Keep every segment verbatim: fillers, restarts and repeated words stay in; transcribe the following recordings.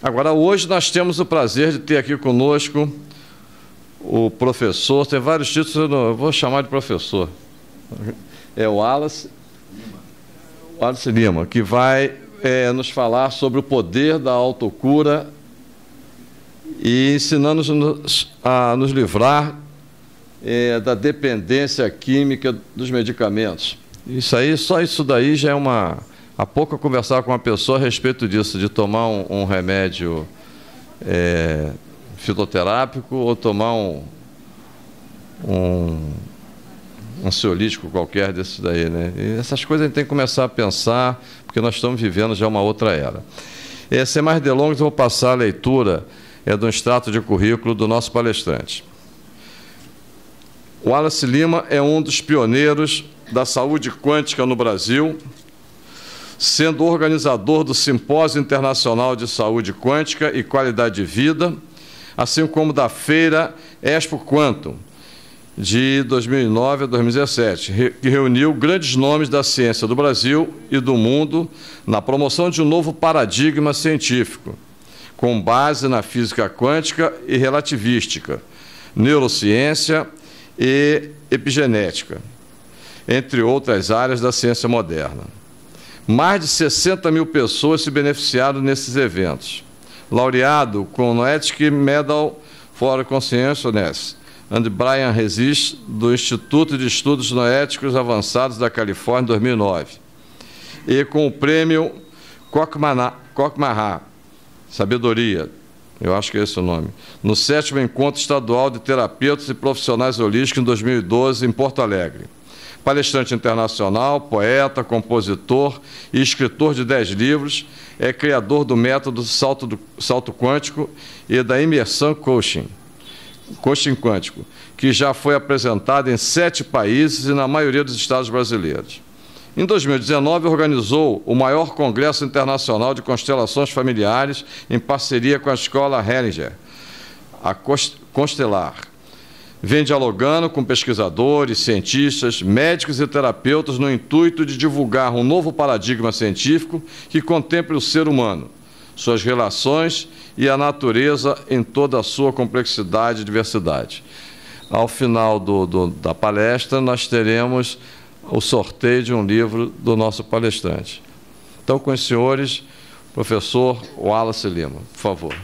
Agora, hoje nós temos o prazer de ter aqui conosco o professor, tem vários títulos, eu, não, eu vou chamar de professor, é o Wallace, Wallace Lima, que vai é, nos falar sobre o poder da autocura e ensinando-nos a nos livrar é, da dependência química dos medicamentos. Isso aí, só isso daí já é uma... Há pouco eu conversava com uma pessoa a respeito disso, de tomar um, um remédio é, fitoterápico ou tomar um, um ansiolítico qualquer desse daí, né? E essas coisas a gente tem que começar a pensar, porque nós estamos vivendo já uma outra era. É, sem mais delongas, eu vou passar a leitura é, do extrato de currículo do nosso palestrante. O Wallace Lima é um dos pioneiros da saúde quântica no Brasil, sendo organizador do Simpósio Internacional de Saúde Quântica e Qualidade de Vida, assim como da Feira Expo Quantum, de dois mil e nove a dois mil e dezessete, que reuniu grandes nomes da ciência do Brasil e do mundo na promoção de um novo paradigma científico, com base na física quântica e relativística, neurociência e epigenética, entre outras áreas da ciência moderna. Mais de sessenta mil pessoas se beneficiaram nesses eventos. Laureado com Noetic Medal for Consciousness and Brian Resist, do Instituto de Estudos Noéticos Avançados da Califórnia, em dois mil e nove. E com o prêmio Koch-Mahar, Sabedoria, eu acho que é esse o nome, no sétimo Encontro Estadual de Terapeutas e Profissionais Holísticos, em dois mil e doze, em Porto Alegre. Palestrante internacional, poeta, compositor e escritor de dez livros, é criador do método salto, do, salto quântico e da imersão coaching, coaching quântico, que já foi apresentado em sete países e na maioria dos estados brasileiros. Em dois mil e dezenove, organizou o maior congresso internacional de constelações familiares em parceria com a Escola Hellinger, a Constelar. Vem dialogando com pesquisadores, cientistas, médicos e terapeutas no intuito de divulgar um novo paradigma científico que contemple o ser humano, suas relações e a natureza em toda a sua complexidade e diversidade. Ao final do, do, da palestra, nós teremos o sorteio de um livro do nosso palestrante. Então, com os senhores, professor Wallace Lima, por favor.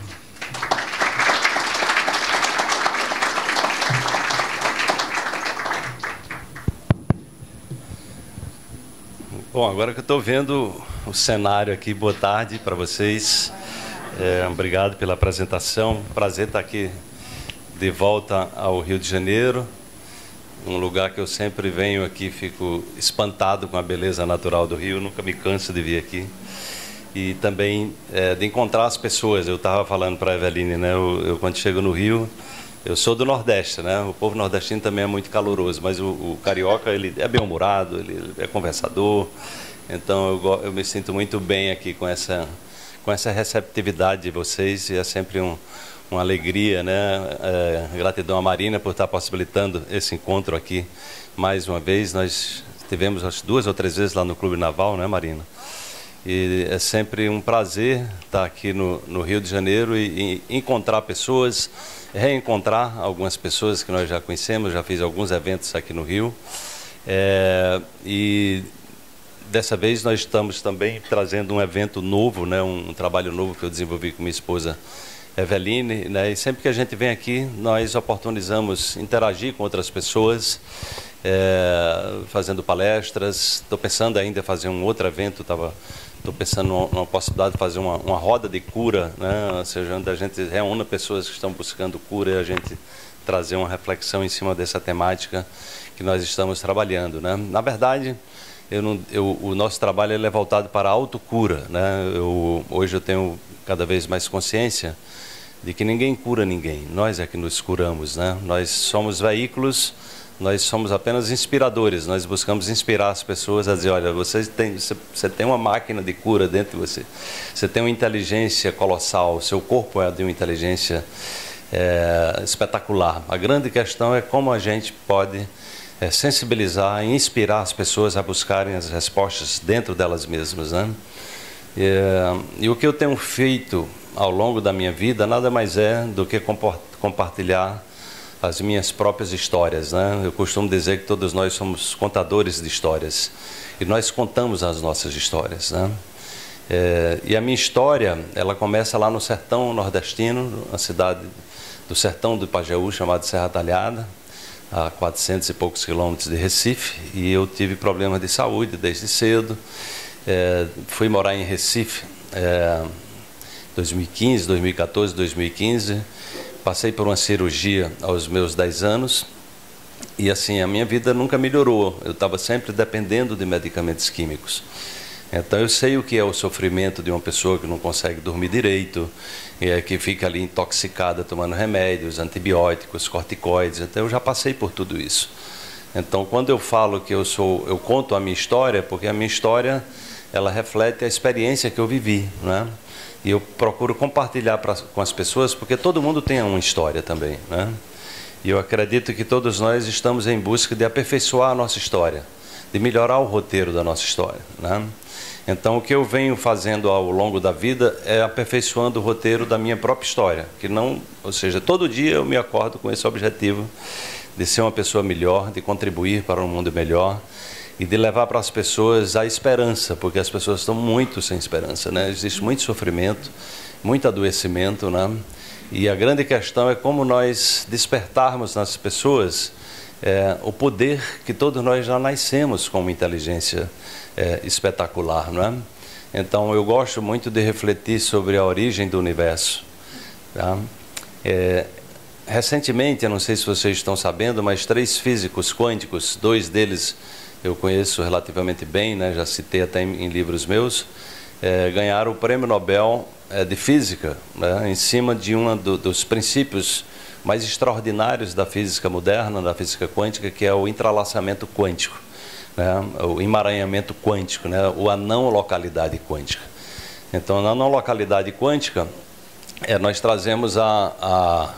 Bom, agora que eu estou vendo o cenário aqui, boa tarde para vocês. É, obrigado pela apresentação. Prazer estar aqui de volta ao Rio de Janeiro, um lugar que eu sempre venho aqui, fico espantado com a beleza natural do Rio, nunca me canso de vir aqui. E também é, de encontrar as pessoas. Eu estava falando para a Eveline, né? Eu, eu, quando chego no Rio, eu sou do Nordeste, né? O povo nordestino também é muito caloroso, mas o, o carioca, ele é bem-humorado, ele é conversador. Então, eu, eu me sinto muito bem aqui com essa, com essa receptividade de vocês, e é sempre um, uma alegria, né? É, gratidão à Marina por estar possibilitando esse encontro aqui. Mais uma vez, nós tivemos acho, duas ou três vezes lá no Clube Naval, né, Marina? E é sempre um prazer estar aqui no, no Rio de Janeiro e, e encontrar pessoas, reencontrar algumas pessoas que nós já conhecemos, já fiz alguns eventos aqui no Rio. É, e dessa vez nós estamos também trazendo um evento novo, né, um, um trabalho novo que eu desenvolvi com minha esposa Eveline, né, e sempre que a gente vem aqui, nós oportunizamos interagir com outras pessoas, é, fazendo palestras. Estou pensando ainda em fazer um outro evento, estava... Estou pensando numa possibilidade de fazer uma, uma roda de cura, né? Ou seja, onde a gente reúna pessoas que estão buscando cura e a gente trazer uma reflexão em cima dessa temática que nós estamos trabalhando, né? Na verdade, eu não, eu, o nosso trabalho ele é voltado para a autocura, né? Eu, hoje eu tenho cada vez mais consciência de que ninguém cura ninguém, nós é que nos curamos, né? Nós somos veículos. Nós somos apenas inspiradores, nós buscamos inspirar as pessoas a dizer, olha, você tem, você, você tem uma máquina de cura dentro de você, você tem uma inteligência colossal, o seu corpo é de uma inteligência é, espetacular. A grande questão é como a gente pode é, sensibilizar e inspirar as pessoas a buscarem as respostas dentro delas mesmas, né? E, e o que eu tenho feito ao longo da minha vida nada mais é do que compartilhar as minhas próprias histórias, né? Eu costumo dizer que todos nós somos contadores de histórias e nós contamos as nossas histórias, né? É, e a minha história, ela começa lá no sertão nordestino, na cidade do sertão do Pajeú, chamada Serra Talhada, a quatrocentos e poucos quilômetros de Recife, e eu tive problemas de saúde desde cedo. É, fui morar em Recife é, dois mil e quinze, dois mil e quatorze, dois mil e quinze, passei por uma cirurgia aos meus dez anos, e assim, a minha vida nunca melhorou, eu estava sempre dependendo de medicamentos químicos. Então eu sei o que é o sofrimento de uma pessoa que não consegue dormir direito, é, que fica ali intoxicada tomando remédios, antibióticos, corticoides. Então eu já passei por tudo isso. Então quando eu falo que eu sou, eu conto a minha história, porque a minha história ela reflete a experiência que eu vivi, né? E eu procuro compartilhar pra, com as pessoas, porque todo mundo tem uma história também, né? E eu acredito que todos nós estamos em busca de aperfeiçoar a nossa história, de melhorar o roteiro da nossa história, né? Então, o que eu venho fazendo ao longo da vida é aperfeiçoando o roteiro da minha própria história, que não, ou seja, todo dia eu me acordo com esse objetivo de ser uma pessoa melhor, de contribuir para um mundo melhor e de levar para as pessoas a esperança, porque as pessoas estão muito sem esperança, né? Existe muito sofrimento, muito adoecimento, né? E a grande questão é como nós despertarmos nas pessoas é, o poder que todos nós já nascemos com uma inteligência É, espetacular, não é? Então eu gosto muito de refletir sobre a origem do universo, tá? É, recentemente, eu não sei se vocês estão sabendo, mas três físicos quânticos, dois deles eu conheço relativamente bem, né? Já citei até em, em livros meus, é, ganharam o Prêmio Nobel é, de Física, né? Em cima de um do, dos princípios mais extraordinários da física moderna, da física quântica, que é o entrelaçamento quântico. É, o emaranhamento quântico, né, ou a não localidade quântica. Então, na não localidade quântica, é, nós trazemos a, a,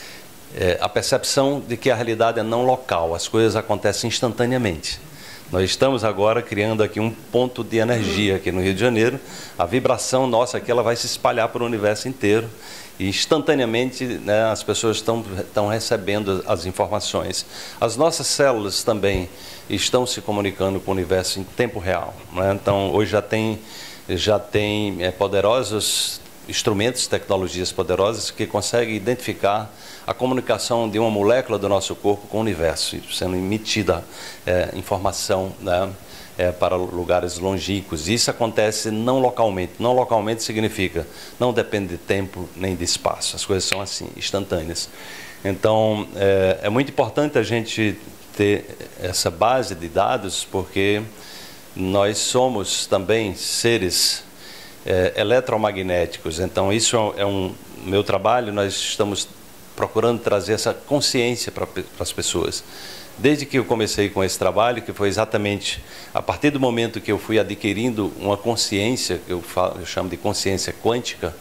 é, a percepção de que a realidade é não local, as coisas acontecem instantaneamente. Nós estamos agora criando aqui um ponto de energia aqui no Rio de Janeiro, a vibração nossa aqui ela vai se espalhar para o universo inteiro, e instantaneamente, né, as pessoas estão, estão recebendo as informações. As nossas células também estão se comunicando com o universo em tempo real, né? Então, hoje já tem, já tem é, poderosos instrumentos, tecnologias poderosas que conseguem identificar a comunicação de uma molécula do nosso corpo com o universo, sendo emitida é, informação, né, é, para lugares longínquos. Isso acontece não localmente. Não localmente significa não depende de tempo nem de espaço. As coisas são assim, instantâneas. Então, é, é muito importante a gente ter essa base de dados, porque nós somos também seres é, eletromagnéticos. Então, isso é um meu trabalho, nós estamos procurando trazer essa consciência para as pessoas. Desde que eu comecei com esse trabalho, que foi exatamente a partir do momento que eu fui adquirindo uma consciência, que eu, falo, eu chamo de consciência quântica,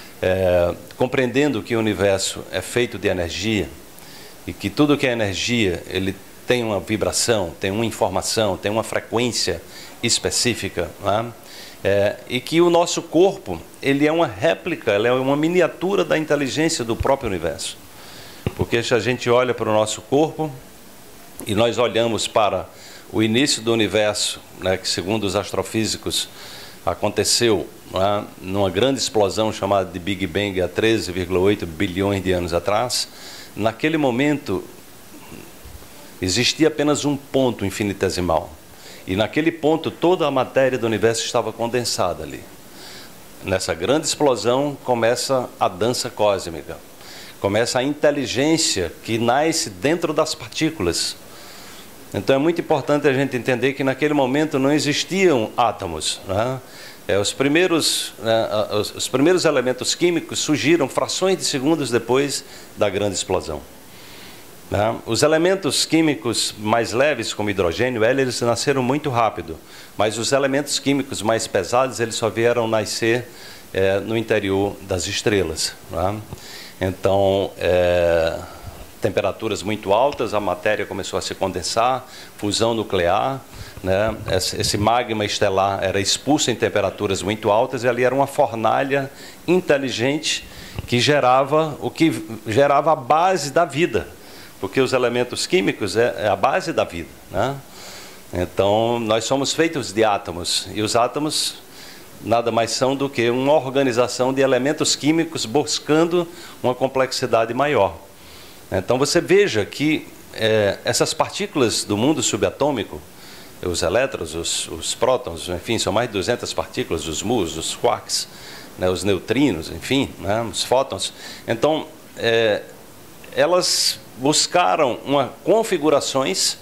é, compreendendo que o universo é feito de energia e que tudo que é energia, ele tem uma vibração, tem uma informação, tem uma frequência específica, né? É, e que o nosso corpo, ele é uma réplica, ele é uma miniatura da inteligência do próprio universo. Porque se a gente olha para o nosso corpo e nós olhamos para o início do universo, né, que segundo os astrofísicos aconteceu, né, numa grande explosão chamada de Big Bang há treze vírgula oito bilhões de anos atrás, naquele momento existia apenas um ponto infinitesimal. E naquele ponto toda a matéria do universo estava condensada ali. Nessa grande explosão começa a dança cósmica. Começa a inteligência que nasce dentro das partículas. Então é muito importante a gente entender que naquele momento não existiam átomos, né? É, os, primeiros, né, os, os primeiros elementos químicos surgiram frações de segundos depois da grande explosão. Né? Os elementos químicos mais leves, como hidrogênio, eles nasceram muito rápido, mas os elementos químicos mais pesados, eles só vieram nascer é, no interior das estrelas. Né? Então, é, temperaturas muito altas, a matéria começou a se condensar, fusão nuclear, né? Esse magma estelar era expulso em temperaturas muito altas e ali era uma fornalha inteligente que gerava o que gerava a base da vida, porque os elementos químicos é a base da vida, né? Então, nós somos feitos de átomos, e os átomos nada mais são do que uma organização de elementos químicos buscando uma complexidade maior. Então, você veja que é, essas partículas do mundo subatômico, os elétrons, os, os prótons, enfim, são mais de duzentas partículas, os muons, os quarks, né, os neutrinos, enfim, né, os fótons. Então, é, elas buscaram uma configurações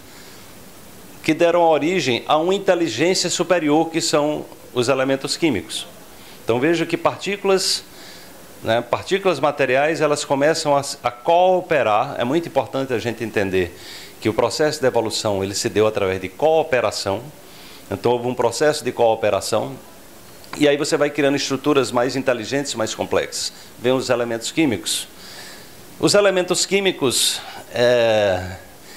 que deram origem a uma inteligência superior, que são os elementos químicos. Então, veja que partículas, né, partículas materiais, elas começam a, a cooperar. É muito importante a gente entender que o processo de evolução ele se deu através de cooperação. Então, houve um processo de cooperação, e aí você vai criando estruturas mais inteligentes, mais complexas. Vem os elementos químicos. Os elementos químicos, é,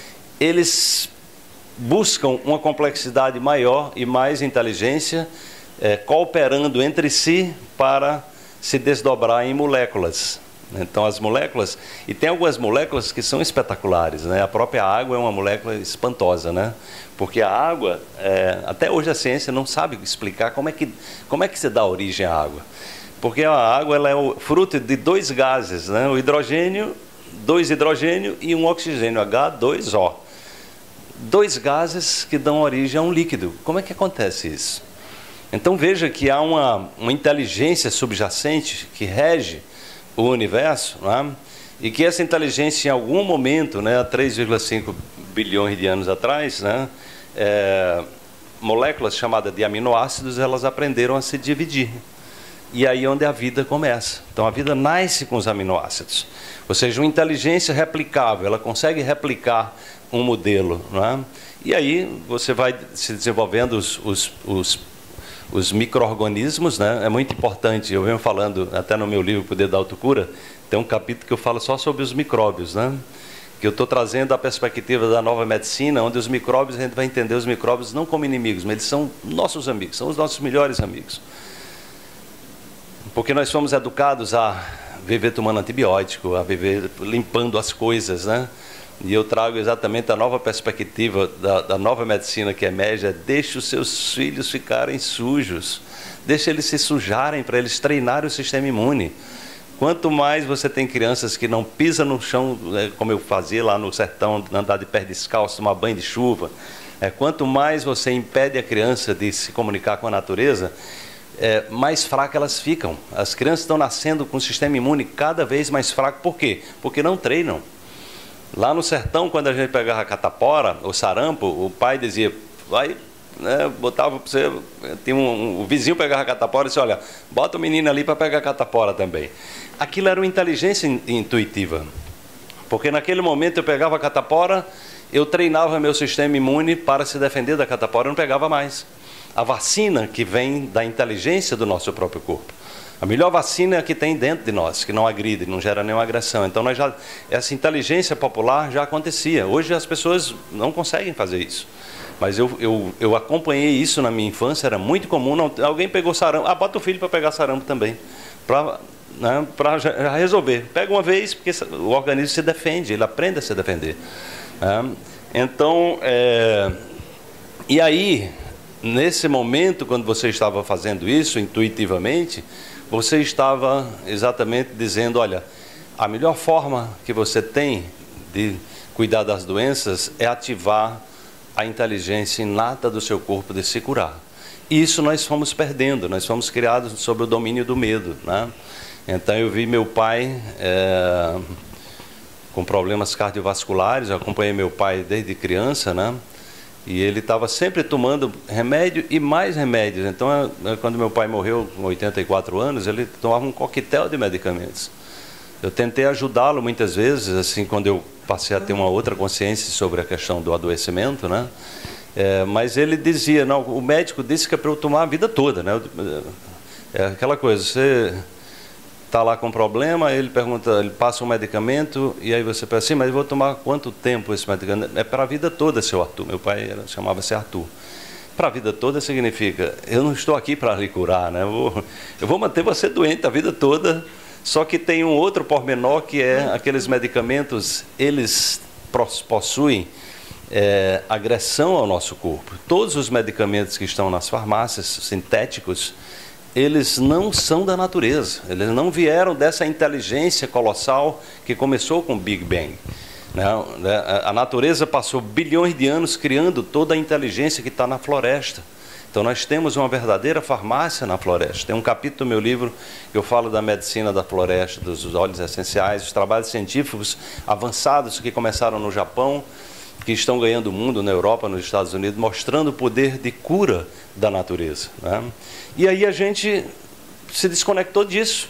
eles buscam uma complexidade maior e mais inteligência, é, cooperando entre si para se desdobrar em moléculas. Então, as moléculas, e tem algumas moléculas que são espetaculares, né? A própria água é uma molécula espantosa, né? Porque a água, é, até hoje a ciência não sabe explicar como é que, como é que se dá origem à água. Porque a água ela é o fruto de dois gases, né? O hidrogênio, dois hidrogênio e um oxigênio, H dois O. Dois gases que dão origem a um líquido. Como é que acontece isso? Então, veja que há uma, uma inteligência subjacente que rege o universo, né? E que essa inteligência, em algum momento, né, há três vírgula cinco bilhões de anos atrás, né, é, moléculas chamadas de aminoácidos, elas aprenderam a se dividir. E aí é onde a vida começa. Então, a vida nasce com os aminoácidos. Ou seja, uma inteligência replicável, ela consegue replicar um modelo, não é? E aí você vai se desenvolvendo os, os, os, os micro-organismos, né? É muito importante, eu venho falando até no meu livro Poder da Autocura, tem um capítulo que eu falo só sobre os micróbios, né? Que eu estou trazendo a perspectiva da nova medicina, onde os micróbios, a gente vai entender os micróbios não como inimigos, mas eles são nossos amigos, são os nossos melhores amigos. Porque nós fomos educados a viver tomando antibiótico, a viver limpando as coisas, né? E eu trago exatamente a nova perspectiva da, da nova medicina que emerge, é deixe os seus filhos ficarem sujos, deixe eles se sujarem para eles treinarem o sistema imune. Quanto mais você tem crianças que não pisam no chão, né, como eu fazia lá no sertão, andar de pé descalço, tomar banho de chuva, é, quanto mais você impede a criança de se comunicar com a natureza, é, mais fracas elas ficam. As crianças estão nascendo com o sistema imune cada vez mais fraco. Por quê? Porque não treinam. Lá no sertão, quando a gente pegava a catapora, o sarampo, o pai dizia, vai, né, botava para você, tinha um, um, o vizinho pegava a catapora e disse, olha, bota o menino ali para pegar a catapora também. Aquilo era uma inteligência intuitiva, porque naquele momento eu pegava a catapora, eu treinava meu sistema imune para se defender da catapora, eu não pegava mais. A vacina que vem da inteligência do nosso próprio corpo. A melhor vacina é a que tem dentro de nós, que não agride, não gera nenhuma agressão. Então, nós já, essa inteligência popular já acontecia. Hoje as pessoas não conseguem fazer isso. Mas eu, eu, eu acompanhei isso na minha infância, era muito comum. Não, alguém pegou sarampo, ah, bota o filho para pegar sarampo também. Para, né, para já resolver. Pega uma vez, porque o organismo se defende, ele aprende a se defender. É, então, é, e aí, nesse momento, quando você estava fazendo isso intuitivamente, você estava exatamente dizendo, olha, a melhor forma que você tem de cuidar das doenças é ativar a inteligência inata do seu corpo de se curar. E isso nós fomos perdendo, nós fomos criados sob o domínio do medo, né? Então eu vi meu pai é, com problemas cardiovasculares, eu acompanhei meu pai desde criança, né? E ele estava sempre tomando remédio e mais remédios. Então, quando meu pai morreu com oitenta e quatro anos, ele tomava um coquetel de medicamentos. Eu tentei ajudá-lo muitas vezes, assim, quando eu passei a ter uma outra consciência sobre a questão do adoecimento, né? É, mas ele dizia, não, o médico disse que é para eu tomar a vida toda, né? É aquela coisa, você... está lá com problema, ele pergunta, ele passa um medicamento, e aí você pensa assim, mas eu vou tomar quanto tempo esse medicamento? É para a vida toda, seu Arthur. Meu pai chamava-se Arthur. Para a vida toda significa, eu não estou aqui para lhe curar, né? eu, vou, eu vou manter você doente a vida toda, só que tem um outro pormenor que é aqueles medicamentos, eles possuem é, agressão ao nosso corpo. Todos os medicamentos que estão nas farmácias sintéticos, eles não são da natureza, eles não vieram dessa inteligência colossal que começou com o Big Bang. A natureza passou bilhões de anos criando toda a inteligência que está na floresta. Então nós temos uma verdadeira farmácia na floresta. Tem um capítulo do meu livro que eu falo da medicina da floresta, dos óleos essenciais, os trabalhos científicos avançados que começaram no Japão, que estão ganhando o mundo na Europa, nos Estados Unidos, mostrando o poder de cura da natureza, né? E aí a gente se desconectou disso.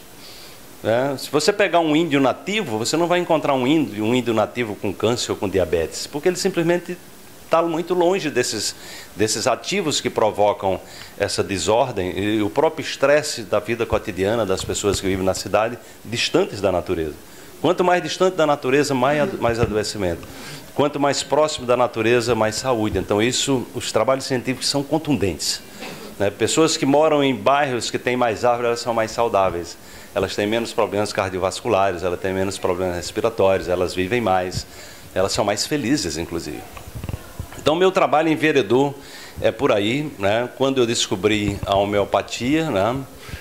É, se você pegar um índio nativo, você não vai encontrar um índio, um índio nativo com câncer ou com diabetes, porque ele simplesmente está muito longe desses, desses ativos que provocam essa desordem e o próprio estresse da vida cotidiana das pessoas que vivem na cidade, distantes da natureza. Quanto mais distante da natureza, mais, mais adoecimento. Quanto mais próximo da natureza, mais saúde. Então isso, os trabalhos científicos são contundentes, né? Pessoas que moram em bairros que têm mais árvores, elas são mais saudáveis. Elas têm menos problemas cardiovasculares, elas têm menos problemas respiratórios, elas vivem mais, elas são mais felizes, inclusive. Então, meu trabalho enveredou é por aí, né? Quando eu descobri a homeopatia, né?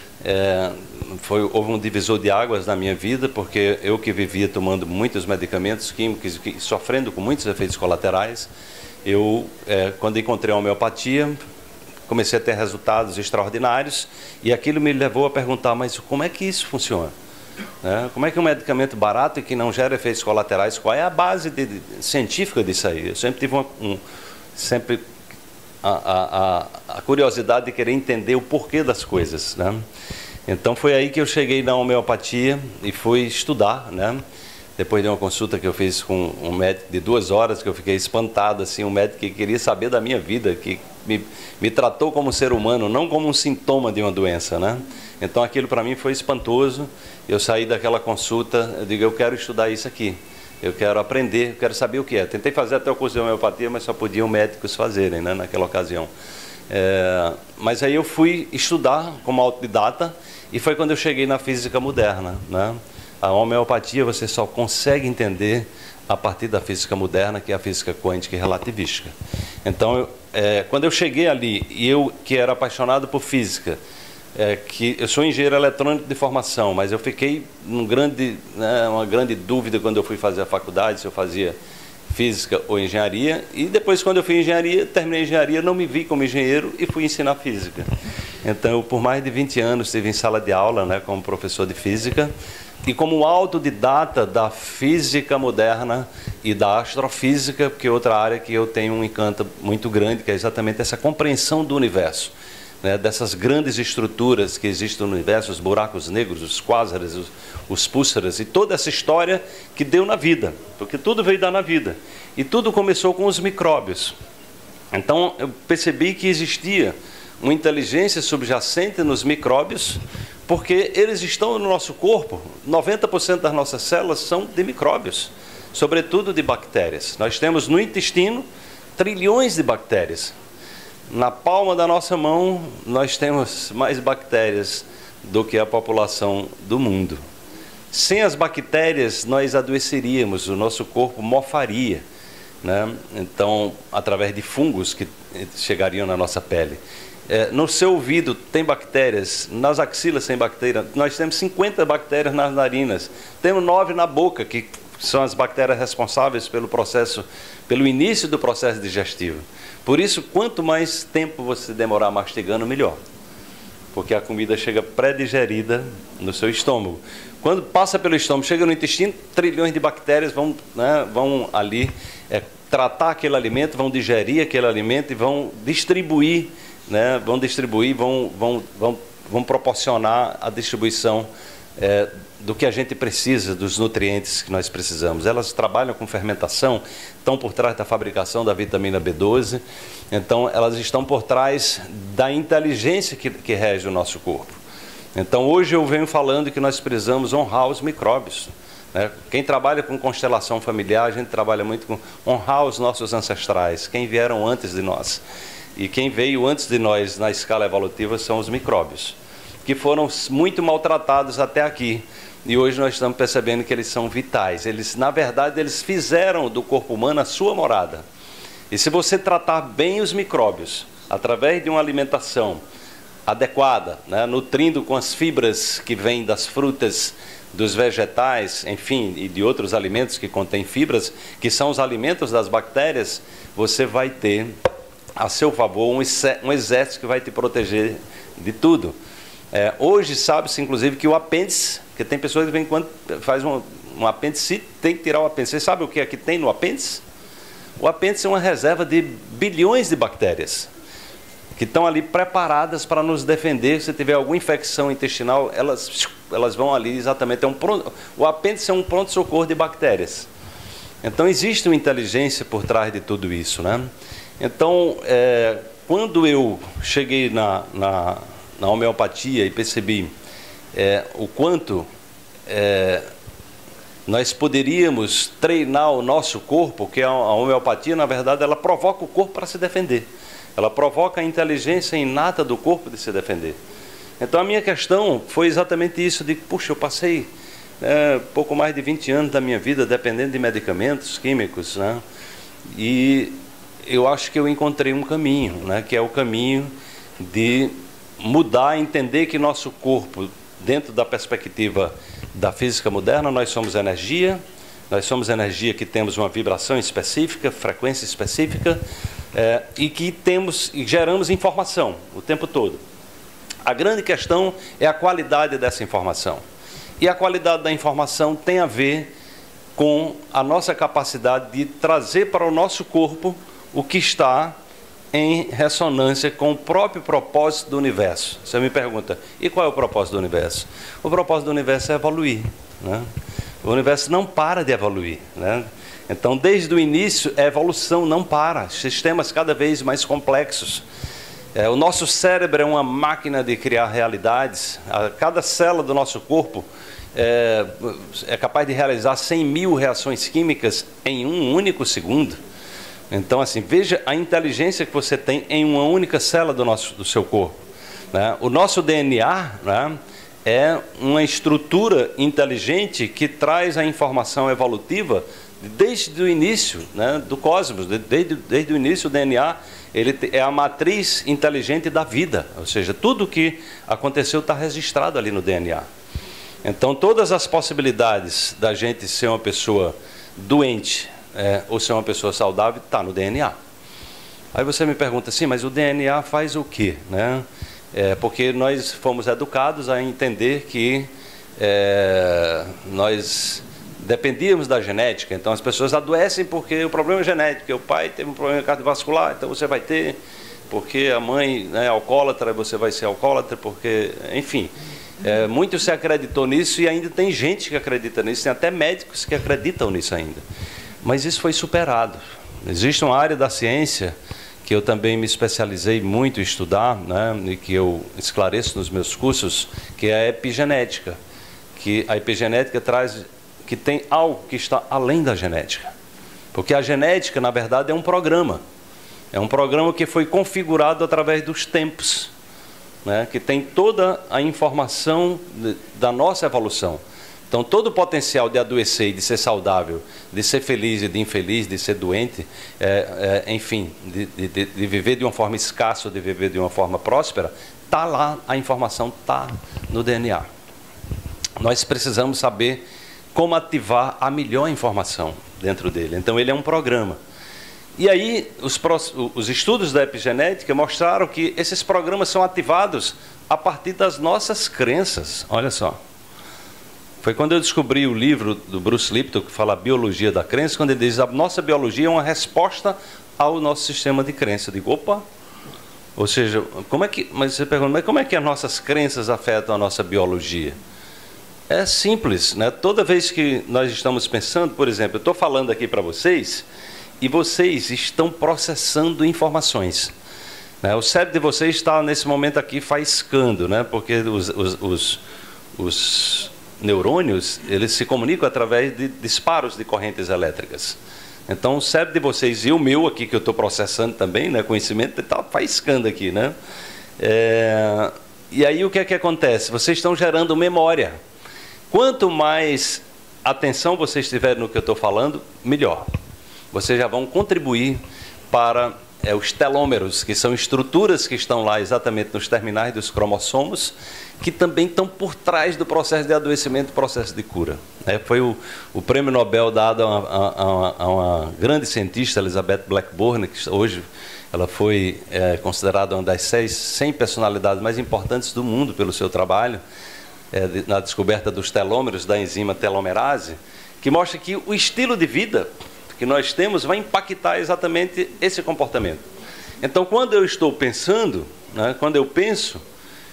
é, foi, houve um divisor de águas na minha vida, porque eu que vivia tomando muitos medicamentos químicos, que, sofrendo com muitos efeitos colaterais, eu, é, quando encontrei a homeopatia, comecei a ter resultados extraordinários, e aquilo me levou a perguntar, mas como é que isso funciona? Né? Como é que um medicamento barato e que não gera efeitos colaterais, qual é a base de, de, científica disso aí? Eu sempre tive uma, um, sempre a, a, a, a curiosidade de querer entender o porquê das coisas, né? Então foi aí que eu cheguei na homeopatia e fui estudar, né? Depois de uma consulta que eu fiz com um médico de duas horas, que eu fiquei espantado, assim, um médico que queria saber da minha vida, que me, me tratou como ser humano, não como um sintoma de uma doença, né? Então aquilo para mim foi espantoso. Eu saí daquela consulta, eu digo, eu quero estudar isso aqui, eu quero aprender, eu quero saber o que é. Tentei fazer até o curso de homeopatia, mas só podiam médicos fazerem, né, naquela ocasião. É, mas aí eu fui estudar como autodidata, e foi quando eu cheguei na física moderna, né? A homeopatia você só consegue entender a partir da física moderna, que é a física quântica e relativística. Então, eu, é, quando eu cheguei ali, e eu que era apaixonado por física, é, que eu sou engenheiro eletrônico de formação, mas eu fiquei num grande, né, uma grande dúvida quando eu fui fazer a faculdade, se eu fazia física ou engenharia, e depois quando eu fui engenharia, terminei engenharia, não me vi como engenheiro e fui ensinar física. Então, eu, por mais de vinte anos, estive em sala de aula, né, como professor de física, e como autodidata da física moderna e da astrofísica, porque é outra área que eu tenho um encanto muito grande, que é exatamente essa compreensão do universo, né, dessas grandes estruturas que existem no universo, os buracos negros, os quásares, os, os púlsares, e toda essa história que deu na vida, porque tudo veio dar na vida. E tudo começou com os micróbios. Então, eu percebi que existia uma inteligência subjacente nos micróbios, porque eles estão no nosso corpo. noventa por cento das nossas células são de micróbios, sobretudo de bactérias. Nós temos no intestino trilhões de bactérias. Na palma da nossa mão, nós temos mais bactérias do que a população do mundo. Sem as bactérias, nós adoeceríamos, o nosso corpo mofaria, né? Então, através de fungos que chegariam na nossa pele. É, no seu ouvido tem bactérias, nas axilas tem bactérias, nós temos cinquenta bactérias nas narinas, temos nove na boca, que são as bactérias responsáveis pelo processo, pelo início do processo digestivo. Por isso, quanto mais tempo você demorar mastigando, melhor, porque a comida chega pré-digerida no seu estômago. Quando passa pelo estômago, chega no intestino, trilhões de bactérias vão, né, vão ali é, tratar aquele alimento, vão digerir aquele alimento e vão distribuir, né, vão distribuir, vão, vão, vão, vão proporcionar a distribuição é, do que a gente precisa, dos nutrientes que nós precisamos. Elas trabalham com fermentação, estão por trás da fabricação da vitamina B doze, então elas estão por trás da inteligência que, que rege o nosso corpo. Então, hoje eu venho falando que nós precisamos honrar os micróbios. Né? Quem trabalha com constelação familiar, a gente trabalha muito com honrar os nossos ancestrais, quem vieram antes de nós. E quem veio antes de nós na escala evolutiva são os micróbios, que foram muito maltratados até aqui. E hoje nós estamos percebendo que eles são vitais. Eles, na verdade, eles fizeram do corpo humano a sua morada. E se você tratar bem os micróbios, através de uma alimentação adequada, né, nutrindo com as fibras que vêm das frutas, dos vegetais, enfim, e de outros alimentos que contêm fibras, que são os alimentos das bactérias, você vai ter a seu favor um exército que vai te proteger de tudo. É, hoje sabe-se, inclusive, que o apêndice, que tem pessoas que vêm quando faz um, um apendicite, tem que tirar o apêndice. Você sabe o que é que tem no apêndice? O apêndice é uma reserva de bilhões de bactérias, que estão ali preparadas para nos defender. Se tiver alguma infecção intestinal, elas, elas vão ali exatamente. É um pronto, o apêndice é um pronto-socorro de bactérias. Então, existe uma inteligência por trás de tudo isso, né? Então, é, quando eu cheguei na, na, na homeopatia e percebi é, o quanto é, nós poderíamos treinar o nosso corpo, que a homeopatia, na verdade, ela provoca o corpo para se defender. Ela provoca a inteligência inata do corpo de se defender. Então, a minha questão foi exatamente isso, de, puxa, eu passei é, pouco mais de vinte anos da minha vida dependendo de medicamentos químicos, né? E eu acho que eu encontrei um caminho, né? Que é o caminho de mudar, entender que nosso corpo, dentro da perspectiva da física moderna, nós somos energia, nós somos energia que temos uma vibração específica, frequência específica, é, e que temos e geramos informação o tempo todo. A grande questão é a qualidade dessa informação. E a qualidade da informação tem a ver com a nossa capacidade de trazer para o nosso corpo o que está em ressonância com o próprio propósito do universo. Você me pergunta, e qual é o propósito do universo? O propósito do universo é evoluir, né? O universo não para de evoluir, né? Então, desde o início, a evolução não para. Sistemas cada vez mais complexos. É, o nosso cérebro é uma máquina de criar realidades. A, cada célula do nosso corpo é, é capaz de realizar cem mil reações químicas em um único segundo. Então, assim, veja a inteligência que você tem em uma única célula do, nosso, do seu corpo, né? O nosso D N A, né, é uma estrutura inteligente que traz a informação evolutiva desde o início, né, do cosmos. Desde, desde o início, o D N A ele é a matriz inteligente da vida. Ou seja, tudo o que aconteceu está registrado ali no D N A. Então, todas as possibilidades da gente ser uma pessoa doente, É, ou ser uma pessoa saudável, está no D N A. Aí você me pergunta assim, mas o D N A faz o quê, né? É, porque nós fomos educados a entender que é, nós dependíamos da genética. Então as pessoas adoecem porque o problema é genético. O pai teve um problema cardiovascular, então você vai ter. Porque a mãe, né, é alcoólatra, você vai ser alcoólatra, porque, enfim. É, muito se acreditou nisso e ainda tem gente que acredita nisso, tem até médicos que acreditam nisso ainda. Mas isso foi superado. Existe uma área da ciência que eu também me especializei muito em estudar, né, e que eu esclareço nos meus cursos, que é a epigenética. Que a epigenética traz que tem algo que está além da genética. Porque a genética, na verdade, é um programa. É um programa que foi configurado através dos tempos, né, que tem toda a informação de, da nossa evolução. Então, todo o potencial de adoecer e de ser saudável, de ser feliz e de infeliz, de ser doente, é, é, enfim, de, de, de viver de uma forma escassa ou de viver de uma forma próspera, está lá, a informação está no D N A. Nós precisamos saber como ativar a melhor informação dentro dele. Então, ele é um programa. E aí, os, os estudos da epigenética mostraram que esses programas são ativados a partir das nossas crenças. Olha só. Foi quando eu descobri o livro do Bruce Lipton, que fala a biologia da crença, quando ele diz que a nossa biologia é uma resposta ao nosso sistema de crença. Eu digo, opa! Ou seja, como é que, mas você pergunta, mas como é que as nossas crenças afetam a nossa biologia? É simples, né? Toda vez que nós estamos pensando, por exemplo, eu estou falando aqui para vocês, e vocês estão processando informações. Né? O cérebro de vocês está, nesse momento aqui, faiscando, né? Porque os, os, os, os neurônios, eles se comunicam através de disparos de correntes elétricas. Então, o cérebro de vocês e o meu aqui, que eu estou processando também, né? Conhecimento, está faiscando aqui, né? É... E aí, o que é que acontece? Vocês estão gerando memória. Quanto mais atenção vocês tiverem no que eu estou falando, melhor. Vocês já vão contribuir para é, os telômeros, que são estruturas que estão lá exatamente nos terminais dos cromossomos, que também estão por trás do processo de adoecimento e processo de cura. É, foi o, o prêmio Nobel dado a uma, a, uma, a uma grande cientista, Elizabeth Blackburn, que hoje ela foi é, considerada uma das seis, cem personalidades mais importantes do mundo pelo seu trabalho, é, de, na descoberta dos telômeros, da enzima telomerase, que mostra que o estilo de vida que nós temos vai impactar exatamente esse comportamento. Então, quando eu estou pensando, né, quando eu penso,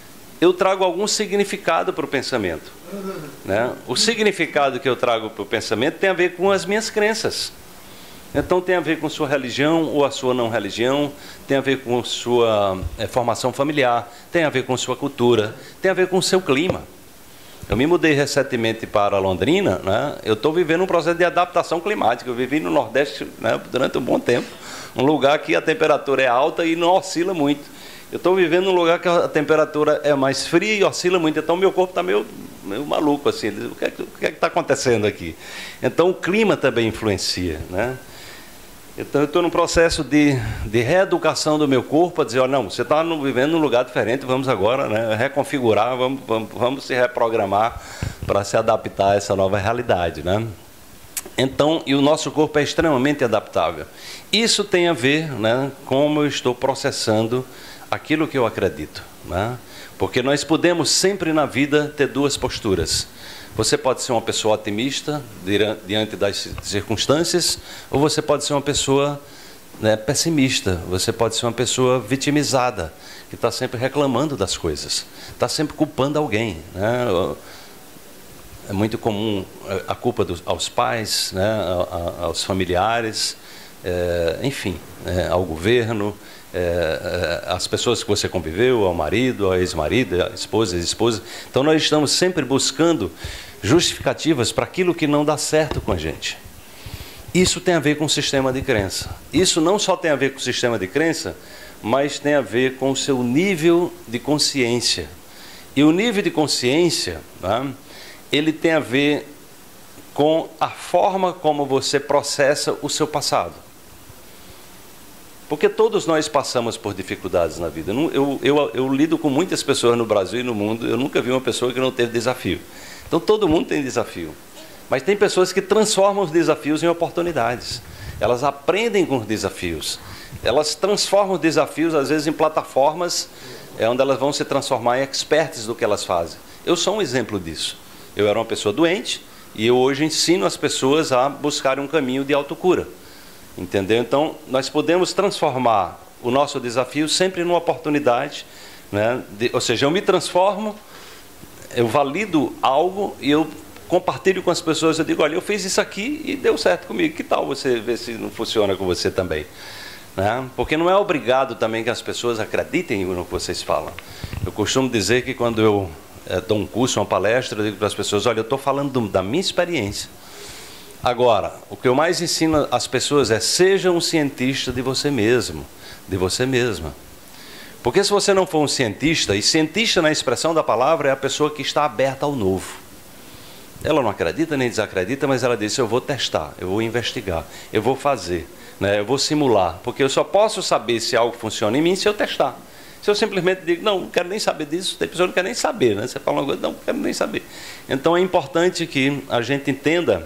eu trago algum significado para o pensamento. Né? O significado que eu trago para o pensamento tem a ver com as minhas crenças. Então, tem a ver com sua religião ou a sua não religião, tem a ver com sua é, formação familiar, tem a ver com sua cultura, tem a ver com o seu clima. Eu me mudei recentemente para Londrina, né? Eu estou vivendo um processo de adaptação climática. Eu vivi no Nordeste, né, durante um bom tempo, um lugar que a temperatura é alta e não oscila muito. Eu estou vivendo num lugar que a temperatura é mais fria e oscila muito, então meu corpo está meio, meio maluco, assim. O que é que está acontecendo aqui? Então o clima também influencia, né? Então eu estou num processo de, de reeducação do meu corpo, a dizer, oh, não, você está vivendo num lugar diferente, vamos agora, né, reconfigurar, vamos, vamos, vamos se reprogramar para se adaptar a essa nova realidade, né? Então, e o nosso corpo é extremamente adaptável. Isso tem a ver, né, como eu estou processando aquilo que eu acredito, né? Porque nós podemos sempre na vida ter duas posturas. Você pode ser uma pessoa otimista diante das circunstâncias, ou você pode ser uma pessoa, né, pessimista, você pode ser uma pessoa vitimizada, que está sempre reclamando das coisas, está sempre culpando alguém, né? É muito comum a culpa dos, aos pais, né, aos familiares, é, enfim, é, ao governo, é, é, às pessoas que você conviveu, ao marido, ao ex-marido, à esposa, ex-esposa. Então nós estamos sempre buscando justificativas para aquilo que não dá certo com a gente. Isso tem a ver com o sistema de crença. Isso não só tem a ver com o sistema de crença, mas tem a ver com o seu nível de consciência. E o nível de consciência, né, ele tem a ver com a forma como você processa o seu passado. Porque todos nós passamos por dificuldades na vida. Eu, eu, eu lido com muitas pessoas no Brasil e no mundo, eu nunca vi uma pessoa que não teve desafio. Então todo mundo tem desafio. Mas tem pessoas que transformam os desafios em oportunidades. Elas aprendem com os desafios. Elas transformam os desafios, às vezes, em plataformas é, onde elas vão se transformar em experts do que elas fazem. Eu sou um exemplo disso. Eu era uma pessoa doente e eu hoje ensino as pessoas a buscarem um caminho de autocura. Entendeu? Então, nós podemos transformar o nosso desafio sempre numa oportunidade, né? De, ou seja, eu me transformo, eu valido algo e eu compartilho com as pessoas, eu digo, olha, eu fiz isso aqui e deu certo comigo, que tal você ver se não funciona com você também? Né? Porque não é obrigado também que as pessoas acreditem no que vocês falam. Eu costumo dizer que quando eu é, dou um curso, uma palestra, eu digo para as pessoas, olha, eu estou falando do, da minha experiência. Agora, o que eu mais ensino às pessoas é, seja um cientista de você mesmo, de você mesma. Porque se você não for um cientista, e cientista na expressão da palavra é a pessoa que está aberta ao novo. Ela não acredita nem desacredita, mas ela diz, eu vou testar, eu vou investigar, eu vou fazer, né, eu vou simular. Porque eu só posso saber se algo funciona em mim se eu testar. Se eu simplesmente digo, não, não quero nem saber disso, tem pessoa que não quer nem saber, né? Você fala uma coisa, não, não quero nem saber. Então é importante que a gente entenda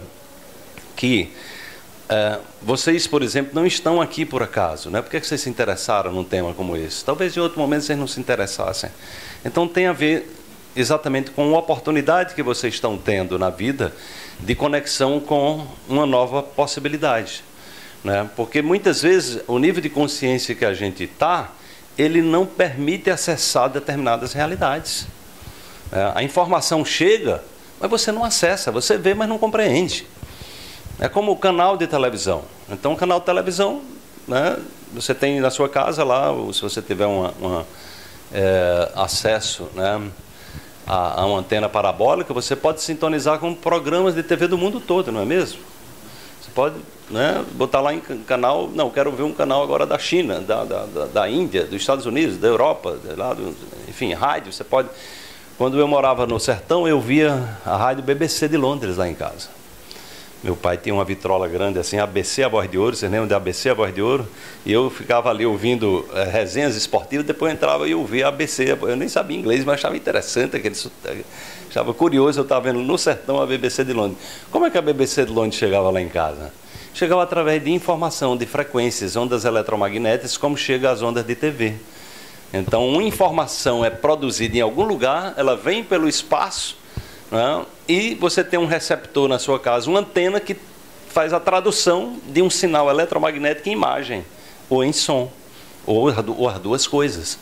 que é, vocês, por exemplo, não estão aqui por acaso, né? Por que vocês se interessaram num tema como esse? Talvez em outro momento vocês não se interessassem. Então tem a ver exatamente com a oportunidade que vocês estão tendo na vida de conexão com uma nova possibilidade, né? Porque muitas vezes o nível de consciência que a gente está, ele não permite acessar determinadas realidades. É, a informação chega, mas você não acessa, você vê, mas não compreende. É como o canal de televisão. Então, o canal de televisão, né, você tem na sua casa lá, ou se você tiver uma, uma, é, acesso, né, a, a uma antena parabólica, você pode sintonizar com programas de T V do mundo todo, não é mesmo? Você pode, né, botar lá em canal, não, quero ver um canal agora da China, da, da, da, da Índia, dos Estados Unidos, da Europa, lá do, enfim, rádio, você pode... Quando eu morava no sertão, eu via a rádio B B C de Londres lá em casa. Meu pai tinha uma vitrola grande assim, A B C a voz de ouro, vocês lembram de A B C a voz de ouro? E eu ficava ali ouvindo é, resenhas esportivas, depois eu entrava e ouvia A B C. Eu nem sabia inglês, mas achava interessante, aquele, achava curioso, eu estava vendo no sertão a B B C de Londres. Como é que a B B C de Londres chegava lá em casa? Chegava através de informação, de frequências, ondas eletromagnéticas, como chega às ondas de T V. Então, uma informação é produzida em algum lugar, ela vem pelo espaço, né, e você tem um receptor na sua casa, uma antena que faz a tradução de um sinal eletromagnético em imagem, ou em som, ou, ou as duas coisas.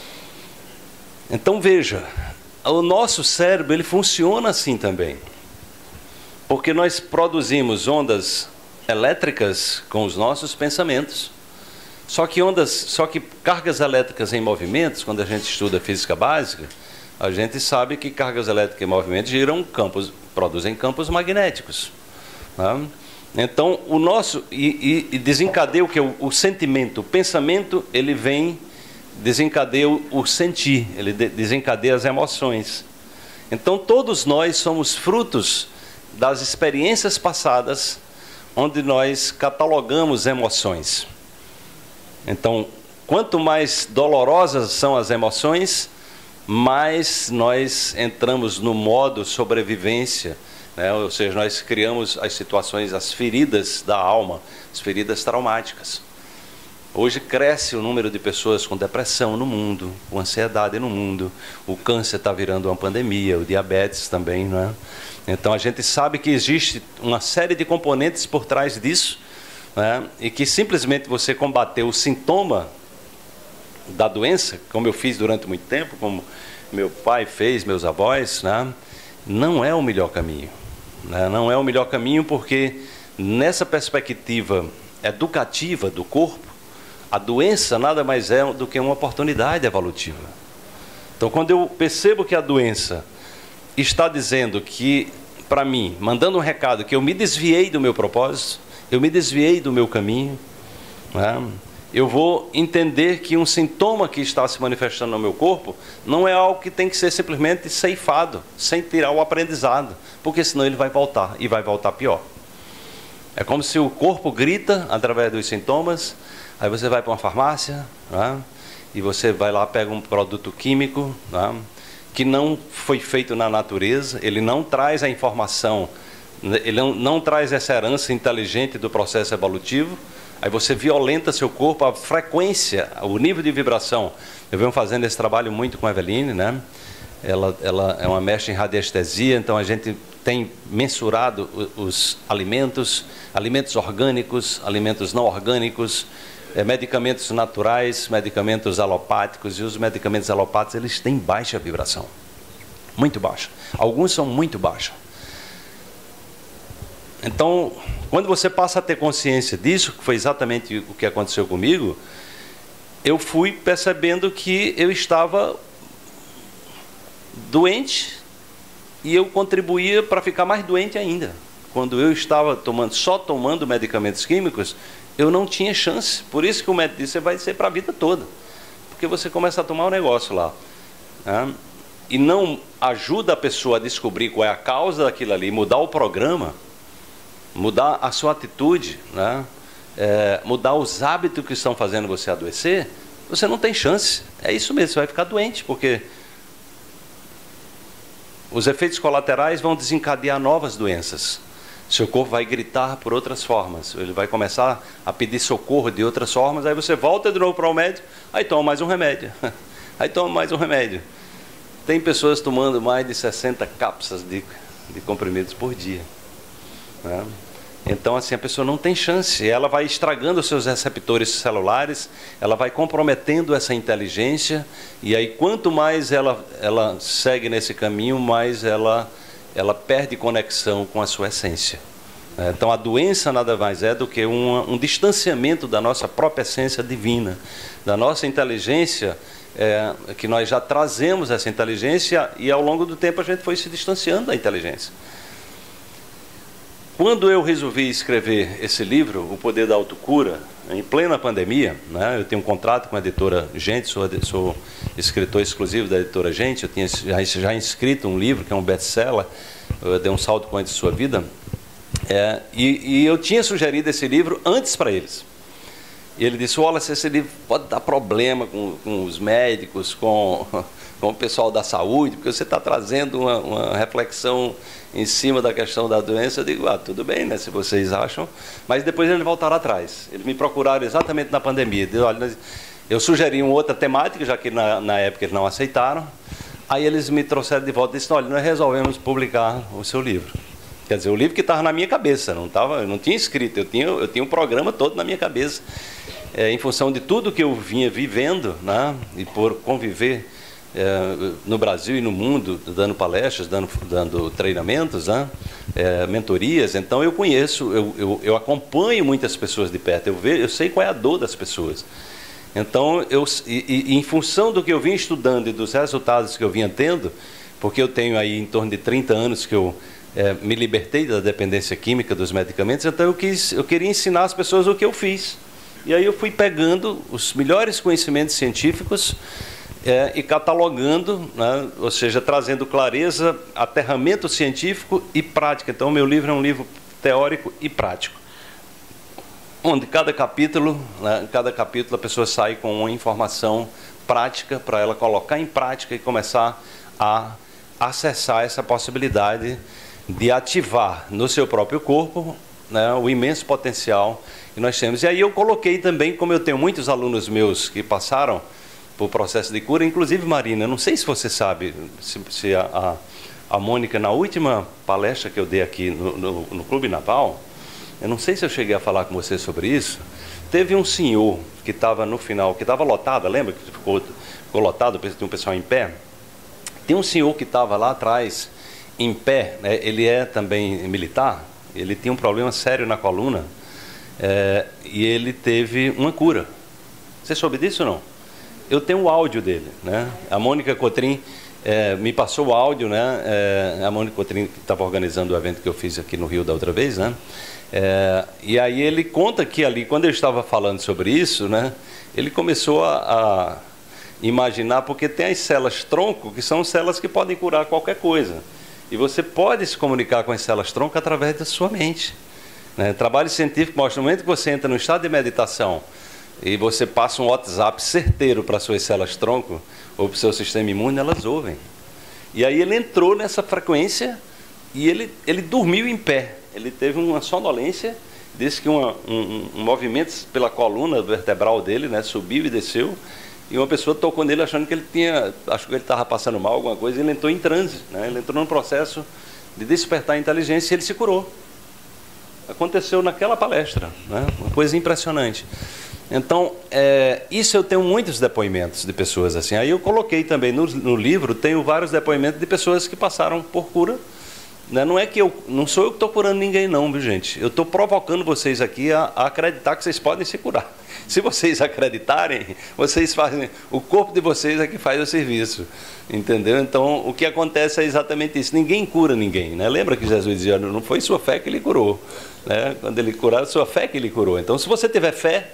Então, veja, o nosso cérebro ele funciona assim também, porque nós produzimos ondas elétricas com os nossos pensamentos. Só que ondas, só que cargas elétricas em movimentos, quando a gente estuda física básica, a gente sabe que cargas elétricas em movimentos giram campos, produzem campos magnéticos. Né? Então, o nosso, e, e, e desencadeia o que? O, o sentimento, o pensamento, ele vem, desencadeia o, o sentir, ele de, desencadeia as emoções. Então, todos nós somos frutos das experiências passadas, onde nós catalogamos emoções. Então, quanto mais dolorosas são as emoções, mais nós entramos no modo sobrevivência, né? Ou seja, nós criamos as situações, as feridas da alma, as feridas traumáticas. Hoje cresce o número de pessoas com depressão no mundo, com ansiedade no mundo, o câncer está virando uma pandemia, o diabetes também, não é? Então a gente sabe que existe uma série de componentes por trás disso, né? E que simplesmente você combater o sintoma da doença, como eu fiz durante muito tempo, como meu pai fez, meus avós, né? Não é o melhor caminho, né? Não é o melhor caminho porque nessa perspectiva educativa do corpo, a doença nada mais é do que uma oportunidade evolutiva. Então, quando eu percebo que a doença está dizendo que, para mim, mandando um recado que eu me desviei do meu propósito, eu me desviei do meu caminho, né? Eu vou entender que um sintoma que está se manifestando no meu corpo não é algo que tem que ser simplesmente ceifado, sem tirar o aprendizado, porque senão ele vai voltar, e vai voltar pior. É como se o corpo grita através dos sintomas, aí você vai para uma farmácia, né? E você vai lá, pega um produto químico, né? Que não foi feito na natureza, ele não traz a informação, ele não, não traz essa herança inteligente do processo evolutivo, aí você violenta seu corpo, a frequência, o nível de vibração. Eu venho fazendo esse trabalho muito com a Eveline, né? Ela, ela é uma mestre em radiestesia, então a gente tem mensurado os alimentos, alimentos orgânicos, alimentos não orgânicos, é, medicamentos naturais, medicamentos alopáticos, e os medicamentos alopáticos eles têm baixa vibração, muito baixa. Alguns são muito baixos. Então, quando você passa a ter consciência disso, que foi exatamente o que aconteceu comigo, eu fui percebendo que eu estava doente e eu contribuía para ficar mais doente ainda. Quando eu estava tomando, só tomando medicamentos químicos, eu não tinha chance. Por isso que o médico disse, você vai ser para a vida toda. Porque você começa a tomar um negócio lá, né? E não ajuda a pessoa a descobrir qual é a causa daquilo ali, mudar o programa, mudar a sua atitude, né? É, mudar os hábitos que estão fazendo você adoecer, você não tem chance. É isso mesmo, você vai ficar doente, porque os efeitos colaterais vão desencadear novas doenças. Seu corpo vai gritar por outras formas, ele vai começar a pedir socorro de outras formas, aí você volta de novo para o médico, aí toma mais um remédio, aí toma mais um remédio. Tem pessoas tomando mais de sessenta cápsulas de, de comprimidos por dia, né? Então, assim, a pessoa não tem chance, ela vai estragando os seus receptores celulares, ela vai comprometendo essa inteligência, e aí quanto mais ela, ela segue nesse caminho, mais ela, ela perde conexão com a sua essência, Então, a doença nada mais é do que um, um distanciamento da nossa própria essência divina, da nossa inteligência, é, que nós já trazemos essa inteligência e, ao longo do tempo, a gente foi se distanciando da inteligência. Quando eu resolvi escrever esse livro, O Poder da Autocura, em plena pandemia, né, eu tenho um contrato com a editora Gente, sou, sou escritor exclusivo da editora Gente, eu tinha já, já escrito um livro que é um best-seller, Dê um Salto Quântico de Sua Vida, é, e, e eu tinha sugerido esse livro antes para eles. E ele disse: olha, esse livro pode dar problema com, com os médicos, com, com o pessoal da saúde, porque você está trazendo uma, uma reflexão em cima da questão da doença. Eu digo: ah, tudo bem, né, se vocês acham. Mas depois eles voltaram atrás. Eles me procuraram exatamente na pandemia. Eu, olha, eu sugeri uma outra temática, já que na, na época eles não aceitaram. Aí eles me trouxeram de volta e disseram: olha, nós resolvemos publicar o seu livro. Quer dizer, o livro que estava na minha cabeça, não, tava, eu não tinha escrito, eu tinha, eu tinha um programa todo na minha cabeça, é, em função de tudo que eu vinha vivendo, né, e por conviver é, no Brasil e no mundo, dando palestras, dando, dando treinamentos, né, é, mentorias. Então eu conheço, eu, eu, eu acompanho muitas pessoas de perto, eu, vejo, eu sei qual é a dor das pessoas. Então, eu, e, e, em função do que eu vim estudando e dos resultados que eu vinha tendo, porque eu tenho aí em torno de trinta anos que eu É, me libertei da dependência química dos medicamentos, então eu, quis, eu queria ensinar as pessoas o que eu fiz. E aí eu fui pegando os melhores conhecimentos científicos é, e catalogando, né, ou seja, trazendo clareza, aterramento científico e prática. Então o meu livro é um livro teórico e prático, onde cada capítulo, né, cada capítulo a pessoa sai com uma informação prática para ela colocar em prática e começar a acessar essa possibilidade de ativar no seu próprio corpo, né, o imenso potencial que nós temos. E aí eu coloquei também, como eu tenho muitos alunos meus que passaram por processo de cura, inclusive, Marina, não sei se você sabe, se, se a, a, a Mônica, na última palestra que eu dei aqui no, no, no Clube Naval, eu não sei se eu cheguei a falar com você sobre isso, teve um senhor que estava no final, que estava lotado, lembra que ficou, ficou lotado, tinha um pessoal em pé? Tem um senhor que estava lá atrás, em pé, né? Ele é também militar, ele tinha um problema sério na coluna, é, e ele teve uma cura. Você soube disso ou não? Eu tenho o áudio dele, né? A Mônica Cotrim é, me passou o áudio, né? É, a Mônica Cotrim estava organizando o evento que eu fiz aqui no Rio da outra vez, né? É, e aí ele conta que ali, quando eu estava falando sobre isso, né? Ele começou a... a imaginar, porque tem as células tronco, que são células que podem curar qualquer coisa. E você pode se comunicar com as células tronco através da sua mente. Né? Trabalho científico mostra, no momento que você entra no estado de meditação e você passa um WhatsApp certeiro para as suas células tronco ou para o seu sistema imune, elas ouvem. E aí ele entrou nessa frequência e ele, ele dormiu em pé. Ele teve uma sonolência, disse que uma, um, um movimento pela coluna vertebral dele, né, subiu e desceu. E uma pessoa tocou nele achando que ele tinha, achou que ele estava passando mal, alguma coisa, e ele entrou em transe, né? Ele entrou num processo de despertar a inteligência e ele se curou. Aconteceu naquela palestra, né? Uma coisa impressionante. Então, é, isso eu tenho muitos depoimentos de pessoas assim. Aí eu coloquei também no, no livro, tenho vários depoimentos de pessoas que passaram por cura. Né? Não é que eu, não sou eu que estou curando ninguém não, viu, gente? Eu estou provocando vocês aqui a, a acreditar que vocês podem se curar. Se vocês acreditarem, vocês fazem, o corpo de vocês é que faz o serviço, entendeu? Então, o que acontece é exatamente isso. Ninguém cura ninguém, né? Lembra que Jesus dizia, não foi sua fé que ele curou, né? Quando ele curar, sua fé que ele curou. Então, se você tiver fé,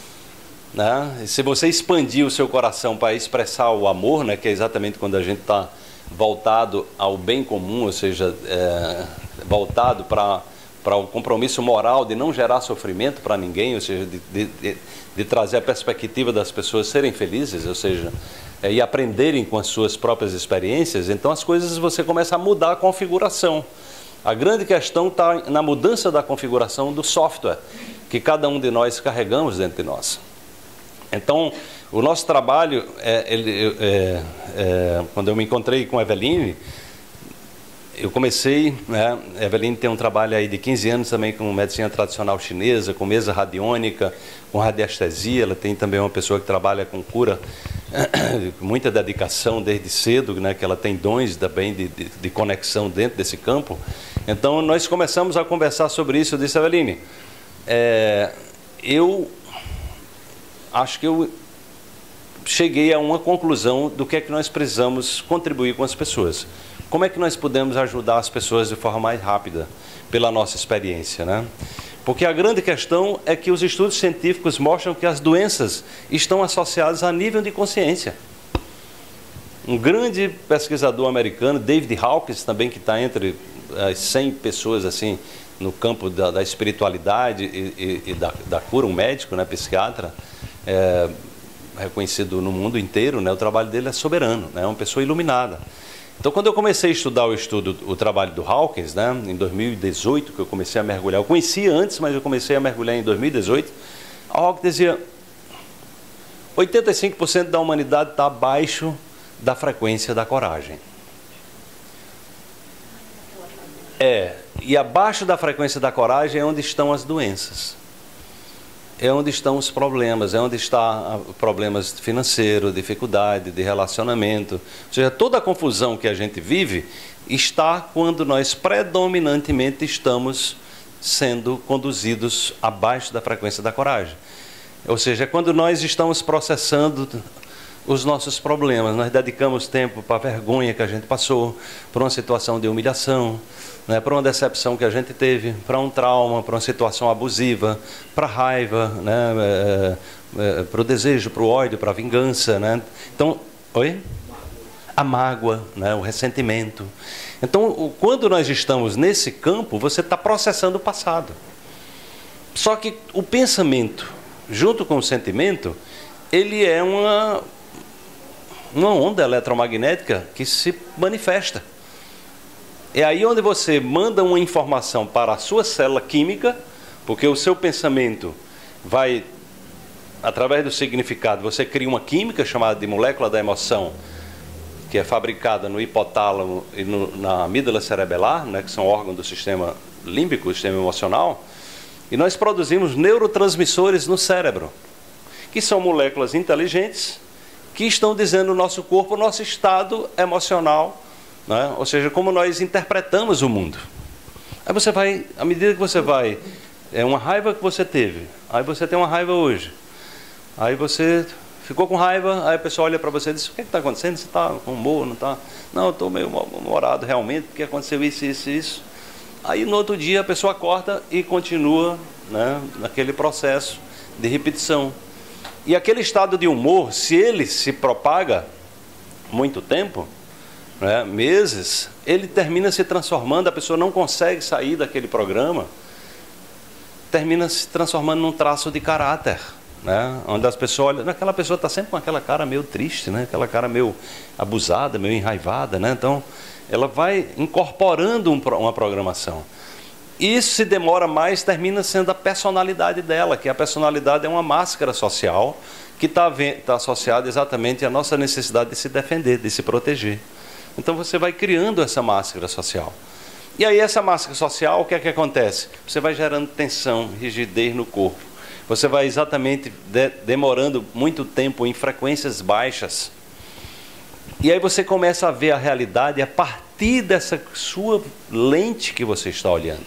né? Se você expandir o seu coração para expressar o amor, né? Que é exatamente quando a gente está voltado ao bem comum, ou seja, é, voltado para para o compromisso moral de não gerar sofrimento para ninguém, ou seja, de, de, de, de trazer a perspectiva das pessoas serem felizes, ou seja, é, e aprenderem com as suas próprias experiências. Então as coisas, você começa a mudar a configuração. A grande questão está na mudança da configuração do software que cada um de nós carregamos dentro de nós. Então, o nosso trabalho, é, ele, é, é, quando eu me encontrei com a Eveline, eu comecei, né, a Eveline tem um trabalho aí de quinze anos também com medicina tradicional chinesa, com mesa radiônica, com radiestesia. Ela tem também uma pessoa que trabalha com cura, com muita dedicação desde cedo, né, que ela tem dons também de, de, de conexão dentro desse campo. Então, nós começamos a conversar sobre isso. Eu disse, Eveline, é, eu acho que eu cheguei a uma conclusão do que é que nós precisamos contribuir com as pessoas. Como é que nós podemos ajudar as pessoas de forma mais rápida, pela nossa experiência, né? Porque a grande questão é que os estudos científicos mostram que as doenças estão associadas a nível de consciência. Um grande pesquisador americano, David Hawkins, também que está entre as cem pessoas assim no campo da, da espiritualidade e, e, e da, da cura, um médico, né, psiquiatra, é, reconhecido no mundo inteiro, né, o trabalho dele é soberano, né, é uma pessoa iluminada. Então, quando eu comecei a estudar o estudo, o trabalho do Hawkins, né, em dois mil e dezoito, que eu comecei a mergulhar, eu conhecia antes, mas eu comecei a mergulhar em dois mil e dezoito, a Hawkins dizia, oitenta e cinco por cento da humanidade está abaixo da frequência da coragem. É, e abaixo da frequência da coragem é onde estão as doenças. É onde estão os problemas, é onde está problemas financeiros, dificuldade de relacionamento. Ou seja, toda a confusão que a gente vive está quando nós predominantemente estamos sendo conduzidos abaixo da frequência da coragem. Ou seja, é quando nós estamos processando os nossos problemas, nós dedicamos tempo para a vergonha que a gente passou, para uma situação de humilhação, né, para uma decepção que a gente teve, para um trauma, para uma situação abusiva, para a raiva, né, é, é, para o desejo, para o ódio, para a vingança. Né? Então, oi? A mágoa, né, o ressentimento. Então, quando nós estamos nesse campo, você está processando o passado. Só que o pensamento, junto com o sentimento, ele é uma... uma onda eletromagnética que se manifesta. É aí onde você manda uma informação para a sua célula química, porque o seu pensamento vai, através do significado, você cria uma química chamada de molécula da emoção, que é fabricada no hipotálamo e no, na amígdala cerebelar, né, que são órgãos do sistema límbico, do sistema emocional, e nós produzimos neurotransmissores no cérebro, que são moléculas inteligentes, que estão dizendo no nosso corpo o nosso estado emocional, né? Ou seja, como nós interpretamos o mundo. Aí você vai, à medida que você vai, é uma raiva que você teve, aí você tem uma raiva hoje, aí você ficou com raiva, aí a pessoa olha para você e diz, o que está acontecendo? Você está com humor, não está? Não, eu estou meio mal-humorado realmente, porque aconteceu isso, isso, isso. Aí no outro dia a pessoa acorda e continua, né, naquele processo de repetição. E aquele estado de humor, se ele se propaga muito tempo, né, meses, ele termina se transformando, a pessoa não consegue sair daquele programa, termina se transformando num traço de caráter, né, onde as pessoas olham, aquela pessoa está sempre com aquela cara meio triste, né, aquela cara meio abusada, meio enraivada, né, então ela vai incorporando um, uma programação. Isso, se demora mais, termina sendo a personalidade dela, que a personalidade é uma máscara social que está tá associada exatamente à nossa necessidade de se defender, de se proteger. Então você vai criando essa máscara social. E aí essa máscara social, o que é que acontece? Você vai gerando tensão, rigidez no corpo. Você vai exatamente de, demorando muito tempo em frequências baixas. E aí você começa a ver a realidade a partir dessa sua lente que você está olhando.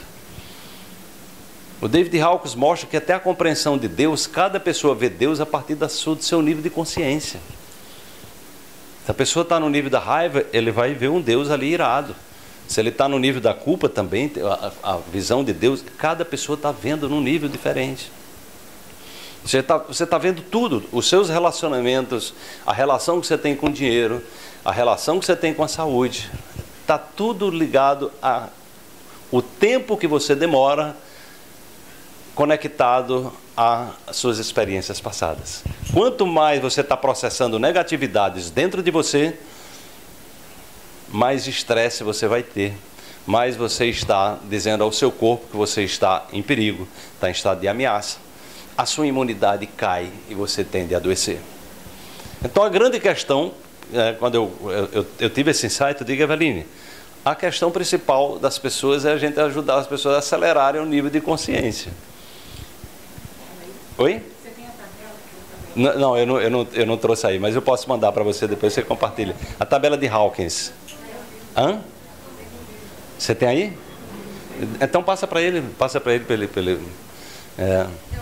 O David Hawkins mostra que até a compreensão de Deus, cada pessoa vê Deus a partir da sua, do seu nível de consciência. Se a pessoa está no nível da raiva, ele vai ver um Deus ali irado. Se ele está no nível da culpa também, a, a visão de Deus, cada pessoa está vendo num nível diferente. Você está você tá vendo tudo, os seus relacionamentos, a relação que você tem com o dinheiro, a relação que você tem com a saúde. Está tudo ligado ao tempo que você demora conectado às suas experiências passadas. Quanto mais você está processando negatividades dentro de você, mais estresse você vai ter, mais você está dizendo ao seu corpo que você está em perigo, está em estado de ameaça, a sua imunidade cai e você tende a adoecer. Então a grande questão, é, quando eu, eu, eu tive esse insight, eu digo, Eveline, a questão principal das pessoas é a gente ajudar as pessoas a acelerarem o nível de consciência. Oi? Você tem a tabela? Não, não, eu não, eu não, eu não trouxe aí, mas eu posso mandar para você depois, você compartilha. A tabela de Hawkins. Hã? Você tem aí? Então passa para ele, passa para ele, para ele, para ele. É.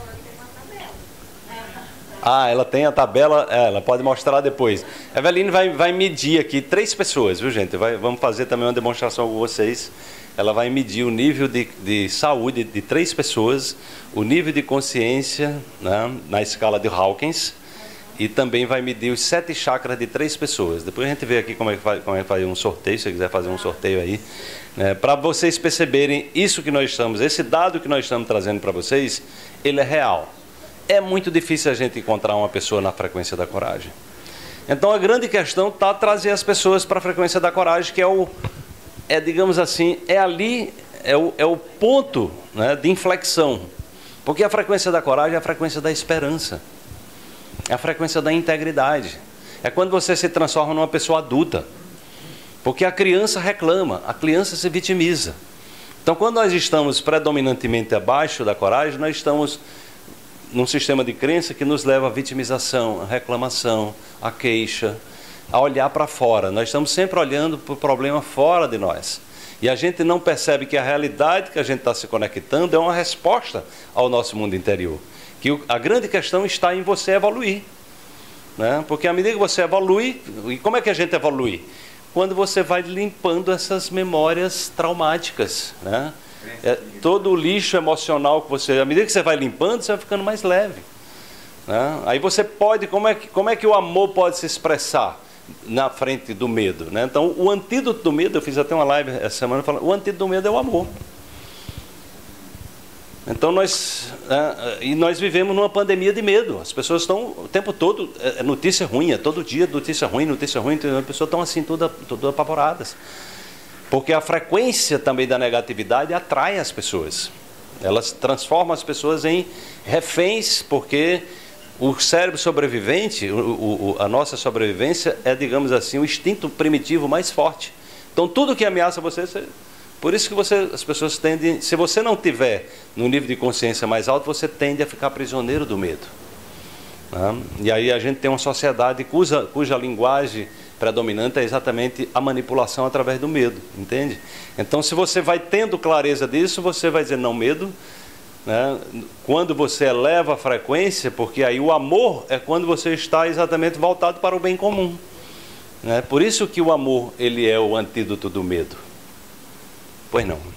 Ah, ela tem a tabela, é, ela pode mostrar depois. A Eveline vai, vai medir aqui três pessoas, viu, gente? Vai, vamos fazer também uma demonstração com vocês. Ela vai medir o nível de, de saúde de três pessoas, o nível de consciência, né, na escala de Hawkins, e também vai medir os sete chakras de três pessoas. Depois a gente vê aqui como é que faz, como é que faz um sorteio, se você quiser fazer um sorteio aí, né, para vocês perceberem isso que nós estamos, esse dado que nós estamos trazendo para vocês, ele é real. É muito difícil a gente encontrar uma pessoa na frequência da coragem. Então a grande questão está trazer as pessoas para a frequência da coragem, que é o, é, digamos assim, é ali, é o, é o ponto, né, de inflexão. Porque a frequência da coragem é a frequência da esperança. É a frequência da integridade. É quando você se transforma numa pessoa adulta. Porque a criança reclama, a criança se vitimiza. Então quando nós estamos predominantemente abaixo da coragem, nós estamos num sistema de crença que nos leva à vitimização, à reclamação, à queixa, a olhar para fora. Nós estamos sempre olhando para o problema fora de nós. E a gente não percebe que a realidade que a gente está se conectando é uma resposta ao nosso mundo interior. Que a grande questão está em você evoluir. Né? Porque à medida que você evolui, e como é que a gente evolui? Quando você vai limpando essas memórias traumáticas, né? É, todo o lixo emocional que você... À medida que você vai limpando, você vai ficando mais leve. Né? Aí você pode... Como é, que, como é que o amor pode se expressar na frente do medo? Né? Então, o antídoto do medo... Eu fiz até uma live essa semana falando... O antídoto do medo é o amor. Então, nós... É, e nós vivemos numa pandemia de medo. As pessoas estão o tempo todo... É notícia ruim. É todo dia notícia ruim, notícia ruim. As pessoas estão assim, todas, todas apavoradas. Porque a frequência também da negatividade atrai as pessoas. Elas transformam as pessoas em reféns, porque o cérebro sobrevivente, o, o, a nossa sobrevivência é, digamos assim, o instinto primitivo mais forte. Então, tudo que ameaça você... você por isso que você, as pessoas tendem... Se você não tiver no nível de consciência mais alto, você tende a ficar prisioneiro do medo. Né? E aí a gente tem uma sociedade cuja, cuja linguagem predominante é exatamente a manipulação através do medo, entende? Então, se você vai tendo clareza disso, você vai dizer, não, medo, né? Quando você eleva a frequência, porque aí o amor é quando você está exatamente voltado para o bem comum, né? Por isso que o amor, ele é o antídoto do medo. Pois não.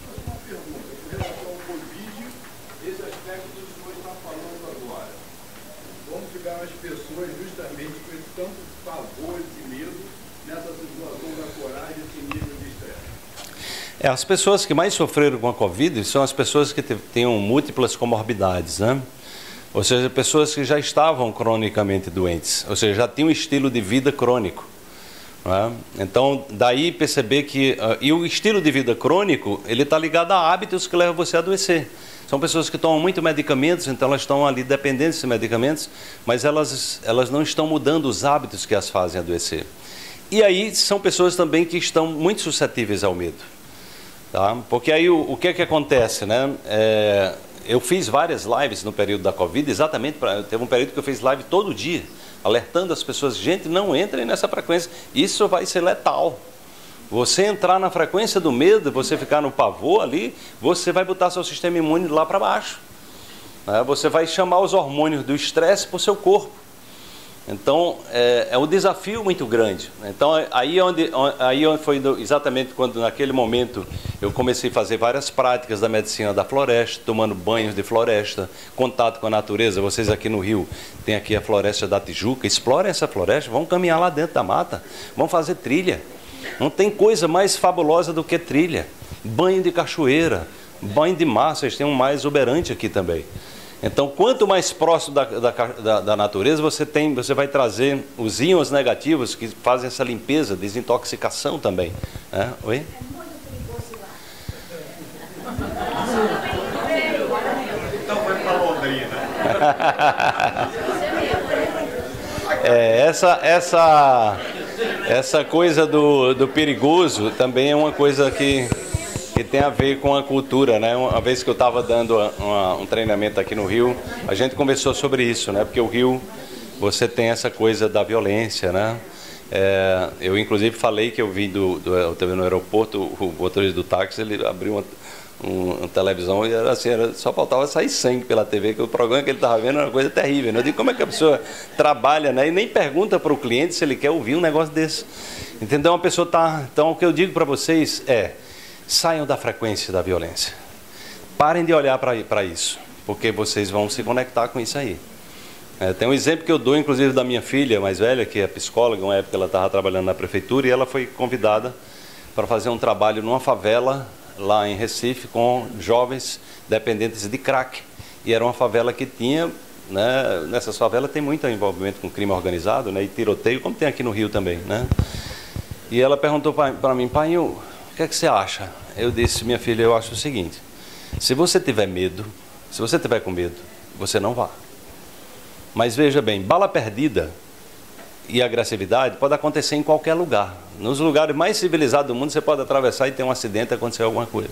É, as pessoas que mais sofreram com a Covid são as pessoas que tinham múltiplas comorbidades, né? Ou seja, pessoas que já estavam cronicamente doentes, ou seja, já tinham um estilo de vida crônico. Né? Então, daí perceber que... Uh, e o estilo de vida crônico, ele está ligado a hábitos que levam você a adoecer. São pessoas que tomam muito medicamentos, então elas estão ali dependentes de medicamentos, mas elas, elas não estão mudando os hábitos que as fazem adoecer. E aí são pessoas também que estão muito suscetíveis ao medo. Tá? Porque aí o, o que é que acontece, né? É, eu fiz várias lives no período da Covid, exatamente, pra, teve um período que eu fiz live todo dia, alertando as pessoas, gente, não entrem nessa frequência, isso vai ser letal. Você entrar na frequência do medo, você ficar no pavor ali, você vai botar seu sistema imune lá para baixo. Né? Você vai chamar os hormônios do estresse para o seu corpo. Então, é, é um desafio muito grande. Então, aí, onde, aí foi exatamente quando, naquele momento, eu comecei a fazer várias práticas da medicina da floresta, tomando banhos de floresta, contato com a natureza. Vocês aqui no Rio, tem aqui a floresta da Tijuca, explorem essa floresta, vão caminhar lá dentro da mata, vão fazer trilha. Não tem coisa mais fabulosa do que trilha. Banho de cachoeira, banho de mar, vocês têm um mar exuberante aqui também. Então, quanto mais próximo da, da, da, da natureza, você, tem, você vai trazer os íons negativos que fazem essa limpeza, desintoxicação também. É? Oi? É muito perigoso lá. Então vai para Londrina. É, essa, essa, essa coisa do, do perigoso também é uma coisa que... que tem a ver com a cultura, né? Uma vez que eu estava dando uma, um treinamento aqui no Rio, a gente conversou sobre isso, né? Porque o Rio, você tem essa coisa da violência, né? É, eu, inclusive, falei que eu vim do, do eu tava no aeroporto, o motorista do táxi, ele abriu uma, um, uma televisão e era assim, era, só faltava sair sangue pela T V, que o programa que ele estava vendo era uma coisa terrível. Né? Eu digo, como é que a pessoa trabalha, né? E nem pergunta para o cliente se ele quer ouvir um negócio desse. Entendeu? Uma pessoa tá... Então, o que eu digo para vocês é, saiam da frequência da violência. Parem de olhar para isso, porque vocês vão se conectar com isso aí. É, tem um exemplo que eu dou, inclusive, da minha filha mais velha, que é psicóloga. Uma época ela estava trabalhando na prefeitura e ela foi convidada para fazer um trabalho numa favela lá em Recife com jovens dependentes de crack. E era uma favela que tinha, né, nessa favela tem muito envolvimento com crime organizado, né, e tiroteio, como tem aqui no Rio também, né? E ela perguntou para mim, pai, o que é que você acha? Eu disse, minha filha, eu acho o seguinte, se você tiver medo, se você tiver com medo, você não vá. Mas veja bem, bala perdida e agressividade pode acontecer em qualquer lugar. Nos lugares mais civilizados do mundo, você pode atravessar e ter um acidente, acontecer alguma coisa.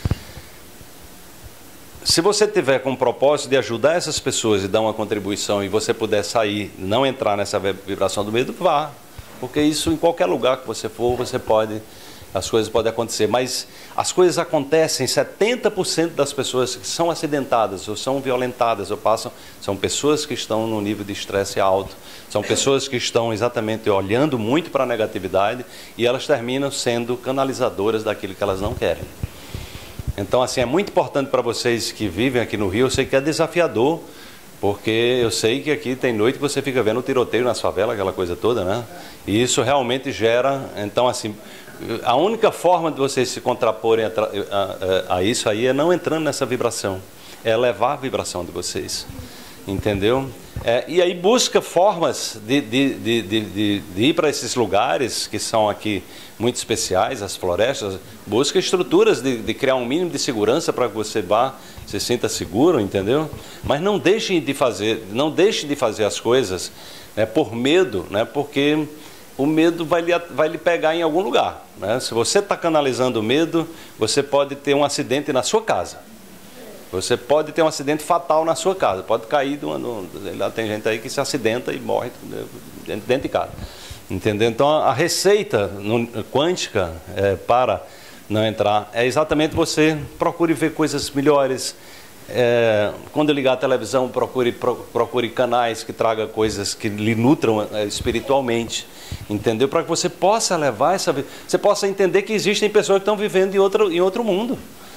Se você tiver com o propósito de ajudar essas pessoas e dar uma contribuição e você puder sair, não entrar nessa vibração do medo, vá. Porque isso, em qualquer lugar que você for, você pode... As coisas podem acontecer, mas as coisas acontecem, setenta por cento das pessoas que são acidentadas, ou são violentadas, ou passam, são pessoas que estão num nível de estresse alto, são pessoas que estão exatamente olhando muito para a negatividade e elas terminam sendo canalizadoras daquilo que elas não querem. Então, assim, é muito importante para vocês que vivem aqui no Rio, eu sei que é desafiador, porque eu sei que aqui tem noite que você fica vendo o tiroteio nas favelas, aquela coisa toda, né? E isso realmente gera, então, assim... A única forma de vocês se contraporem a, a, a, a isso aí é não entrando nessa vibração, é elevar a vibração de vocês, entendeu? É, e aí busca formas de, de, de, de, de, de ir para esses lugares que são aqui muito especiais, as florestas, busca estruturas de, de criar um mínimo de segurança para que você vá, se sinta seguro, entendeu? Mas não deixe de fazer, não deixe de fazer as coisas, né, por medo, né, porque... o medo vai lhe, vai lhe pegar em algum lugar, né? Se você está canalizando o medo, você pode ter um acidente na sua casa. Você pode ter um acidente fatal na sua casa. Pode cair, de uma, de, tem gente aí que se acidenta e morre dentro de casa. Entendeu? Então, a receita no, quântica é, para não entrar é exatamente você procure ver coisas melhores. É, quando ligar a televisão, procure, procure canais que tragam coisas que lhe nutram é, espiritualmente, entendeu? Para que você possa levar essa... Você possa entender que existem pessoas que estão vivendo em outro, em outro mundo.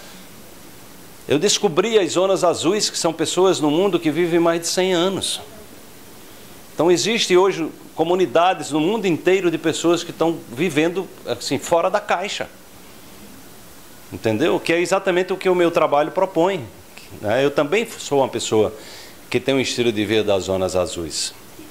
Eu descobri as zonas azuis, que são pessoas no mundo que vivem mais de cem anos. Então, existem hoje comunidades no mundo inteiro de pessoas que estão vivendo assim, fora da caixa. Entendeu? Que é exatamente o que o meu trabalho propõe. Eu também sou uma pessoa que tem um estilo de vida das zonas azuis.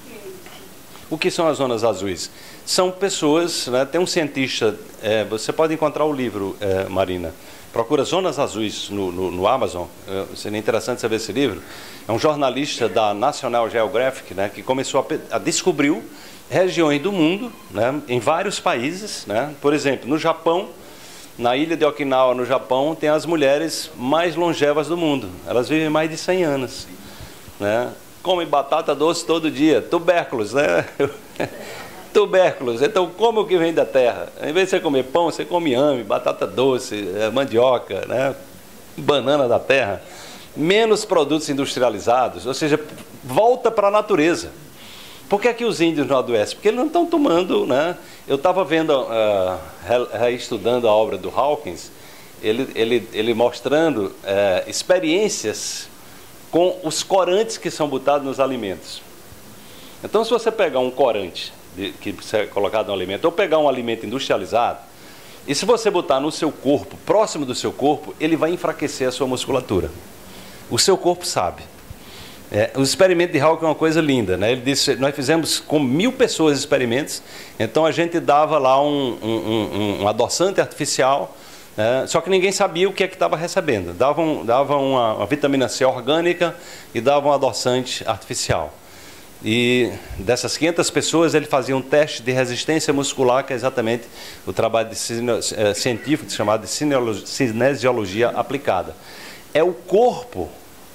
O que são as zonas azuis? São pessoas, né, tem um cientista, é, você pode encontrar o livro, é, Marina, procura Zonas Azuis no, no, no Amazon, é, seria interessante você ver esse livro. É um jornalista da National Geographic, né, que começou a, a descobrir regiões do mundo, né, em vários países, né, por exemplo, no Japão. Na ilha de Okinawa, no Japão, tem as mulheres mais longevas do mundo. Elas vivem mais de cem anos. Né? Comem batata doce todo dia. Tubérculos, né? Tubérculos. Então, come o que vem da terra. Em vez de você comer pão, você come inhame, batata doce, mandioca, né? Banana da terra. Menos produtos industrializados. Ou seja, volta para a natureza. Por que é que os índios não adoecem? Porque eles não estão tomando, né? Eu estava vendo, uh, reestudando a obra do Hawkins, ele, ele, ele mostrando uh, experiências com os corantes que são botados nos alimentos. Então, se você pegar um corante de, que é colocado no alimento, ou pegar um alimento industrializado, e se você botar no seu corpo, próximo do seu corpo, ele vai enfraquecer a sua musculatura. O seu corpo sabe. É, o experimento de Hawking é uma coisa linda, né? Ele disse, nós fizemos com mil pessoas experimentos, então a gente dava lá um, um, um, um adoçante artificial, né? Só que ninguém sabia o que é que estava recebendo. Dava, um, dava uma, uma vitamina C orgânica e dava um adoçante artificial. E dessas quinhentas pessoas ele fazia um teste de resistência muscular, que é exatamente o trabalho de, é, científico chamado de cinesiologia aplicada. É o corpo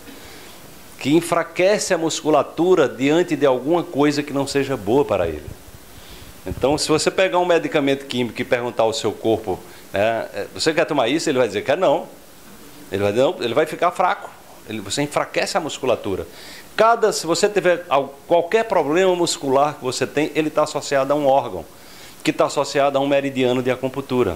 que enfraquece a musculatura diante de alguma coisa que não seja boa para ele. Então, se você pegar um medicamento químico e perguntar ao seu corpo, né, você quer tomar isso? Ele vai dizer, quer não. Ele vai, não, ele vai ficar fraco. Ele, você enfraquece a musculatura. Cada, se você tiver qualquer problema muscular que você tem, ele está associado a um órgão, que está associado a um meridiano de acupuntura.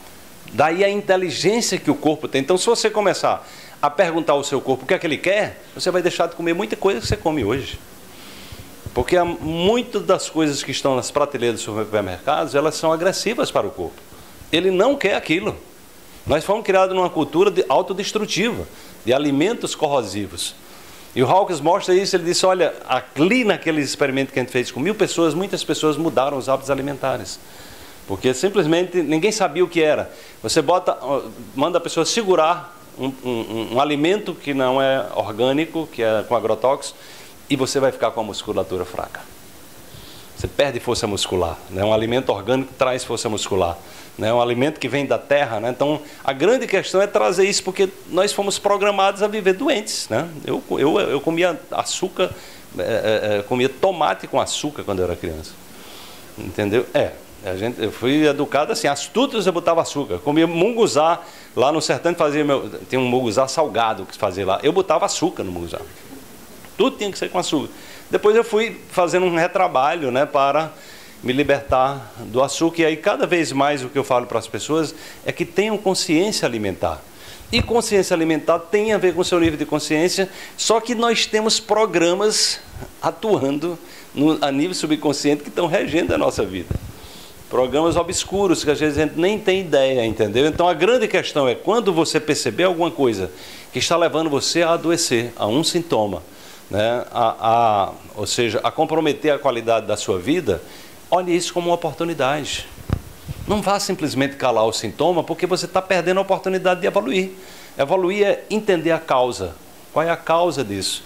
Daí a inteligência que o corpo tem. Então, se você começar a perguntar ao seu corpo o que é que ele quer, você vai deixar de comer muita coisa que você come hoje. Porque muitas das coisas que estão nas prateleiras dos supermercados, elas são agressivas para o corpo. Ele não quer aquilo. Nós fomos criados numa cultura de autodestrutiva, de alimentos corrosivos. E o Hawkins mostra isso, ele disse, olha, ali naquele experimento que a gente fez com mil pessoas, muitas pessoas mudaram os hábitos alimentares. Porque simplesmente ninguém sabia o que era. Você bota, manda a pessoa segurar um, um, um alimento que não é orgânico, que é com agrotóxicos, e você vai ficar com a musculatura fraca. Você perde força muscular. Né? Um alimento orgânico traz força muscular. Né? Um alimento que vem da terra. Né? Então, a grande questão é trazer isso, porque nós fomos programados a viver doentes. Né? Eu, eu, eu comia açúcar, é, é, comia tomate com açúcar quando eu era criança. Entendeu? É. A gente, eu fui educado assim, astutos eu botava açúcar. Comia munguzá, lá no sertão fazia meu, tem um munguzá salgado que fazia lá. Eu botava açúcar no munguzá. Tudo tinha que ser com açúcar. Depois eu fui fazendo um retrabalho, né, para me libertar do açúcar. E aí cada vez mais o que eu falo para as pessoas é que tenham consciência alimentar. E consciência alimentar tem a ver com o seu nível de consciência, só que nós temos programas atuando no, a nível subconsciente que estão regendo a nossa vida. Programas obscuros que às vezes a gente nem tem ideia, entendeu? Então a grande questão é quando você perceber alguma coisa que está levando você a adoecer, a um sintoma, né? a, a, ou seja, a comprometer a qualidade da sua vida, olhe isso como uma oportunidade. Não vá simplesmente calar o sintoma, porque você está perdendo a oportunidade de evoluir. Evoluir é entender a causa. Qual é a causa disso?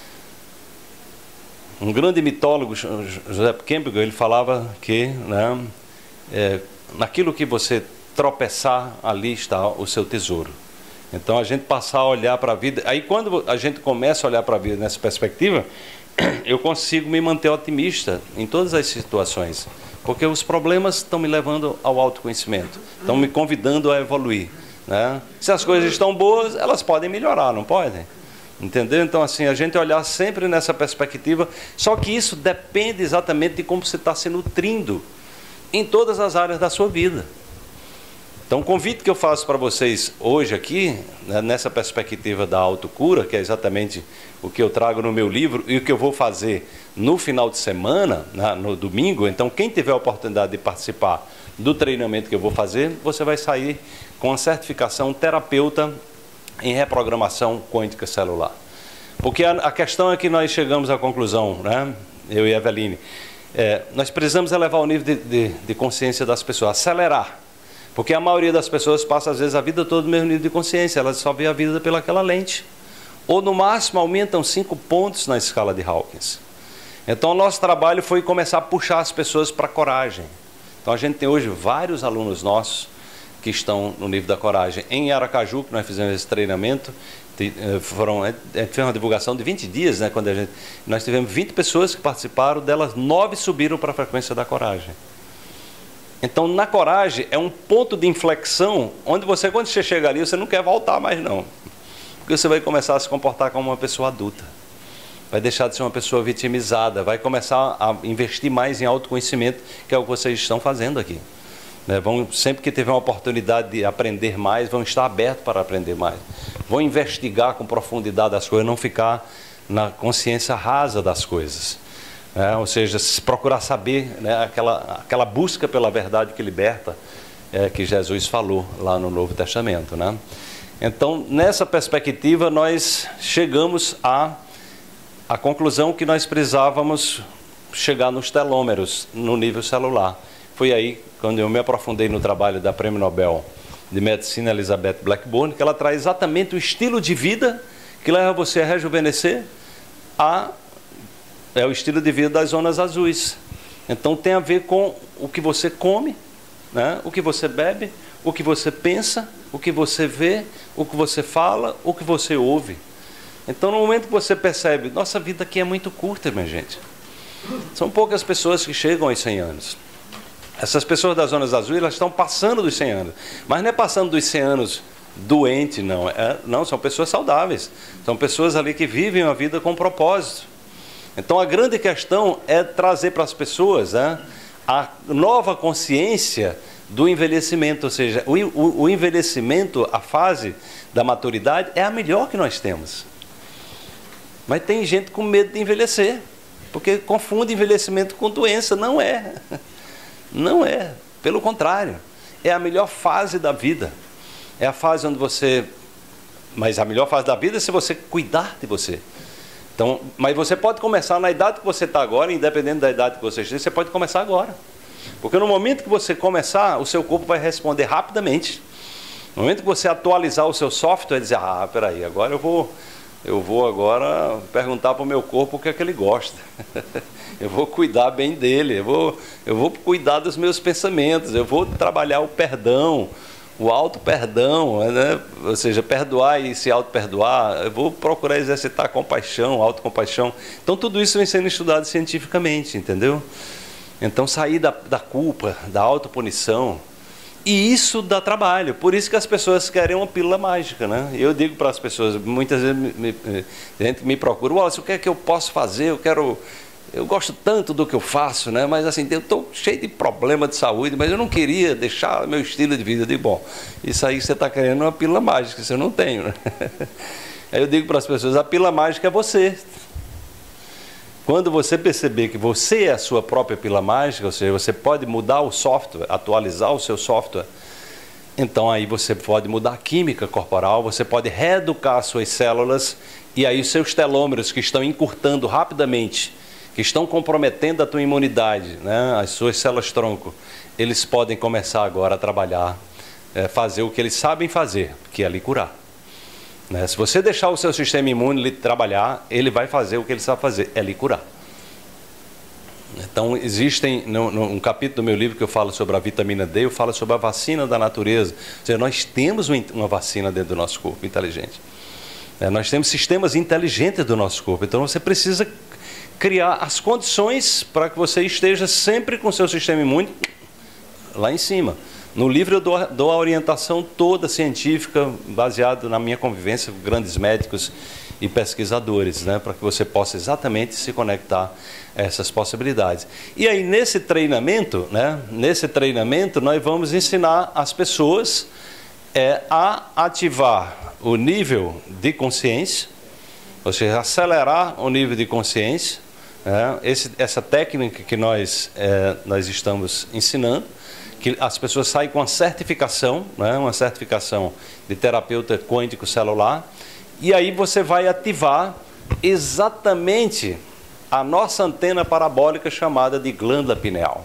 Um grande mitólogo, Joseph Campbell, ele falava que, né, é, naquilo que você tropeçar, ali está o seu tesouro. Então a gente passar a olhar para a vida, aí quando a gente começa a olhar para a vida nessa perspectiva, eu consigo me manter otimista em todas as situações, porque os problemas estão me levando ao autoconhecimento, estão me convidando a evoluir, né? Se as coisas estão boas, elas podem melhorar, não podem? Entendeu? Então assim, a gente olhar sempre nessa perspectiva, só que isso depende exatamente de como você está se nutrindo em todas as áreas da sua vida. Então, o convite que eu faço para vocês hoje aqui, né, nessa perspectiva da autocura, que é exatamente o que eu trago no meu livro e o que eu vou fazer no final de semana, né, no domingo. Então, quem tiver a oportunidade de participar do treinamento que eu vou fazer, você vai sair com a certificação terapeuta em reprogramação quântica celular. Porque a, a questão é que nós chegamos à conclusão, né, eu e a Eveline, é, nós precisamos elevar o nível de, de, de consciência das pessoas, acelerar. Porque a maioria das pessoas passa, às vezes, a vida toda no mesmo nível de consciência. Elas só vê a vida pelaquela lente. Ou, no máximo, aumentam cinco pontos na escala de Hawkins. Então, o nosso trabalho foi começar a puxar as pessoas para a coragem. Então, a gente tem hoje vários alunos nossos que estão no nível da coragem. Em Aracaju, que nós fizemos esse treinamento, foram, a gente fez uma divulgação de vinte dias, né, quando a gente, nós tivemos vinte pessoas que participaram, delas nove subiram para a frequência da coragem. Então, na coragem, é um ponto de inflexão, onde você, quando você chega ali, você não quer voltar mais, não. Porque você vai começar a se comportar como uma pessoa adulta. Vai deixar de ser uma pessoa vitimizada, vai começar a investir mais em autoconhecimento, que é o que vocês estão fazendo aqui. Né? Vão, sempre que tiver uma oportunidade de aprender mais, vão estar abertos para aprender mais. Vão investigar com profundidade as coisas, não ficar na consciência rasa das coisas. É, ou seja, se procurar saber, né, aquela, aquela busca pela verdade que liberta, é, que Jesus falou lá no Novo Testamento, né? Então, nessa perspectiva, nós chegamos à, à conclusão que nós precisávamos chegar nos telômeros, no nível celular. Foi aí, quando eu me aprofundei no trabalho da Prêmio Nobel de Medicina Elizabeth Blackburn, que ela traz exatamente o estilo de vida que leva você a rejuvenescer a... É o estilo de vida das zonas azuis. Então tem a ver com o que você come, né? O que você bebe, o que você pensa, o que você vê, o que você fala, o que você ouve. Então no momento que você percebe, nossa vida aqui é muito curta, minha gente. São poucas pessoas que chegam aos cem anos. Essas pessoas das zonas azuis, elas estão passando dos cem anos. Mas não é passando dos cem anos doente, não. É, não, são pessoas saudáveis. São pessoas ali que vivem a vida com propósito. Então, a grande questão é trazer para as pessoas, né, a nova consciência do envelhecimento. Ou seja, o, o, o envelhecimento, a fase da maturidade, é a melhor que nós temos. Mas tem gente com medo de envelhecer, porque confunde envelhecimento com doença. Não é. Não é. Pelo contrário. É a melhor fase da vida. É a fase onde você... Mas a melhor fase da vida é se você cuidar de você. Então, mas você pode começar na idade que você está agora, independente da idade que você esteja, você pode começar agora. Porque no momento que você começar, o seu corpo vai responder rapidamente. No momento que você atualizar o seu software, dizer, ah, peraí, agora eu vou, eu vou agora perguntar para o meu corpo o que é que ele gosta. Eu vou cuidar bem dele, eu vou, eu vou cuidar dos meus pensamentos, eu vou trabalhar o perdão, o auto-perdão, né? Ou seja, perdoar e se auto-perdoar. Eu vou procurar exercitar a compaixão, a autocompaixão. Então, tudo isso vem sendo estudado cientificamente, entendeu? Então, sair da, da culpa, da autopunição. E isso dá trabalho. Por isso que as pessoas querem uma pílula mágica, né? Eu digo para as pessoas, muitas vezes me, me, a gente me procura, Wallace, o que é que eu posso fazer? Eu quero... Eu gosto tanto do que eu faço, né? Mas assim, eu estou cheio de problema de saúde, mas eu não queria deixar meu estilo de vida. Eu digo, bom, isso aí você está querendo uma pílula mágica, isso eu não tenho, né? Aí eu digo para as pessoas, a pílula mágica é você. Quando você perceber que você é a sua própria pílula mágica, ou seja, você pode mudar o software, atualizar o seu software, então aí você pode mudar a química corporal, você pode reeducar as suas células, e aí os seus telômeros que estão encurtando rapidamente, que estão comprometendo a tua imunidade, né? As suas células-tronco, eles podem começar agora a trabalhar, é, fazer o que eles sabem fazer, que é lhe curar. Né? Se você deixar o seu sistema imune lhe trabalhar, ele vai fazer o que ele sabe fazer, é lhe curar. Então, existem, no, no, um capítulo do meu livro que eu falo sobre a vitamina D, eu falo sobre a vacina da natureza. Ou seja, nós temos uma vacina dentro do nosso corpo, inteligente. É, nós temos sistemas inteligentes do nosso corpo, então você precisa criar as condições para que você esteja sempre com o seu sistema imune lá em cima. No livro eu dou, dou a orientação toda científica, baseada na minha convivência com grandes médicos e pesquisadores, né, para que você possa exatamente se conectar a essas possibilidades. E aí, nesse treinamento, né, nesse treinamento, nós vamos ensinar as pessoas é, a ativar o nível de consciência, ou seja, acelerar o nível de consciência. É, esse, essa técnica que nós, é, nós estamos ensinando, que as pessoas saem com uma certificação, né, uma certificação de terapeuta quântico celular, e aí você vai ativar exatamente a nossa antena parabólica chamada de glândula pineal.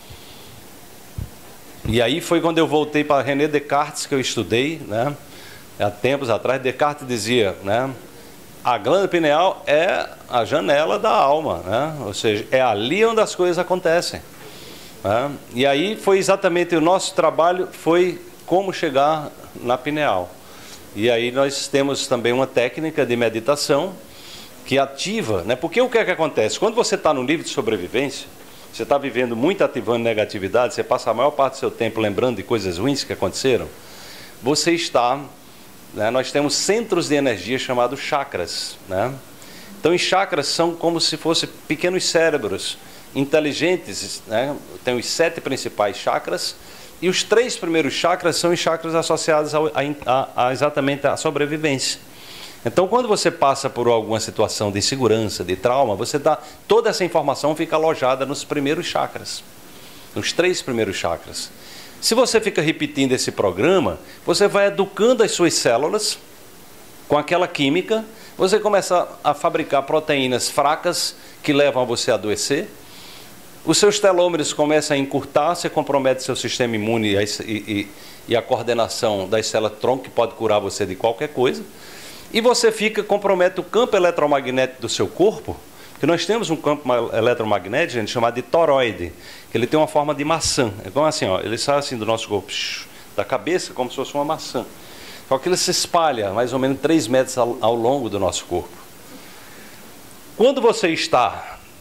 E aí foi quando eu voltei para René Descartes, que eu estudei, né, há tempos atrás. Descartes dizia, né, a glândula pineal é a janela da alma, né? Ou seja, é ali onde as coisas acontecem. Né? E aí foi exatamente o nosso trabalho, foi como chegar na pineal. E aí nós temos também uma técnica de meditação que ativa, né? Porque o que é que acontece? Quando você está no nível de sobrevivência, você está vivendo muito ativando negatividade, você passa a maior parte do seu tempo lembrando de coisas ruins que aconteceram, você está... Né, nós temos centros de energia chamados chakras. Né? Então, os chakras são como se fossem pequenos cérebros inteligentes. Né? Tem os sete principais chakras, e os três primeiros chakras são os chakras associados ao, a, a, exatamente à sobrevivência. Então, quando você passa por alguma situação de insegurança, de trauma, você dá, toda essa informação fica alojada nos primeiros chakras, nos três primeiros chakras. Se você fica repetindo esse programa, você vai educando as suas células com aquela química, você começa a fabricar proteínas fracas que levam a você a adoecer, os seus telômeros começam a encurtar, você compromete seu sistema imune e, e, e a coordenação das células-tronco, que pode curar você de qualquer coisa, e você fica, compromete o campo eletromagnético do seu corpo, que nós temos um campo eletromagnético, gente, chamado de toroide, que ele tem uma forma de maçã. É como assim, ó, ele sai assim do nosso corpo, da cabeça, como se fosse uma maçã. Só que ele se espalha mais ou menos três metros ao, ao longo do nosso corpo. Quando você está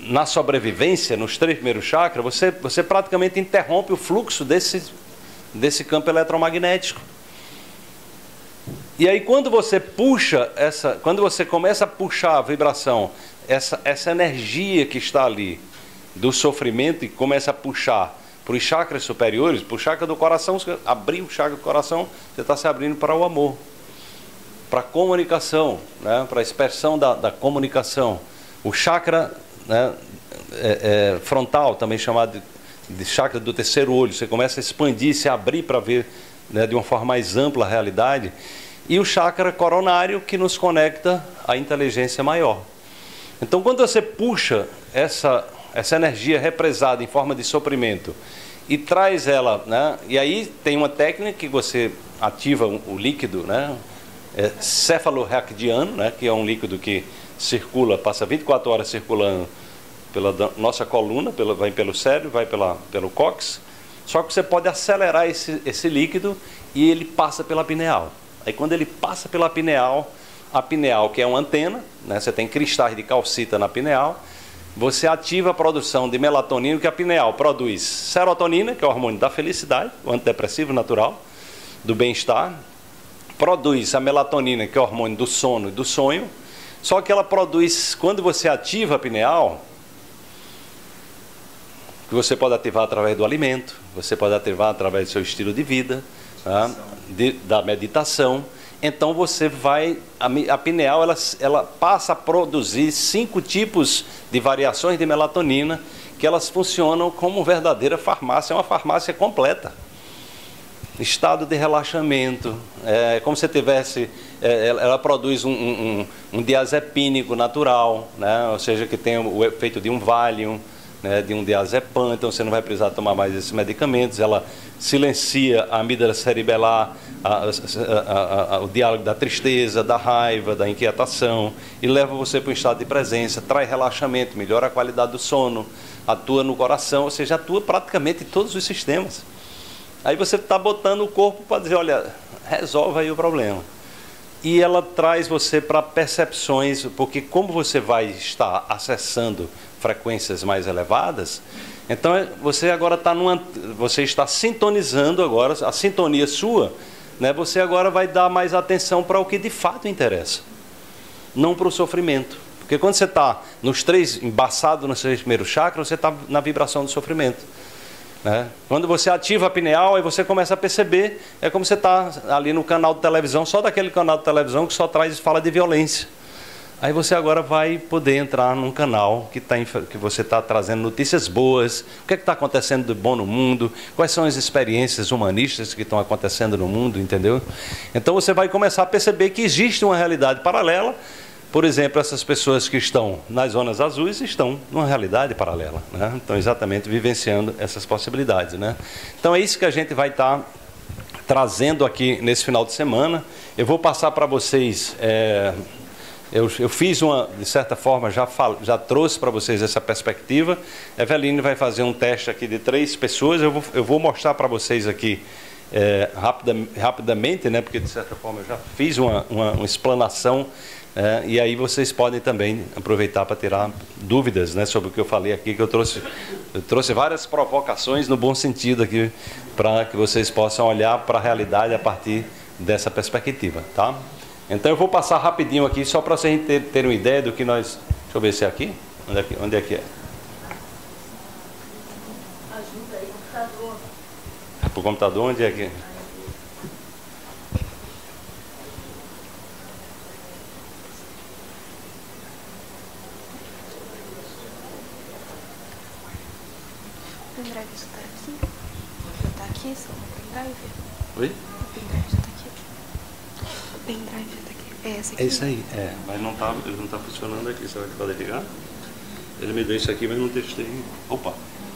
na sobrevivência, nos três primeiros chakras, você, você praticamente interrompe o fluxo desse, desse campo eletromagnético. E aí quando você puxa essa, quando você começa a puxar a vibração, essa, essa energia que está ali do sofrimento e começa a puxar para os chakras superiores, para o chakra do coração, abrir o chakra do coração, você está se abrindo para o amor, para a comunicação, né? Para a expressão da, da comunicação. O chakra, né, é, é, frontal, também chamado de, de chakra do terceiro olho, você começa a expandir, se abrir para ver, né, de uma forma mais ampla a realidade. E o chakra coronário, que nos conecta à inteligência maior. Então, quando você puxa essa, essa energia represada em forma de sofrimento e traz ela, né, e aí tem uma técnica que você ativa o, o líquido, né, é, cefalorraquidiano, né, que é um líquido que circula, passa vinte e quatro horas circulando pela nossa coluna, pela, vai pelo cérebro, vai pela, pelo cóccix, só que você pode acelerar esse, esse líquido e ele passa pela pineal. Aí quando ele passa pela pineal, a pineal, que é uma antena, né, você tem cristais de calcita na pineal, você ativa a produção de melatonina, que a pineal produz serotonina, que é o hormônio da felicidade, o antidepressivo natural, do bem-estar, produz a melatonina, que é o hormônio do sono e do sonho, só que ela produz, quando você ativa a pineal, que você pode ativar através do alimento, você pode ativar através do seu estilo de vida, tá? de, da meditação, então você vai, a, a pineal ela, ela passa a produzir cinco tipos de variações de melatonina, que elas funcionam como verdadeira farmácia, uma farmácia completa. Estado de relaxamento, é como se tivesse, é, ela produz um, um, um diazepínico natural, né? Ou seja, que tem o efeito de um Valium, né? De um diazepam, então você não vai precisar tomar mais esses medicamentos. Ela silencia a amígdala cerebelar, a, a, a, a, o diálogo da tristeza, da raiva, da inquietação, e leva você para um estado de presença, traz relaxamento, melhora a qualidade do sono, atua no coração, ou seja, atua praticamente em todos os sistemas. Aí você está botando o corpo para dizer, olha, resolve aí o problema. E ela traz você para percepções, porque como você vai estar acessando frequências mais elevadas, então você agora está numa, você está sintonizando agora, a sintonia sua, né, você agora vai dar mais atenção para o que de fato interessa, não para o sofrimento. Porque quando você está nos três, embaçado nos três primeiros chakras, você está na vibração do sofrimento. Né? Quando você ativa a pineal, aí você começa a perceber, é como você está ali no canal de televisão, só daquele canal de televisão que só traz fala de violência. Aí você agora vai poder entrar num canal que, tá, que você está trazendo notícias boas, o que é que está acontecendo de bom no mundo, quais são as experiências humanistas que estão acontecendo no mundo, entendeu? Então você vai começar a perceber que existe uma realidade paralela. Por exemplo, essas pessoas que estão nas zonas azuis estão numa realidade paralela, né? Estão exatamente vivenciando essas possibilidades, né? Então é isso que a gente vai estar tá trazendo aqui nesse final de semana. Eu vou passar para vocês, é, eu, eu fiz uma, de certa forma, já, falo, já trouxe para vocês essa perspectiva. A Eveline vai fazer um teste aqui de três pessoas, eu vou, eu vou mostrar para vocês aqui é, rapida, rapidamente, né? Porque de certa forma eu já fiz uma, uma, uma explanação. É, e aí vocês podem também aproveitar para tirar dúvidas, né, sobre o que eu falei aqui, que eu trouxe, eu trouxe várias provocações no bom sentido aqui, para que vocês possam olhar para a realidade a partir dessa perspectiva, tá? Então eu vou passar rapidinho aqui, só para vocês terem ter uma ideia do que nós... Deixa eu ver se é aqui. Onde é que, onde é, que é? Ajuda aí, computador. É para o computador, onde é que é? O pendrive já está aqui? Já está aqui, só o pendrive? Oi? O pendrive já está aqui. O pendrive já está aqui. É esse aqui? É isso aí, é. Mas não está ele não tá funcionando aqui. Será que pode ligar? Ele me deu isso aqui, mas não testei. Opa!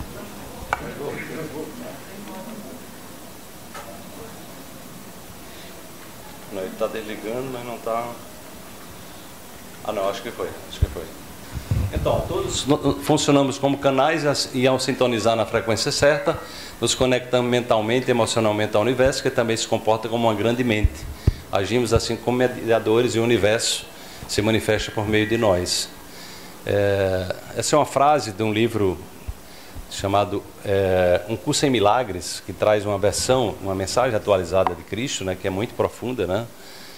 Não, ele está desligando, mas não está... Ah não, acho que foi, acho que foi. Então, todos funcionamos como canais e ao sintonizar na frequência certa, nos conectamos mentalmente e emocionalmente ao universo, que também se comporta como uma grande mente. Agimos assim como mediadores e o universo se manifesta por meio de nós. É, essa é uma frase de um livro chamado é, Um Curso em Milagres, que traz uma versão, uma mensagem atualizada de Cristo, né, que é muito profunda, né?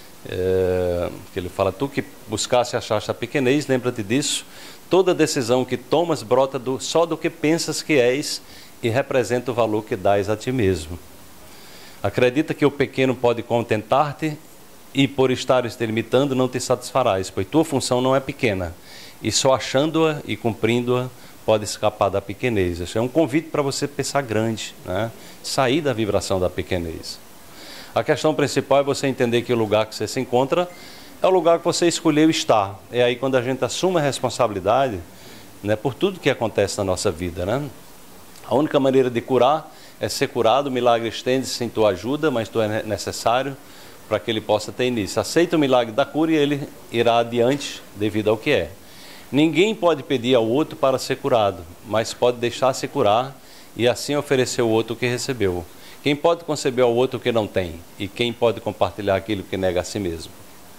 É, que ele fala: tu que buscaste achaste a pequenez, lembra-te disso, toda decisão que tomas brota do, só do que pensas que és e representa o valor que dás a ti mesmo. Acredita que o pequeno pode contentar-te e por estares te limitando não te satisfarás, pois tua função não é pequena e só achando-a e cumprindo-a pode escapar da pequenez. Isso é um convite para você pensar grande, né? Sair da vibração da pequenez. A questão principal é você entender que o lugar que você se encontra é o lugar que você escolheu estar. É aí quando a gente assume a responsabilidade, né, por tudo que acontece na nossa vida, né? A única maneira de curar é ser curado. O milagre estende-se sem tua ajuda, mas tu é necessário para que ele possa ter início. Aceita o milagre da cura e ele irá adiante devido ao que é. Ninguém pode pedir ao outro para ser curado, mas pode deixar-se curar e assim oferecer ao outro o que recebeu. Quem pode conceber ao outro o que não tem? E quem pode compartilhar aquilo que nega a si mesmo?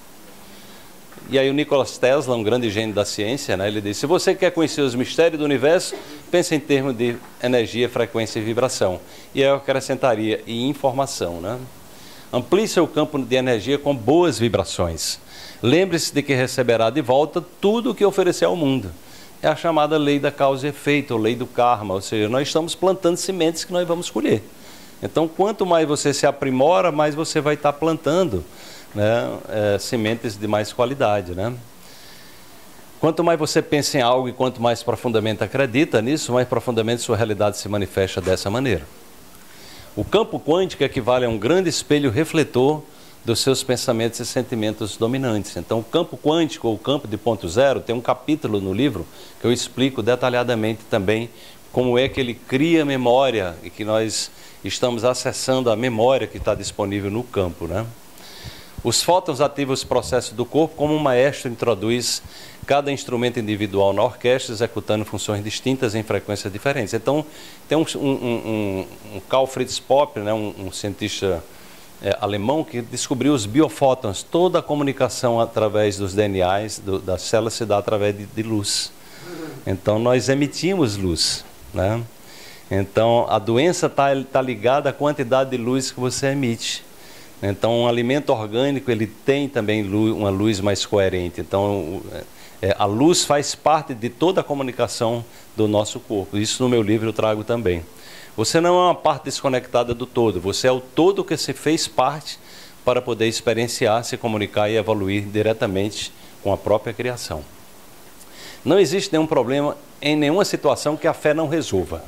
E aí o Nikola Tesla, um grande gênio da ciência, né, ele diz: se você quer conhecer os mistérios do universo, pense em termos de energia, frequência e vibração. E aí eu acrescentaria: e informação, né? Amplie seu campo de energia com boas vibrações. Lembre-se de que receberá de volta tudo o que oferecer ao mundo. É a chamada lei da causa e efeito, ou lei do karma, ou seja, nós estamos plantando sementes que nós vamos colher. Então, quanto mais você se aprimora, mais você vai estar plantando, né, é, sementes de mais qualidade, né? Quanto mais você pensa em algo e quanto mais profundamente acredita nisso, mais profundamente sua realidade se manifesta dessa maneira. O campo quântico equivale a um grande espelho refletor dos seus pensamentos e sentimentos dominantes. Então, o campo quântico, ou o campo de ponto zero, tem um capítulo no livro que eu explico detalhadamente também como é que ele cria memória e que nós estamos acessando a memória que está disponível no campo, né? Os fótons ativam os processos do corpo como um maestro introduz cada instrumento individual na orquestra, executando funções distintas em frequências diferentes. Então, tem um, um, um, um Carl Fritz Popper, né, um, um cientista é, alemão, que descobriu os biofótons. Toda a comunicação através dos D N As, do, das células, se dá através de, de luz. Então, nós emitimos luz, né? Então, a doença está tá ligada à quantidade de luz que você emite. Então, um alimento orgânico, ele tem também luz, uma luz mais coerente. Então, é, a luz faz parte de toda a comunicação do nosso corpo. Isso no meu livro eu trago também. Você não é uma parte desconectada do todo. Você é o todo que se fez parte para poder experienciar, se comunicar e evoluir diretamente com a própria criação. Não existe nenhum problema em nenhuma situação que a fé não resolva.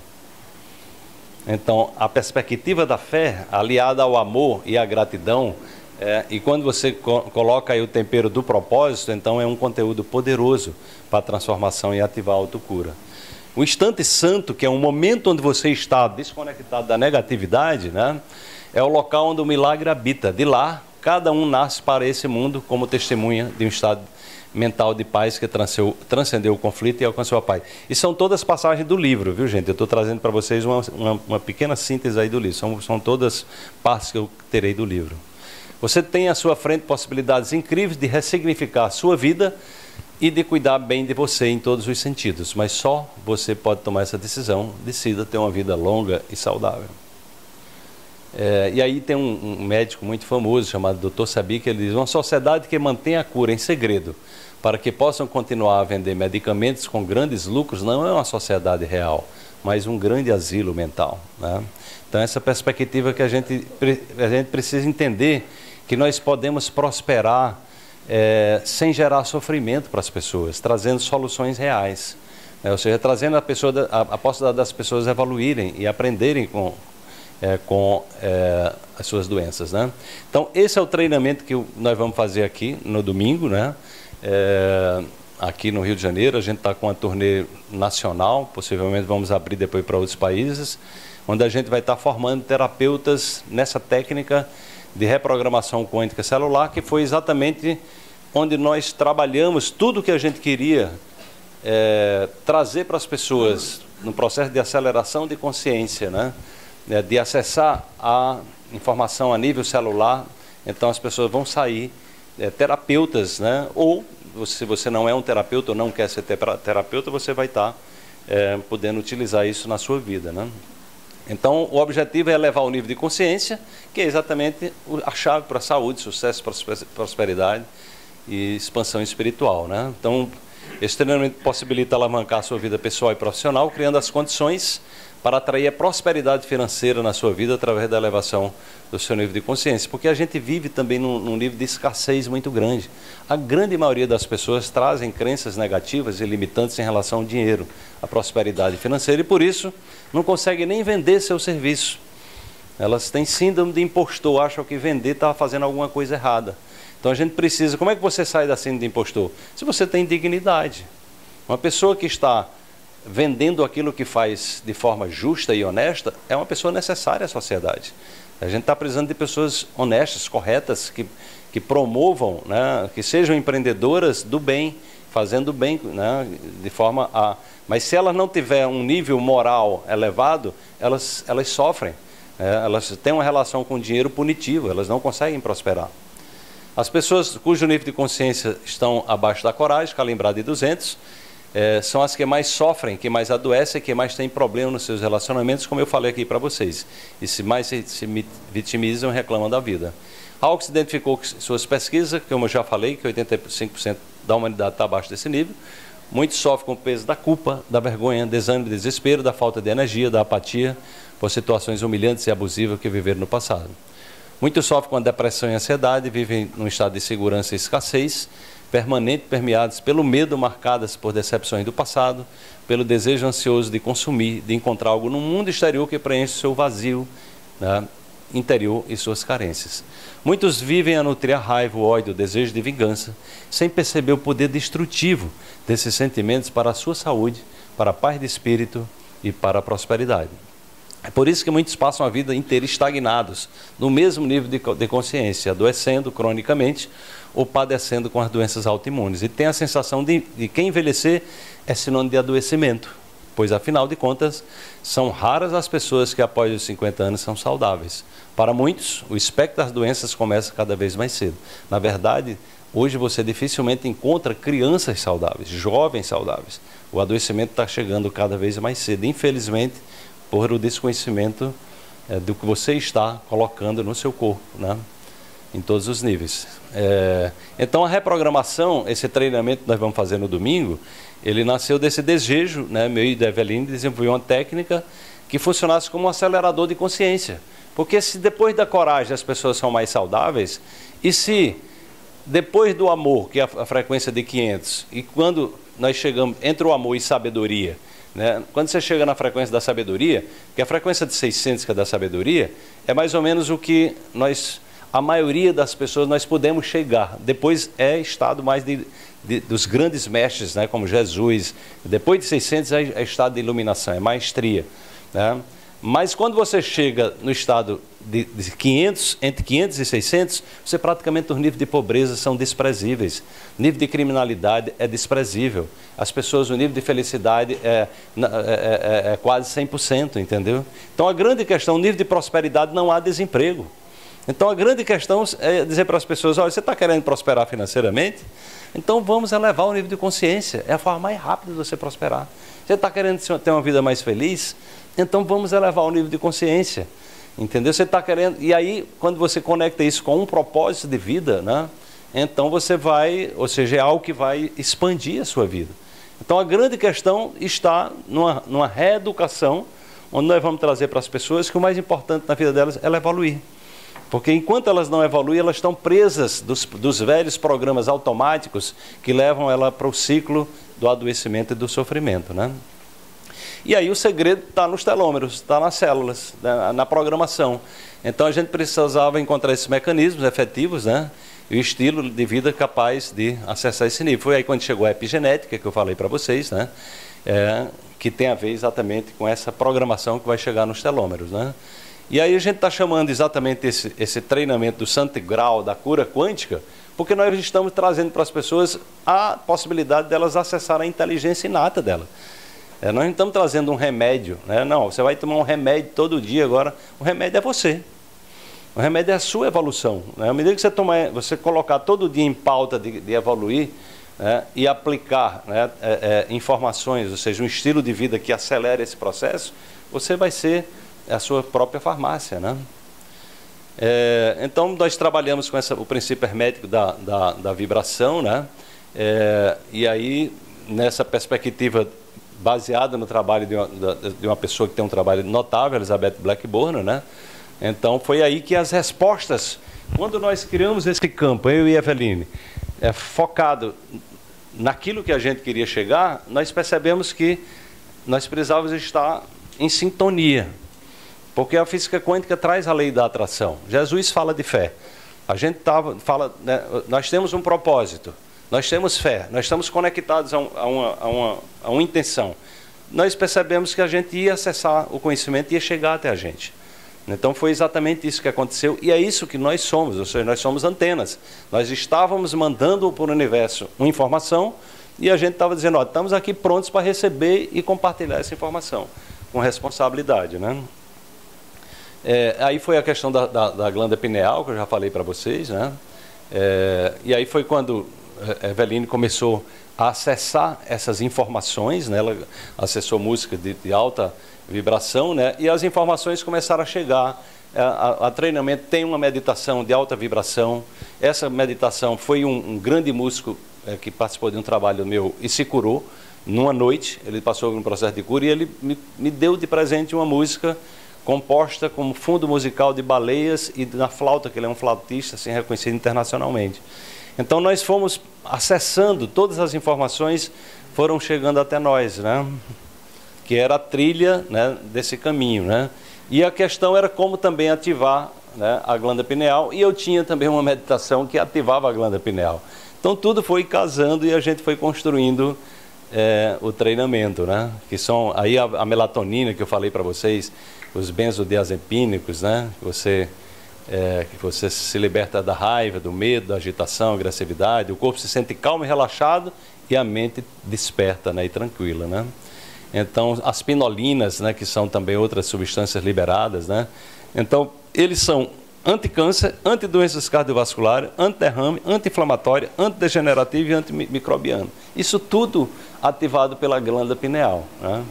Então, a perspectiva da fé, aliada ao amor e à gratidão, é, e quando você co coloca aí o tempero do propósito, então é um conteúdo poderoso para a transformação e ativar a autocura. O instante santo, que é um momento onde você está desconectado da negatividade, né, é o local onde o milagre habita. De lá, cada um nasce para esse mundo como testemunha de um estado mental de paz que transcendeu o conflito e alcançou a paz. E são todas passagens do livro, viu, gente? Eu estou trazendo para vocês uma, uma, uma pequena síntese aí do livro. São, são todas partes que eu terei do livro. Você tem à sua frente possibilidades incríveis de ressignificar a sua vida e de cuidar bem de você em todos os sentidos. Mas só você pode tomar essa decisão. Decida ter uma vida longa e saudável. É, e aí tem um, um médico muito famoso chamado doutor Sabi, que ele diz: uma sociedade que mantém a cura em segredo para que possam continuar a vender medicamentos com grandes lucros não é uma sociedade real, mas um grande asilo mental, né? Então essa perspectiva que a gente, a gente precisa entender, que nós podemos prosperar é, sem gerar sofrimento para as pessoas, trazendo soluções reais, né? Ou seja, trazendo a, pessoa, a, a possibilidade das pessoas evoluírem e aprenderem com É, com é, as suas doenças, né? Então, esse é o treinamento que nós vamos fazer aqui no domingo, né? É, aqui no Rio de Janeiro, a gente está com uma turnê nacional, possivelmente vamos abrir depois para outros países, onde a gente vai estar formando terapeutas nessa técnica de reprogramação quântica celular, que foi exatamente onde nós trabalhamos tudo que a gente queria é, trazer para as pessoas no processo de aceleração de consciência, né? De acessar a informação a nível celular. Então as pessoas vão sair é, terapeutas, né, ou se você não é um terapeuta ou não quer ser terapeuta, você vai estar é, podendo utilizar isso na sua vida, né? Então, o objetivo é elevar o nível de consciência, que é exatamente a chave para a saúde, sucesso, prosperidade e expansão espiritual, né? Então, esse treinamento possibilita alavancar a sua vida pessoal e profissional, criando as condições para atrair a prosperidade financeira na sua vida através da elevação do seu nível de consciência. Porque a gente vive também num, num nível de escassez muito grande. A grande maioria das pessoas trazem crenças negativas e limitantes em relação ao dinheiro, à prosperidade financeira, e por isso não conseguem nem vender seu serviço. Elas têm síndrome de impostor, acham que vender está fazendo alguma coisa errada. Então a gente precisa... Como é que você sai da síndrome de impostor? Se você tem dignidade. Uma pessoa que está vendendo aquilo que faz de forma justa e honesta é uma pessoa necessária à sociedade. A gente está precisando de pessoas honestas, corretas, que, que promovam, né, que sejam empreendedoras do bem, fazendo bem, né, de forma a... Mas se elas não tiverem um nível moral elevado, elas, elas sofrem. É, elas têm uma relação com o dinheiro punitivo, elas não conseguem prosperar. As pessoas cujo nível de consciência estão abaixo da coragem, calibrado de duzentos, é, são as que mais sofrem, que mais adoecem, que mais têm problema nos seus relacionamentos, como eu falei aqui para vocês. E se mais se, se vitimizam, reclamam da vida. Hawkes identificou que suas pesquisas, como eu já falei, que oitenta e cinco por cento da humanidade está abaixo desse nível. Muitos sofrem com o peso da culpa, da vergonha, desânimo, desespero, da falta de energia, da apatia, por situações humilhantes e abusivas que viveram no passado. Muitos sofrem com a depressão e ansiedade, vivem num estado de segurança e escassez, permanente, permeados pelo medo, marcadas por decepções do passado, pelo desejo ansioso de consumir, de encontrar algo no mundo exterior que preenche seu vazio, né, interior e suas carências. Muitos vivem a nutrir a raiva, o ódio, o desejo de vingança, sem perceber o poder destrutivo desses sentimentos para a sua saúde, para a paz de espírito e para a prosperidade. É por isso que muitos passam a vida inteira estagnados, no mesmo nível de, de consciência, adoecendo cronicamente ou padecendo com as doenças autoimunes. E tem a sensação de, de que envelhecer é sinônimo de adoecimento, pois, afinal de contas, são raras as pessoas que após os cinquenta anos são saudáveis. Para muitos, o espectro das doenças começa cada vez mais cedo. Na verdade, hoje você dificilmente encontra crianças saudáveis, jovens saudáveis. O adoecimento está chegando cada vez mais cedo, infelizmente, por o desconhecimento é, do que você está colocando no seu corpo, né? Em todos os níveis. É, então, a reprogramação, esse treinamento que nós vamos fazer no domingo, ele nasceu desse desejo, né, meu e da Eveline, de desenvolver uma técnica que funcionasse como um acelerador de consciência. Porque se depois da coragem as pessoas são mais saudáveis, e se depois do amor, que é a, a frequência de quinhentos, e quando nós chegamos entre o amor e sabedoria, né, quando você chega na frequência da sabedoria, que a frequência de seiscentos, que é da sabedoria, é mais ou menos o que nós, a maioria das pessoas, nós podemos chegar. Depois é estado mais de, de, dos grandes mestres, né, como Jesus. Depois de seiscentos é, é estado de iluminação, é maestria, né? Mas quando você chega no estado de, de quinhentos, entre quinhentos e seiscentos, você praticamente os níveis de pobreza são desprezíveis. O nível de criminalidade é desprezível. As pessoas, o nível de felicidade é, é, é, é quase cem por cento, entendeu? Então a grande questão, o nível de prosperidade, não há desemprego. Então a grande questão é dizer para as pessoas, olha, você está querendo prosperar financeiramente? Então vamos elevar o nível de consciência. É a forma mais rápida de você prosperar. Você está querendo ter uma vida mais feliz? Então vamos elevar o nível de consciência, entendeu? Você está querendo, e aí quando você conecta isso com um propósito de vida, né? Então você vai, ou seja, é algo que vai expandir a sua vida. Então a grande questão está numa, numa reeducação, onde nós vamos trazer para as pessoas que o mais importante na vida delas é ela evoluir. Porque enquanto elas não evoluem, elas estão presas dos, dos velhos programas automáticos que levam ela para o ciclo do adoecimento e do sofrimento, né? E aí o segredo está nos telômeros, está nas células, na, na programação. Então a gente precisava encontrar esses mecanismos efetivos, né? E o estilo de vida capaz de acessar esse nível. Foi aí quando chegou a epigenética, que eu falei para vocês, né? É, que tem a ver exatamente com essa programação que vai chegar nos telômeros, né? E aí a gente está chamando exatamente esse, esse treinamento do santo grau, da cura quântica, porque nós estamos trazendo para as pessoas a possibilidade delas acessarem a inteligência inata dela. É, nós não estamos trazendo um remédio, né? Não, você vai tomar um remédio todo dia agora. O remédio é você. O remédio é a sua evolução, né? À medida que você, tomar, você colocar todo dia em pauta de, de evoluir, né, e aplicar, né, é, é, informações, ou seja, um estilo de vida que acelere esse processo, você vai ser a sua própria farmácia, né? É, então, nós trabalhamos com essa, o princípio hermético da, da, da vibração, né? É, e aí, nessa perspectiva baseada no trabalho de uma, de uma pessoa que tem um trabalho notável, Elizabeth Blackburn, né? Então, foi aí que as respostas, quando nós criamos esse campo, eu e Eveline, é, focado naquilo que a gente queria chegar, nós percebemos que nós precisávamos estar em sintonia, porque a física quântica traz a lei da atração. Jesus fala de fé. A gente tava, fala, né, nós temos um propósito, nós temos fé, nós estamos conectados a, um, a, uma, a, uma, a uma intenção. Nós percebemos que a gente ia acessar o conhecimento e ia chegar até a gente. Então foi exatamente isso que aconteceu, e é isso que nós somos, ou seja, nós somos antenas. Nós estávamos mandando para o universo uma informação e a gente estava dizendo, ó, estamos aqui prontos para receber e compartilhar essa informação com responsabilidade, né? É, aí foi a questão da, da, da glândula pineal, que eu já falei para vocês, né? É, e aí foi quando a Eveline começou a acessar essas informações, né? Ela acessou música de, de alta vibração, né? E as informações começaram a chegar. A, a, a treinamento tem uma meditação de alta vibração. Essa meditação foi um, um grande músico é, que participou de um trabalho meu e se curou numa noite. Ele passou por um processo de cura e ele me, me deu de presente uma música composta como fundo musical de baleias e na flauta, que ele é um flautista assim, reconhecido internacionalmente. Então nós fomos acessando, todas as informações foram chegando até nós, né? Que era a trilha, né, desse caminho, né? E a questão era como também ativar, né, a glândula pineal, e eu tinha também uma meditação que ativava a glândula pineal. Então tudo foi casando e a gente foi construindo é, o treinamento, né? Que são aí a, a melatonina que eu falei para vocês, os benzodiazepínicos, né? Que você, é, que você se liberta da raiva, do medo, da agitação, agressividade, o corpo se sente calmo e relaxado e a mente desperta, né, e tranquila, né? Então, as pinolinas, né, que são também outras substâncias liberadas, né? Então, eles são anticâncer, antidoenças cardiovasculares, antiderrame, anti-inflamatória, antidegenerativa e antimicrobiano. Isso tudo ativado pela glândula pineal, né?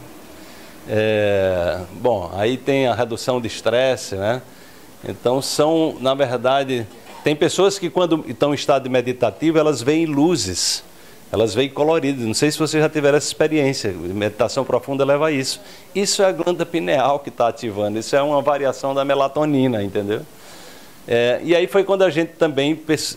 É, bom, aí tem a redução de estresse, né? Então são, na verdade, tem pessoas que quando estão em estado meditativo, elas veem luzes, elas veem coloridas. Não sei se vocês já tiveram essa experiência, meditação profunda leva a isso. Isso é a glândula pineal que está ativando, isso é uma variação da melatonina, entendeu? É, e aí foi quando a gente também,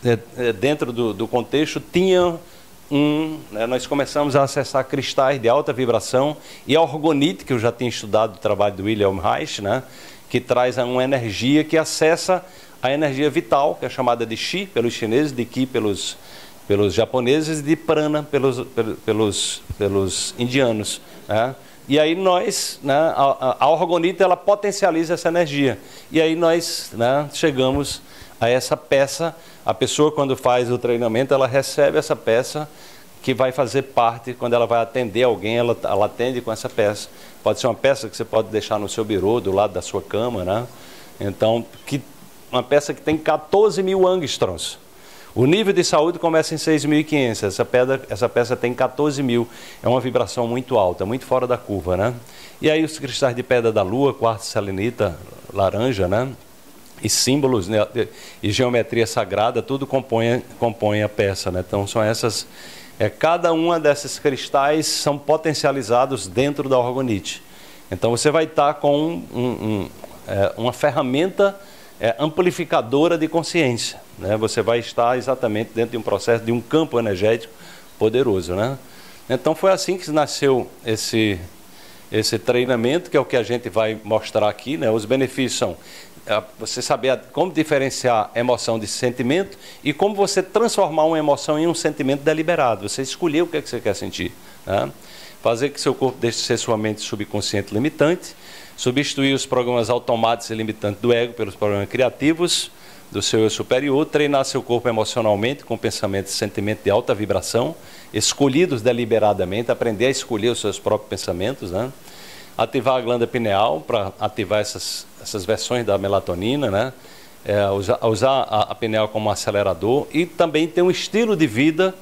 dentro do, do contexto, tinha... Um, né, nós começamos a acessar cristais de alta vibração e a orgonite, que eu já tinha estudado o trabalho do William Reich, né, que traz uma energia que acessa a energia vital, que é chamada de Qi pelos chineses, de Qi pelos, pelos japoneses e de Prana pelos, pelos, pelos indianos, né? E aí nós, né, a, a orgonite, ela potencializa essa energia. E aí nós, né, chegamos a essa peça. A pessoa, quando faz o treinamento, ela recebe essa peça que vai fazer parte, quando ela vai atender alguém, ela, ela atende com essa peça. Pode ser uma peça que você pode deixar no seu birô, do lado da sua cama, né? Então, que, uma peça que tem quatorze mil angstroms. O nível de saúde começa em seis mil e quinhentos, essa, pedra, essa peça tem quatorze mil, é uma vibração muito alta, muito fora da curva, né? E aí os cristais de pedra da lua, quartzo, selenita, laranja, né? E símbolos, né, e geometria sagrada, tudo compõe, compõe a peça, né? Então são essas, é, cada uma desses cristais são potencializados dentro da orgonite. Então você vai estar com um, um, um, é, uma ferramenta é, amplificadora de consciência, né? Você vai estar exatamente dentro de um processo de um campo energético poderoso, né? Então foi assim que nasceu esse, esse treinamento, que é o que a gente vai mostrar aqui, né? Os benefícios são você saber como diferenciar emoção de sentimento e como você transformar uma emoção em um sentimento deliberado. Você escolher o que é que você quer sentir, né? Fazer que seu corpo deixe de ser sua mente subconsciente limitante, substituir os programas automáticos e limitantes do ego pelos programas criativos do seu eu superior, treinar seu corpo emocionalmente com pensamentos e sentimentos de alta vibração, escolhidos deliberadamente, aprender a escolher os seus próprios pensamentos, né? Ativar a glândula pineal para ativar essas, essas versões da melatonina, né? É, usar, usar a, a pineal como acelerador e também ter um estilo de vida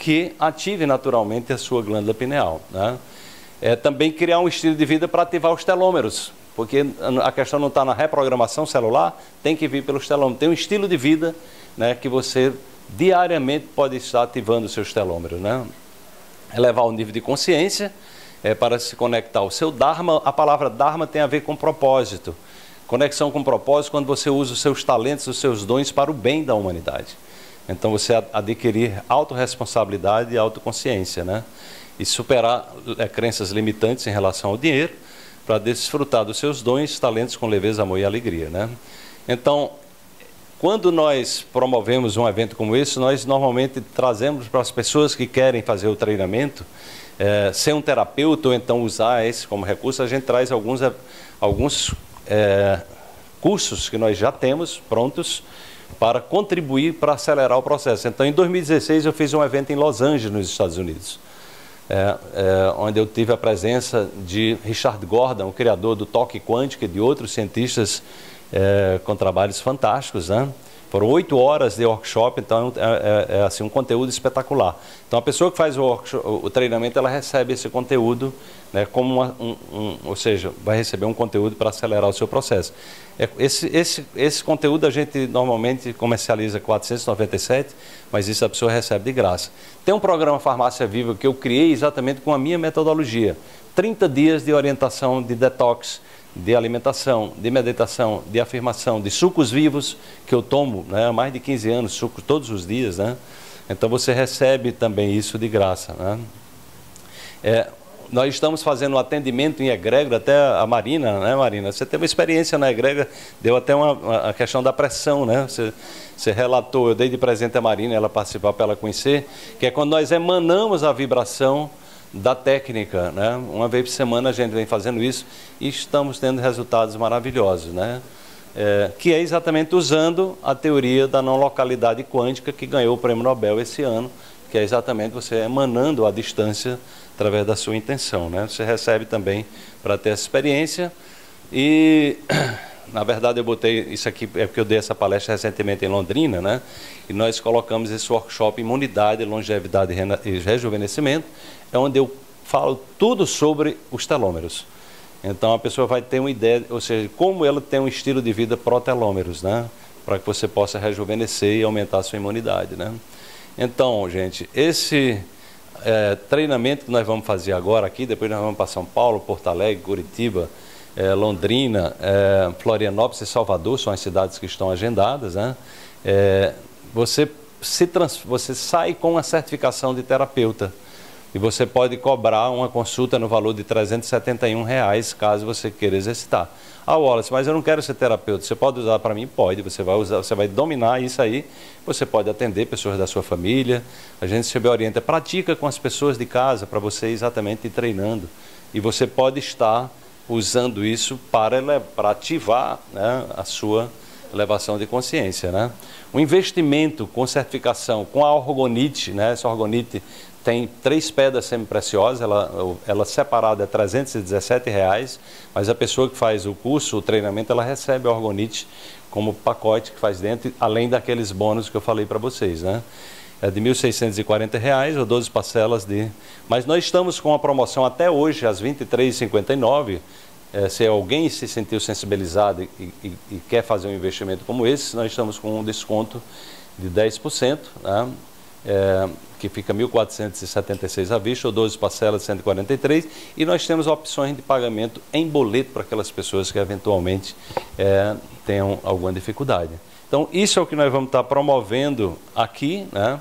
que ative naturalmente a sua glândula pineal, né? É, também criar um estilo de vida para ativar os telômeros, porque a questão não está na reprogramação celular, tem que vir pelos telômeros. Tem um estilo de vida, né, que você diariamente pode estar ativando os seus telômeros, né? Elevar o nível de consciência, é, para se conectar ao seu Dharma. A palavra Dharma tem a ver com propósito. Conexão com propósito quando você usa os seus talentos, os seus dons para o bem da humanidade. Então você adquirir autorresponsabilidade e autoconsciência, né? E superar é, crenças limitantes em relação ao dinheiro, para desfrutar dos seus dons, talentos com leveza, amor e alegria, né? Então, quando nós promovemos um evento como esse, nós normalmente trazemos para as pessoas que querem fazer o treinamento, é, ser um terapeuta ou então usar esse como recurso, a gente traz alguns, alguns é, cursos que nós já temos prontos para contribuir para acelerar o processo. Então, em dois mil e dezesseis, eu fiz um evento em Los Angeles, nos Estados Unidos, é, é, onde eu tive a presença de Richard Gordon, o criador do toque quântico, e de outros cientistas É, com trabalhos fantásticos, né? Foram oito horas de workshop, então é, é, é assim, um conteúdo espetacular. Então a pessoa que faz o, workshop, o treinamento, ela recebe esse conteúdo, né, como uma, um, um, ou seja, vai receber um conteúdo para acelerar o seu processo. É, esse, esse, esse conteúdo a gente normalmente comercializa quatrocentos e noventa e sete, mas isso a pessoa recebe de graça. Tem um programa Farmácia Viva que eu criei exatamente com a minha metodologia. trinta dias de orientação de detox, de alimentação, de meditação, de afirmação, de sucos vivos, que eu tomo, né, há mais de quinze anos, suco todos os dias, né? Então você recebe também isso de graça, né? É, nós estamos fazendo um atendimento em egrégora, até a Marina, né, Marina? Você teve uma experiência na egrégora, deu até uma, uma a questão da pressão, né? Você, você relatou, eu dei de presente a Marina, ela participar para ela conhecer, que é quando nós emanamos a vibração da técnica, né? Uma vez por semana a gente vem fazendo isso e estamos tendo resultados maravilhosos, né? É, que é exatamente usando a teoria da não localidade quântica, que ganhou o prêmio Nobel esse ano, que é exatamente você emanando a distância através da sua intenção, né? Você recebe também para ter essa experiência. E na verdade eu botei isso aqui, é porque eu dei essa palestra recentemente em Londrina, né? E nós colocamos esse workshop Imunidade, Longevidade e Rejuvenescimento, é onde eu falo tudo sobre os telômeros. Então a pessoa vai ter uma ideia, ou seja, como ela tem um estilo de vida pró-telômeros, né? Para que você possa rejuvenescer e aumentar a sua imunidade, né? Então, gente, esse é, treinamento que nós vamos fazer agora aqui, depois nós vamos para São Paulo, Porto Alegre, Curitiba, é, Londrina, é, Florianópolis e Salvador, são as cidades que estão agendadas, né? É, você, se trans, você sai com a certificação de terapeuta. E você pode cobrar uma consulta no valor de trezentos e setenta e um reais, caso você queira exercitar. Ah, Wallace, mas eu não quero ser terapeuta. Você pode usar para mim? Pode. Você vai usar, você vai dominar isso aí. Você pode atender pessoas da sua família. A gente se orienta, pratica com as pessoas de casa para você exatamente ir treinando. E você pode estar usando isso para, para ativar, né, a sua elevação de consciência, né? O investimento com certificação, com a orgonite, né? Essa orgonite tem três pedras semipreciosas, ela, ela separada é trezentos e dezessete reais, mas a pessoa que faz o curso, o treinamento, ela recebe a orgonite como pacote que faz dentro, além daqueles bônus que eu falei para vocês, né? É de mil seiscentos e quarenta reais ou doze parcelas de... Mas nós estamos com uma promoção até hoje, às vinte e três e cinquenta e nove, é, se alguém se sentiu sensibilizado e, e, e quer fazer um investimento como esse, nós estamos com um desconto de dez por cento, né? É, que fica mil quatrocentos e setenta e seis à vista, ou doze parcelas de cento e quarenta e três, e nós temos opções de pagamento em boleto para aquelas pessoas que eventualmente é, tenham alguma dificuldade. Então, isso é o que nós vamos estar promovendo aqui, né?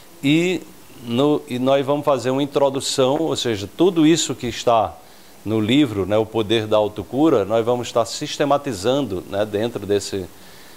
E, no, e nós vamos fazer uma introdução, ou seja, tudo isso que está no livro, né, O Poder da Autocura, nós vamos estar sistematizando, né, dentro desse...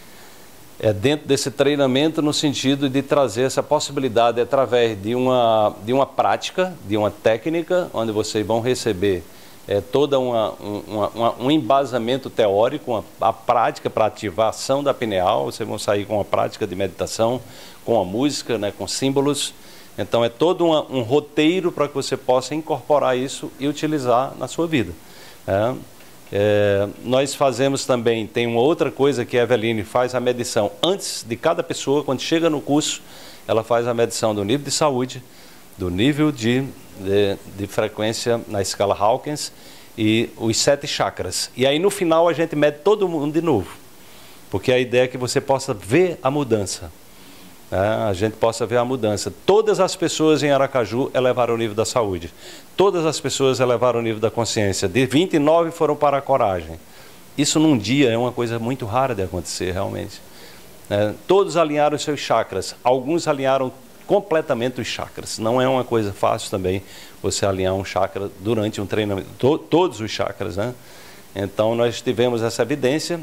É dentro desse treinamento, no sentido de trazer essa possibilidade através de uma, de uma prática, de uma técnica, onde vocês vão receber é, todo uma, uma, uma, um embasamento teórico, uma, a prática para ativação da pineal. Vocês vão sair com a prática de meditação, com a música, né, com símbolos. Então é todo uma, um roteiro para que você possa incorporar isso e utilizar na sua vida. É. É, nós fazemos também, tem uma outra coisa que a Eveline faz a medição antes de cada pessoa, quando chega no curso, ela faz a medição do nível de saúde, do nível de, de, de frequência na escala Hawkins e os sete chakras. E aí no final a gente mede todo mundo de novo, porque a ideia é que você possa ver a mudança. É, a gente possa ver a mudança. Todas as pessoas em Aracaju elevaram o nível da saúde. Todas as pessoas elevaram o nível da consciência. De vinte e nove foram para a coragem. Isso num dia é uma coisa muito rara de acontecer, realmente. É, todos alinharam os seus chakras. Alguns alinharam completamente os chakras. Não é uma coisa fácil também você alinhar um chakra durante um treinamento. To, todos os chakras, né? Então nós tivemos essa evidência.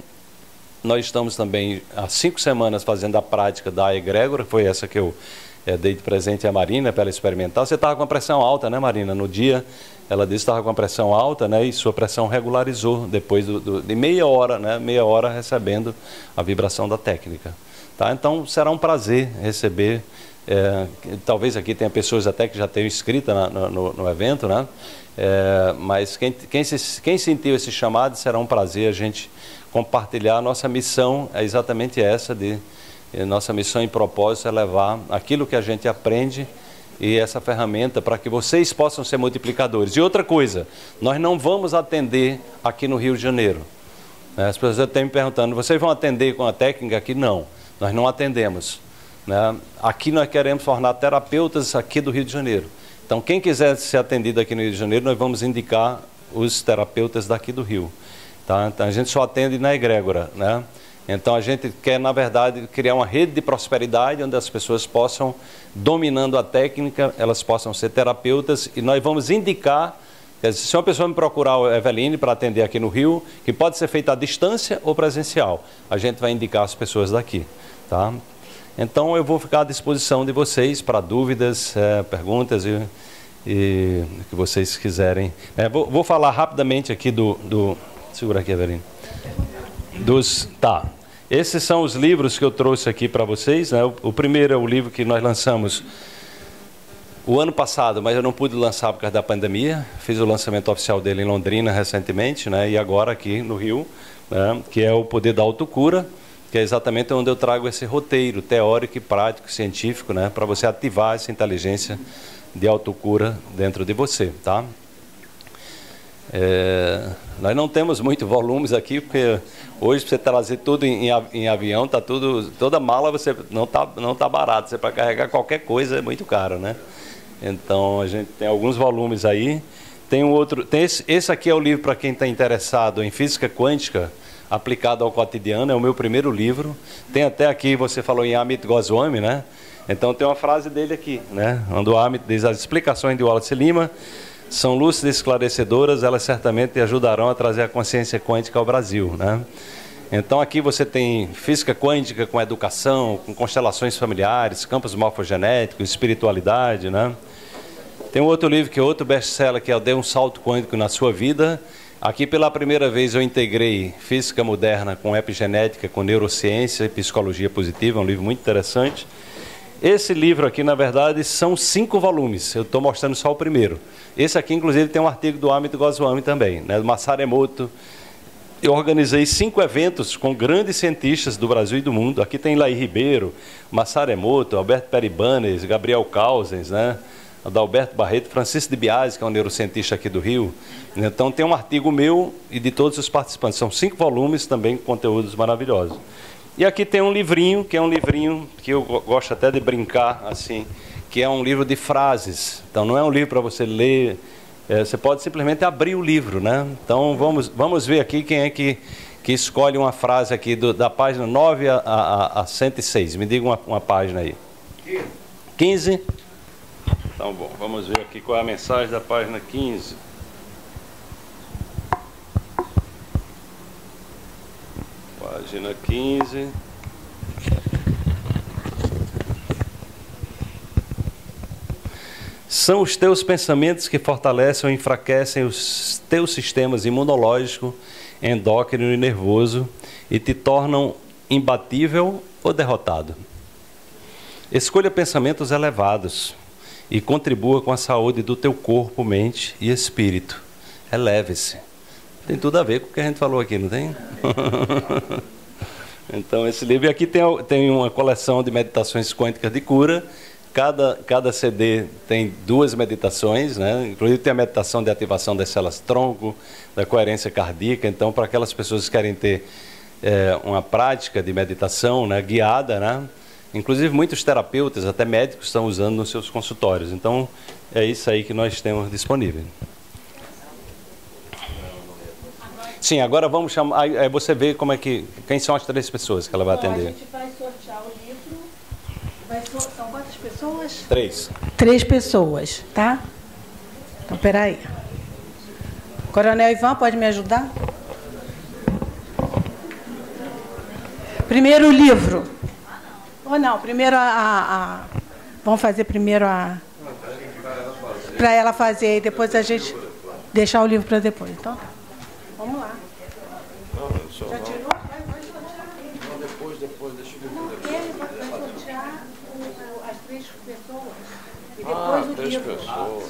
Nós estamos também há cinco semanas fazendo a prática da egrégora, foi essa que eu é, dei de presente à Marina para ela experimentar. Você estava com a pressão alta, né, Marina? No dia, ela disse que estava com a pressão alta, né, e sua pressão regularizou depois do, do, de meia hora, né, meia hora recebendo a vibração da técnica. Tá? Então, será um prazer receber. É, talvez aqui tenha pessoas até que já tenham inscrito na, no, no evento, né? É, mas quem, quem, se, quem sentiu esse chamado, será um prazer a gente compartilhar. A nossa missão é exatamente essa, de nossa missão e propósito é levar aquilo que a gente aprende e essa ferramenta para que vocês possam ser multiplicadores. E outra coisa, nós não vamos atender aqui no Rio de Janeiro. As pessoas estão me perguntando, vocês vão atender com a técnica aqui? Não, nós não atendemos. Né? Aqui nós queremos tornar terapeutas aqui do Rio de Janeiro. Então, quem quiser ser atendido aqui no Rio de Janeiro, nós vamos indicar os terapeutas daqui do Rio. Tá? Então, a gente só atende na egrégora, né? Então, a gente quer, na verdade, criar uma rede de prosperidade, onde as pessoas possam, dominando a técnica, elas possam ser terapeutas, e nós vamos indicar, quer dizer, se uma pessoa me procurar o Eveline para atender aqui no Rio, que pode ser feita à distância ou presencial, a gente vai indicar as pessoas daqui, tá? Então, eu vou ficar à disposição de vocês para dúvidas, é, perguntas e, e o que vocês quiserem. É, vou, vou falar rapidamente aqui do... do segura aqui, Eveline. Dos, tá. Esses são os livros que eu trouxe aqui para vocês. Né? O, o primeiro é o livro que nós lançamos o ano passado, mas eu não pude lançar por causa da pandemia. Fiz o lançamento oficial dele em Londrina recentemente, né? E agora aqui no Rio, né? Que é O Poder da Autocura, que é exatamente onde eu trago esse roteiro teórico e prático, científico, né? Para você ativar essa inteligência de autocura dentro de você, tá? É, nós não temos muitos volumes aqui, porque hoje para você trazer tudo em, em avião, tá tudo, toda mala você não tá, não tá barato. Você para carregar qualquer coisa é muito caro, né? Então a gente tem alguns volumes aí. Tem um outro, tem esse, esse aqui é o livro para quem está interessado em física quântica aplicado ao cotidiano, é o meu primeiro livro. Tem até aqui, você falou em Amit Goswami, né? Então tem uma frase dele aqui, né? Onde o Amit diz: as explicações de Wallace Lima são lúcidas e esclarecedoras, elas certamente ajudarão a trazer a consciência quântica ao Brasil, né? Então aqui você tem física quântica com educação, com constelações familiares, campos morfogenéticos, espiritualidade, né? Tem um outro livro que é outro best-seller, que é o Dê um Salto Quântico na Sua Vida. Aqui pela primeira vez eu integrei física moderna com epigenética, com neurociência e psicologia positiva, é um livro muito interessante. Esse livro aqui, na verdade, são cinco volumes. Eu estou mostrando só o primeiro. Esse aqui, inclusive, tem um artigo do Amit Goswami também, né, do Masaru Emoto. Eu organizei cinco eventos com grandes cientistas do Brasil e do mundo. Aqui tem Laí Ribeiro, Masaru Emoto, Alberto Peribanes, Gabriel Causens, né, Adalberto Barreto, Francisco de Biasi, que é um neurocientista aqui do Rio. Então, tem um artigo meu e de todos os participantes. São cinco volumes também com conteúdos maravilhosos. E aqui tem um livrinho, que é um livrinho que eu gosto até de brincar, assim, que é um livro de frases. Então, não é um livro para você ler, é, você pode simplesmente abrir o livro, né? Então, vamos, vamos ver aqui quem é que, que escolhe uma frase aqui do, da página nove a, a, a cento e seis. Me diga uma, uma página aí. quinze. Então, bom, vamos ver aqui qual é a mensagem da página quinze. Página quinze. São os teus pensamentos que fortalecem ou enfraquecem os teus sistemas imunológico, endócrino e nervoso e te tornam imbatível ou derrotado. Escolha pensamentos elevados e contribua com a saúde do teu corpo, mente e espírito. Eleve-se. Tem tudo a ver com o que a gente falou aqui, não tem? Então, esse livro aqui tem, tem uma coleção de meditações quânticas de cura, Cada, cada C D tem duas meditações, né? Inclusive tem a meditação de ativação das células-tronco, da coerência cardíaca. Então, para aquelas pessoas que querem ter é, uma prática de meditação, né, guiada, né? Inclusive muitos terapeutas, até médicos, estão usando nos seus consultórios. Então, é isso aí que nós temos disponível. Sim, agora vamos chamar... Aí você vê como é que... Quem são as três pessoas que ela vai atender. A gente vai sortear o livro. Vai so... São quantas pessoas? Três. Três pessoas, tá? Então, peraí. Coronel Ivan, pode me ajudar? Primeiro o livro. Ou não, primeiro a... a, a... Vamos fazer primeiro a... Para ela fazer e depois a gente deixar o livro para depois. Então, tá. Vamos lá. Não, só Já não. tirou? Vai, vai sortear. Não, depois, depois, deixa eu ver. Não, ele vai sortear o, o, as três pessoas. E depois Ah, o três livro. pessoas.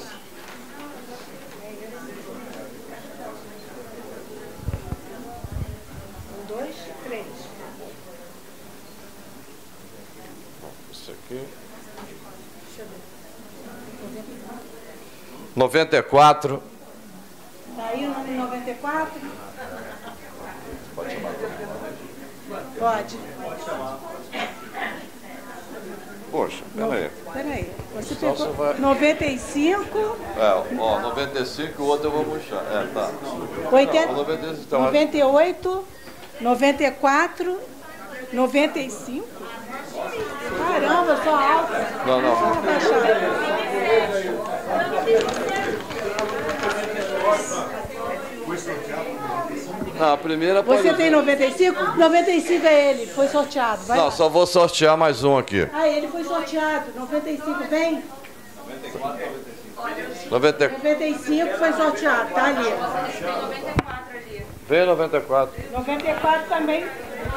Um, dois, três. Isso aqui. Deixa eu ver. noventa e quatro. Tá aí o número noventa e quatro? Pode. Poxa, peraí. Peraí. Você Então pegou você vai- noventa e cinco, É, ó, noventa e cinco, o outro eu vou puxar. É, tá. oitenta, Não, noventa e cinco, então, noventa e oito, noventa e quatro, noventa e cinco. Caramba, eu sou alta. Não, não. Vou abaixar. Não, a primeira pode... Você tem noventa e cinco? noventa e cinco é ele, foi sorteado. Vai Não, lá. só vou sortear mais um aqui. Ah, ele foi sorteado. noventa e cinco vem? noventa... noventa e cinco foi sorteado, tá ali. Vem noventa e quatro. noventa e quatro também.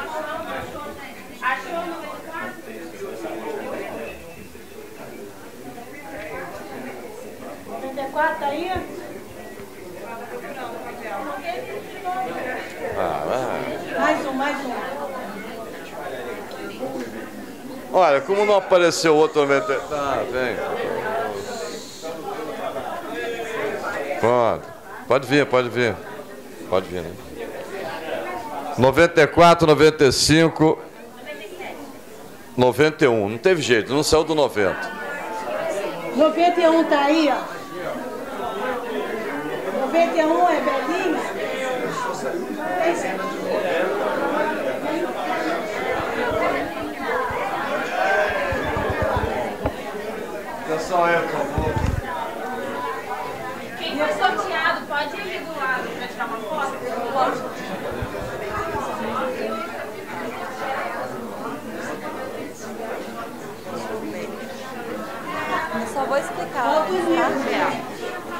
noventa e quatro tá aí? Ah, vai. Mais um, mais um. Olha, como não apareceu outro noventa... Ah, vem. Pode. Pode vir, pode vir. Pode vir, né? noventa e quatro, noventa e cinco... noventa e um. Não teve jeito, não saiu do noventa. noventa e um tá aí, ó. noventa e um é Belinha? Atenção aí, por favor. Quem foi sorteado pode ir ali do lado para tirar uma foto? Pode. Eu só vou explicar. Tá?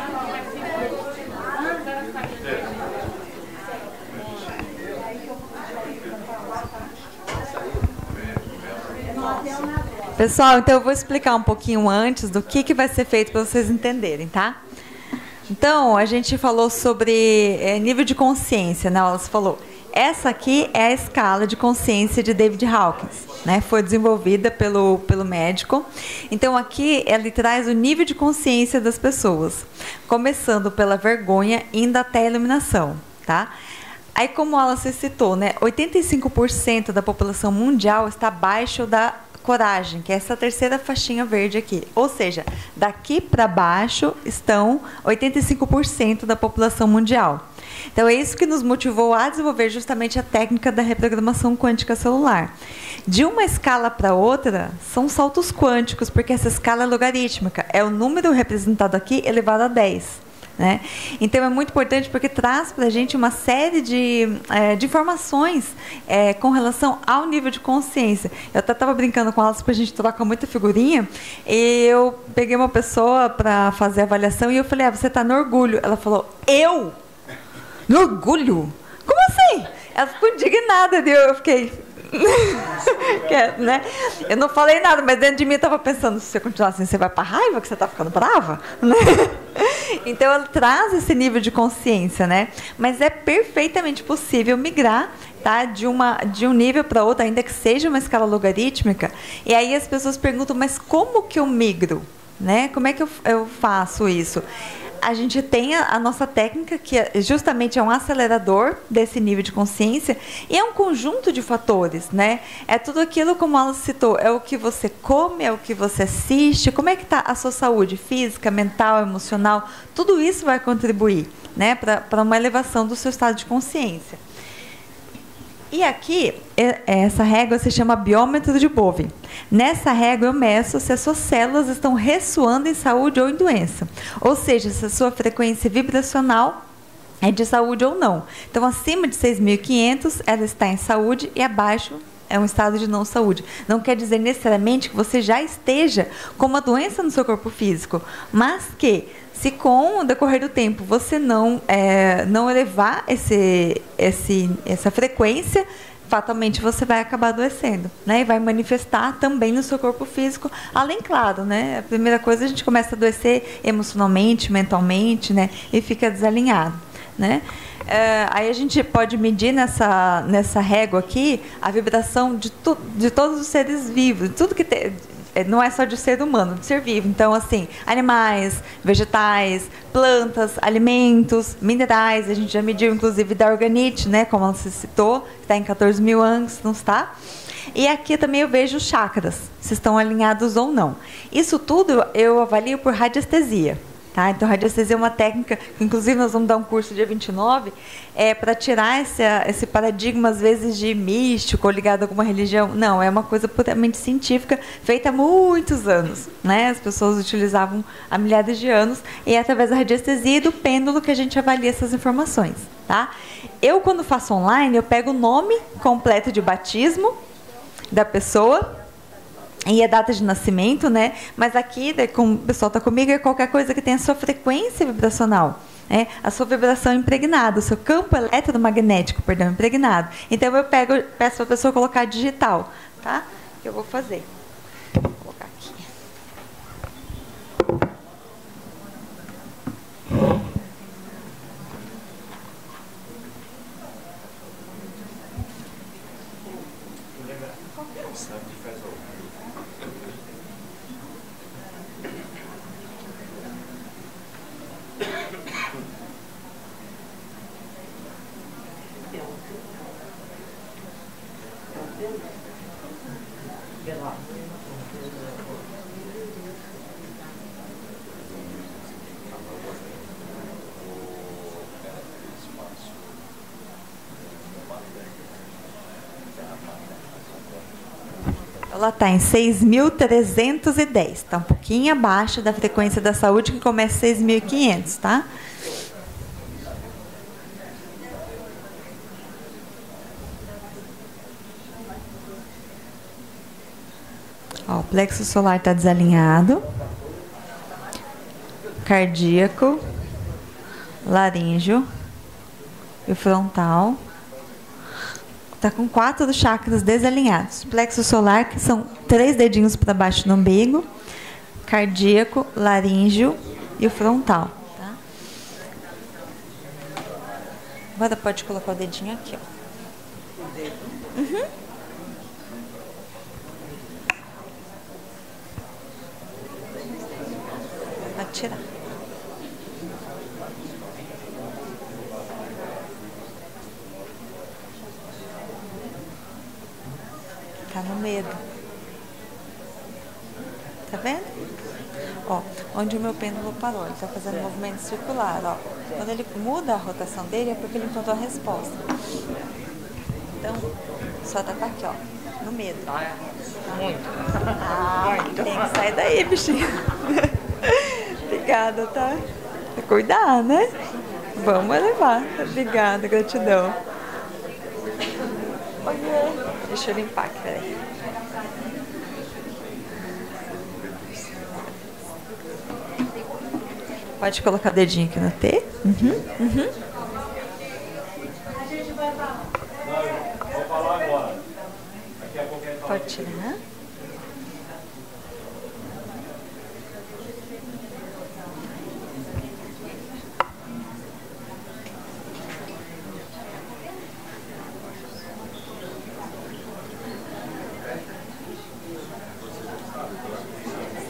Pessoal, então eu vou explicar um pouquinho antes do que, que vai ser feito para vocês entenderem, tá? Então, a gente falou sobre é, nível de consciência, né? Ela falou, essa aqui é a escala de consciência de David Hawkins, né? Foi desenvolvida pelo, pelo médico. Então, aqui ele traz o nível de consciência das pessoas, começando pela vergonha, indo até a iluminação, tá? Aí, como ela se citou, né? oitenta e cinco por cento da população mundial está abaixo da coragem, que é essa terceira faixinha verde aqui. Ou seja, daqui para baixo estão oitenta e cinco por cento da população mundial. Então, é isso que nos motivou a desenvolver justamente a técnica da reprogramação quântica celular. De uma escala para outra, são saltos quânticos, porque essa escala é logarítmica. É o número representado aqui elevado a dez. Né? Então, é muito importante porque traz para a gente uma série de, é, de informações é, com relação ao nível de consciência. Eu até estava brincando com elas, porque a gente troca muita figurinha, e eu peguei uma pessoa para fazer a avaliação e eu falei, ah, você está no orgulho. Ela falou, eu? No orgulho? Como assim? Ela ficou indignada, eu fiquei... que, né? Eu não falei nada, mas dentro de mim eu estava pensando, se você continuar assim, você vai para raiva, que você está ficando brava? Né? Então, ela traz esse nível de consciência, né? Mas é perfeitamente possível migrar tá? De, uma, de um nível para outro, ainda que seja uma escala logarítmica. E aí as pessoas perguntam, mas como que eu migro? Né? Como é que eu, eu faço isso? A gente tem a, a nossa técnica, que é, justamente é um acelerador desse nível de consciência, e é um conjunto de fatores, né? É tudo aquilo, como ela citou, é o que você come, é o que você assiste, como é que está a sua saúde física, mental, emocional, tudo isso vai contribuir, né, para uma elevação do seu estado de consciência. E aqui, essa régua se chama biômetro de Bove. Nessa régua eu meço se as suas células estão ressoando em saúde ou em doença. Ou seja, se a sua frequência vibracional é de saúde ou não. Então, acima de seis mil e quinhentos, ela está em saúde, e abaixo é um estado de não saúde. Não quer dizer necessariamente que você já esteja com uma doença no seu corpo físico, mas que, se com o decorrer do tempo você não, é, não elevar esse, esse, essa frequência, fatalmente você vai acabar adoecendo, né? E vai manifestar também no seu corpo físico, além, claro, né? A primeira coisa, a gente começa a adoecer emocionalmente, mentalmente, né? E fica desalinhado, né? É, aí a gente pode medir nessa, nessa régua aqui a vibração de, tu, de todos os seres vivos, tudo que tem. Não é só de ser humano, de ser vivo. Então, assim, animais, vegetais, plantas, alimentos, minerais. A gente já mediu, inclusive, da organite, né? Como ela se citou, que está em quatorze mil anos, não está? E aqui também eu vejo os chakras, se estão alinhados ou não. Isso tudo eu avalio por radiestesia. Tá? Então, a radiestesia é uma técnica que, inclusive, nós vamos dar um curso dia vinte e nove, é, para tirar esse, esse paradigma, às vezes, de místico ou ligado a alguma religião. Não, é uma coisa puramente científica, feita há muitos anos. Né? As pessoas utilizavam há milhares de anos, e é através da radiestesia e do pêndulo que a gente avalia essas informações. Tá? Eu, quando faço online, eu pego o nome completo de batismo da pessoa, e a data de nascimento, né? Mas aqui, como o pessoal está comigo, é qualquer coisa que tenha a sua frequência vibracional, né? A sua vibração impregnada, o seu campo eletromagnético, perdão, impregnado. Então, eu pego, peço para a pessoa colocar digital, tá? Que eu vou fazer. Vou colocar aqui. Ela está em seis mil trezentos e dez, está um pouquinho abaixo da frequência da saúde, que começa em seis mil e quinhentos, tá? Ó, o plexo solar está desalinhado, cardíaco, laríngeo e frontal. Está com quatro dos chakras desalinhados. Plexo solar, que são três dedinhos para baixo do umbigo, cardíaco, laríngeo e o frontal. Tá? Agora pode colocar o dedinho aqui, ó. Uhum. Pode tirar. Tá no medo. Tá vendo? Ó, onde o meu pêndulo parou, ele tá fazendo um movimento circular, ó. Quando ele muda a rotação dele é porque ele encontrou a resposta. Então, só tá aqui, ó, no medo. Muito. Ah, muito. Tem que sair daí, bichinho. Obrigada, tá? Cuidar, né? Vamos elevar. Obrigada, gratidão. Olha. Deixa eu limpar aqui, peraí. Pode colocar o dedinho aqui no T. Uhum, uhum. A gente vai falar. Vou falar agora. Daqui a pouco a gente fala. Pode tirar.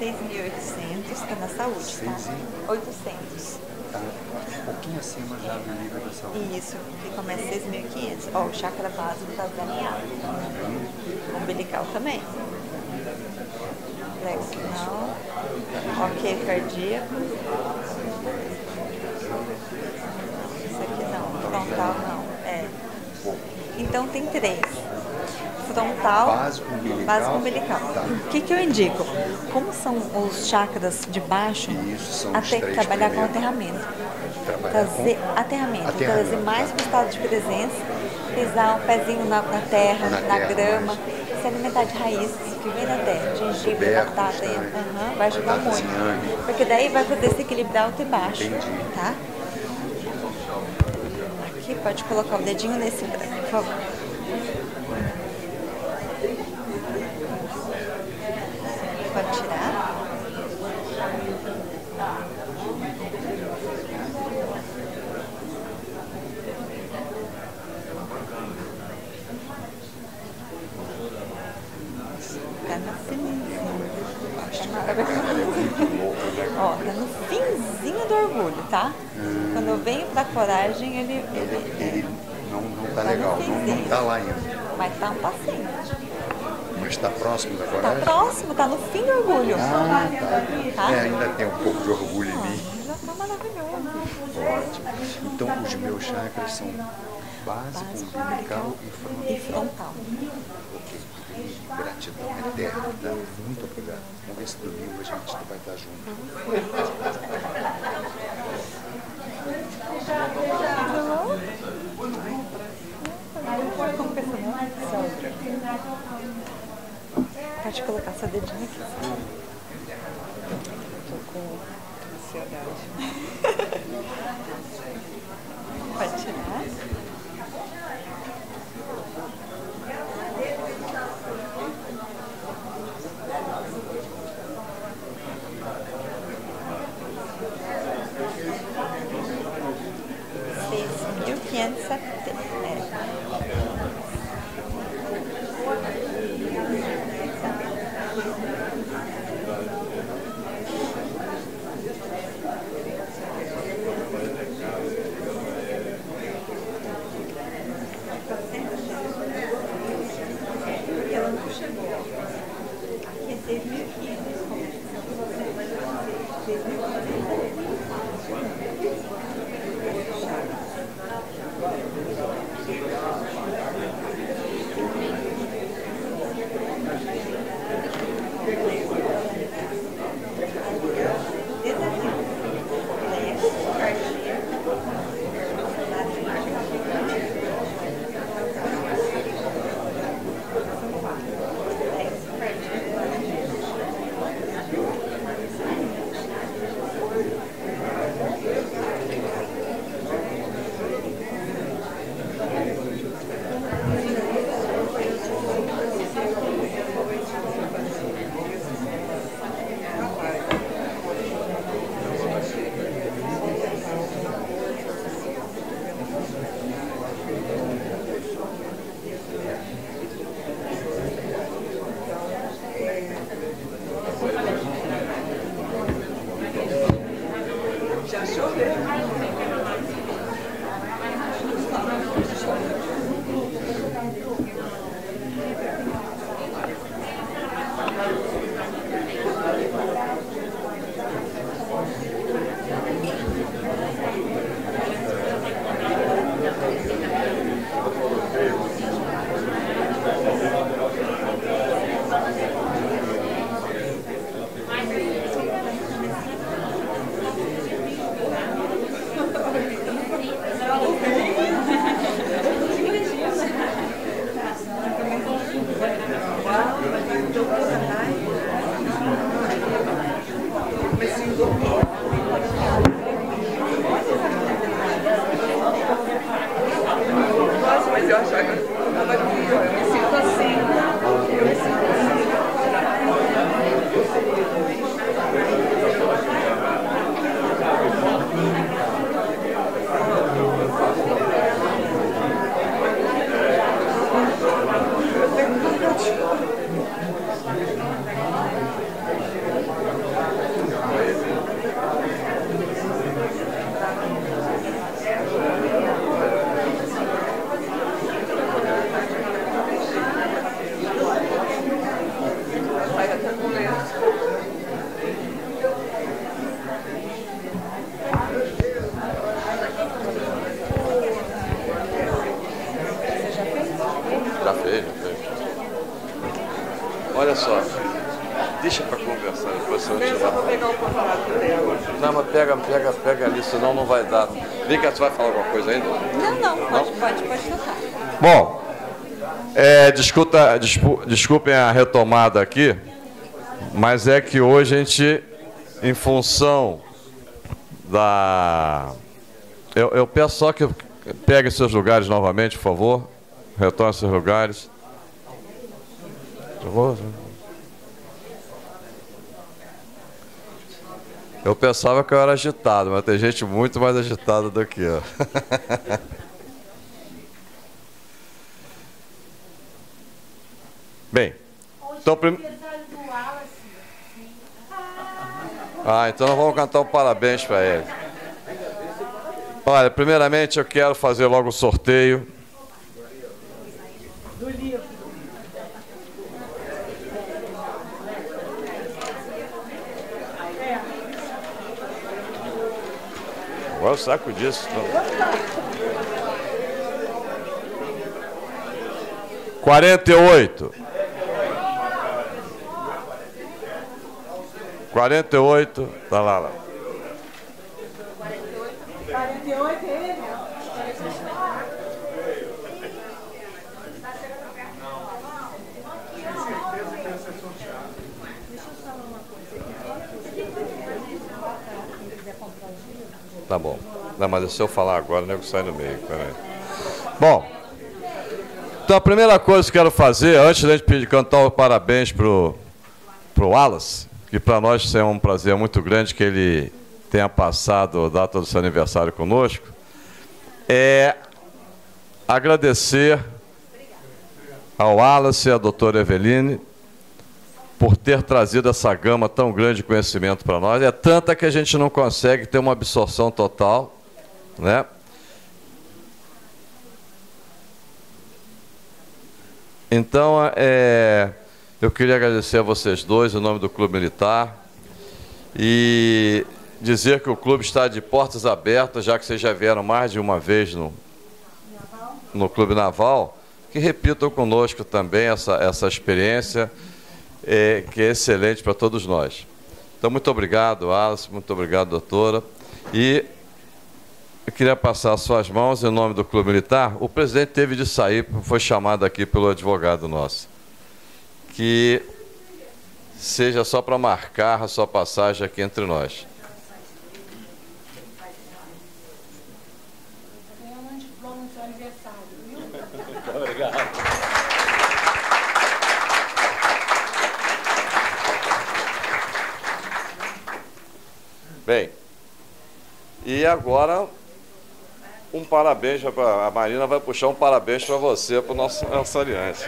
seis mil e oitocentos, está na saúde, tá? oitocentos. Tá um pouquinho acima já do nível da saúde. Isso, que começa seis mil e quinhentos. Ó, o chakra básico está desalinhado. O umbilical também. Plexo não. Ok, cardíaco. Isso aqui não. Frontal não. É. Então tem três. Frontal, Básico umbilical. básico umbilical. Tá. O que, que eu indico? Como são os chakras de baixo, Isso, são os até três trabalhar com primeiros. aterramento. Trabalhar Trazer com aterramento, aterramento, trazer mais tá. para o estado de presença, pisar um pezinho na, na terra, Na na, terra, grama, se alimentar de raízes que vem da terra, gengibre, Tubérculos batata, também. aham, vai ajudar Batata muito. inhame. Porque daí vai poder se equilibrar alto e baixo. Entendi. Tá? Aqui pode colocar o dedinho nesse branco, por favor. Pode tirar. Tá no finzinho. Ó, tá no finzinho do orgulho, tá? Quando eu venho pra coragem, ele... ele, Ele não, não tá Tá legal, no não, não finzinho. tá lá ainda. Mas tá um passinho. Mas tá próximo da Tá coragem? próximo, tá no fim do orgulho. Ah, tá. Tá? É, ainda tem um pouco de orgulho em mim. Já tá maravilhoso. Ótimo. Então, os meus chakras são básico, Básico, umbilical e frontal. E frontal. Gratidão eterna, tá? Muito obrigado. Vamos ver se domingo a gente vai estar junto. Como que é seu nome? Sandra. Pode colocar seu dedinho aqui. Tô com ansiedade. Pode tirar. seis mil quinhentos e setenta. Ela não chegou. Aqui é seis mil e quinhentos. seis mil e Deixa para conversar, depois você vai Eu só vou pegar o papelado para ler agora. Não, mas pega, pega, pega ali, senão não vai dar. Vem cá, você vai falar alguma coisa ainda? Não, não, pode, pode, pode tocar. Bom, é, desculpa, despu- desculpem a retomada aqui, mas é que hoje a gente, em função da... Eu, eu peço só que peguem seus lugares novamente, por favor. Retornem seus lugares. Eu vou... Eu pensava que eu era agitado, mas tem gente muito mais agitada do que eu. Bem, então... Prim... Ah, então nós vamos cantar um parabéns para ele. Olha, primeiramente eu quero fazer logo o sorteio. Do livro. Agora eu saco disso. quarenta e oito. quarenta e oito. Tá lá, lá. quarenta e oito é ele? Tá bom. Não, mas se eu falar agora, o nego sai no meio. Peraí. Bom, então a primeira coisa que eu quero fazer, antes de a gente pedir, cantar o parabéns pro, pro Wallace, que para nós é um prazer muito grande que ele tenha passado a data do seu aniversário conosco, é agradecer ao Wallace e à doutora Eveline por ter trazido essa gama tão grande de conhecimento para nós. É tanta que a gente não consegue ter uma absorção total, né? Então, é, eu queria agradecer a vocês dois, em nome do Clube Militar, e dizer que o clube está de portas abertas, já que vocês já vieram mais de uma vez no, no Clube Naval, que repitam conosco também essa, essa experiência, É, que é excelente para todos nós. Então, muito obrigado, Alice, muito obrigado, doutora. E eu queria passar as suas mãos em nome do Clube Militar. O presidente teve de sair, foi chamado aqui pelo advogado nosso. Que seja só para marcar a sua passagem aqui entre nós. Obrigado. Bem, e agora um parabéns, pra, a Marina vai puxar um parabéns para você, para o nosso aniversariante.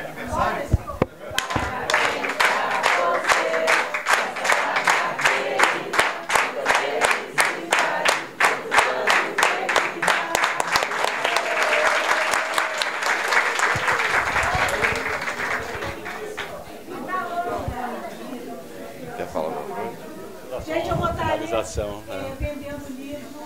Quer falar alguma coisa? Gente, eu vou estar ali Finalização, é, né? vendendo livro.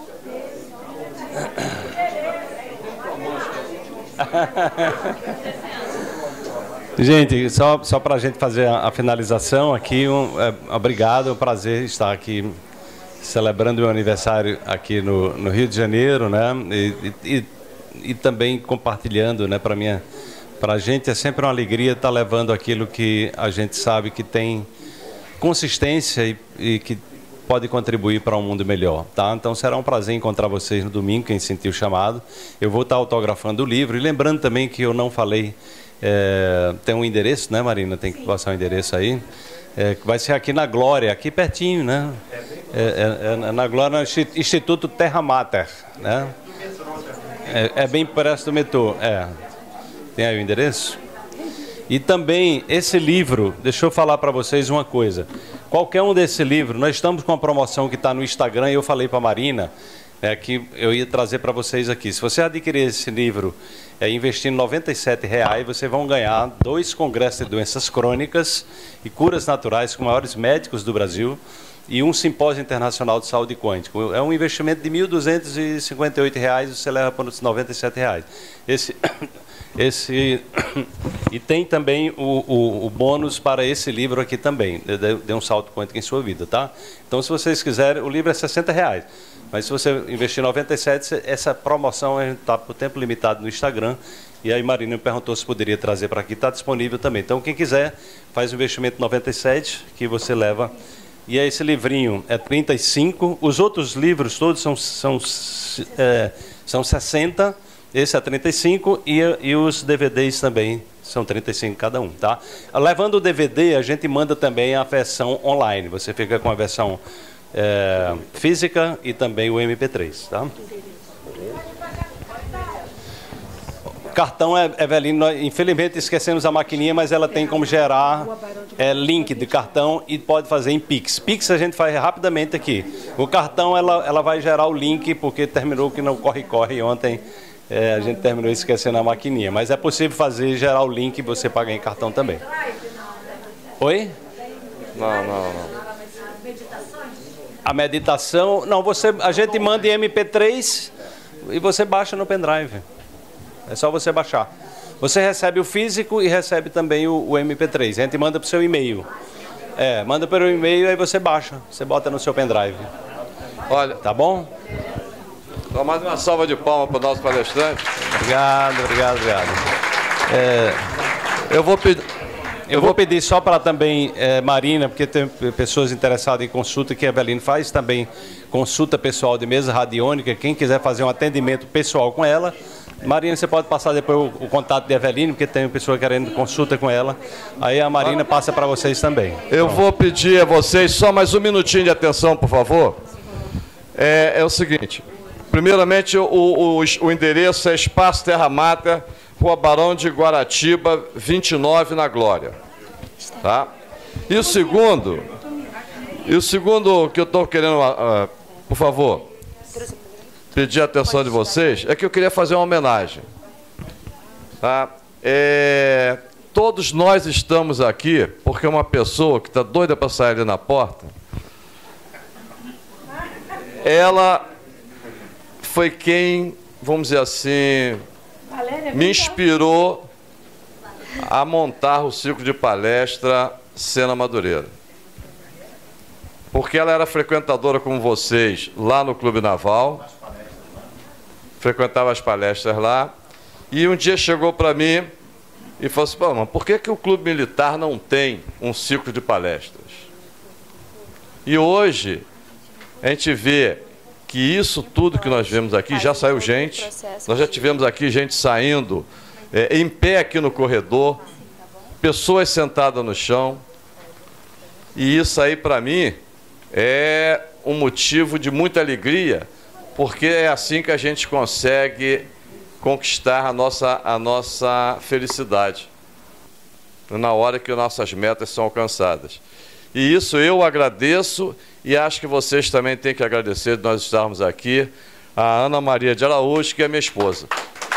Gente, só, só para a gente fazer a, a finalização aqui, um, é, obrigado, é um prazer estar aqui celebrando o meu aniversário aqui no, no Rio de Janeiro, né? E, e, e também compartilhando, né? Para minha, para a gente é sempre uma alegria estar levando aquilo que a gente sabe que tem consistência e, e que pode contribuir para um mundo melhor, tá? Então será um prazer encontrar vocês no domingo, quem sentiu o chamado. Eu vou estar autografando o livro e lembrando também que eu não falei, é, tem um endereço, né, Marina? Tem que passar o um endereço aí. É, vai ser aqui na Glória, aqui pertinho, né? É, é, é na Glória, no Instituto Terra Mater, né? É, é bem perto do metrô, é. Tem aí o endereço? E também, esse livro, deixa eu falar para vocês uma coisa. Qualquer um desse livro, nós estamos com uma promoção que está no Instagram, e eu falei para a Marina, é, que eu ia trazer para vocês aqui. Se você adquirir esse livro, é, investindo noventa e sete reais, vocês vão ganhar dois congressos de doenças crônicas e curas naturais com maiores médicos do Brasil e um simpósio internacional de saúde quântica. É um investimento de mil duzentos e cinquenta e oito reais, você leva para os noventa e sete reais. Esse... esse e tem também o, o, o bônus para esse livro aqui também, Dê um Salto Quântico em Sua Vida, tá? Então, se vocês quiserem, o livro é sessenta reais, mas se você investir noventa e sete, essa promoção está por tempo limitado no Instagram, e aí Marina me perguntou se poderia trazer para aqui, está disponível também. Então, quem quiser, faz o investimento noventa e sete, que você leva. E esse livrinho é trinta e cinco, os outros livros todos são, são, é, são sessenta, esse é trinta e cinco, e, e os D V Ds também são trinta e cinco cada um, tá? Levando o D V D, a gente manda também a versão online, você fica com a versão é, física e também o M P três, tá? Cartão, Evelino, nós, infelizmente esquecemos a maquininha, mas ela tem como gerar é, link de cartão e pode fazer em Pix. Pix a gente faz rapidamente aqui. O cartão, ela, ela vai gerar o link, porque terminou que não corre-corre ontem, é, a gente terminou esquecendo a maquininha. Mas é possível fazer, gerar o link e você pagar em cartão também. Oi? Não, não, não. A meditação, não, você, a gente manda em M P três e você baixa no pendrive. É só você baixar. Você recebe o físico e recebe também o, o M P três. A gente manda para o seu e-mail. É, manda pelo e-mail, aí você baixa. Você bota no seu pendrive. Olha, tá bom? Então, mais uma salva de palmas para o nosso palestrante. Obrigado, obrigado, obrigado. É, eu vou pedir... Eu vou pedir só para também, é, Marina, porque tem pessoas interessadas em consulta, que a Evelino faz também consulta pessoal de mesa radiônica. Quem quiser fazer um atendimento pessoal com ela, Marina, você pode passar depois o, o contato de Evelino, porque tem uma pessoa querendo consulta com ela. Aí a Marina passa para vocês também. Eu vou pedir a vocês só mais um minutinho de atenção, por favor. É, é o seguinte, primeiramente o, o, o endereço é Espaço Terra Mata, Rua Barão de Guaratiba, vinte e nove, na Glória. Tá? E o segundo, e o segundo que eu estou querendo, uh, por favor, pedir a atenção de vocês, é que eu queria fazer uma homenagem. Tá? É, todos nós estamos aqui porque uma pessoa que está doida para sair ali na porta, ela foi quem, vamos dizer assim, me inspirou a montar o ciclo de palestra Sena Madureira. Porque ela era frequentadora como vocês lá no Clube Naval, frequentava as palestras lá, e um dia chegou para mim e falou assim: pô, mas por que, que o Clube Militar não tem um ciclo de palestras? E hoje a gente vê que isso tudo que nós vemos aqui, já saiu gente, nós já tivemos aqui gente saindo é, em pé aqui no corredor, pessoas sentadas no chão, e isso aí para mim é um motivo de muita alegria, porque é assim que a gente consegue conquistar a nossa, a nossa felicidade, na hora que nossas metas são alcançadas. E isso eu agradeço, e acho que vocês também têm que agradecer de nós estarmos aqui, a Ana Maria de Araújo, que é minha esposa.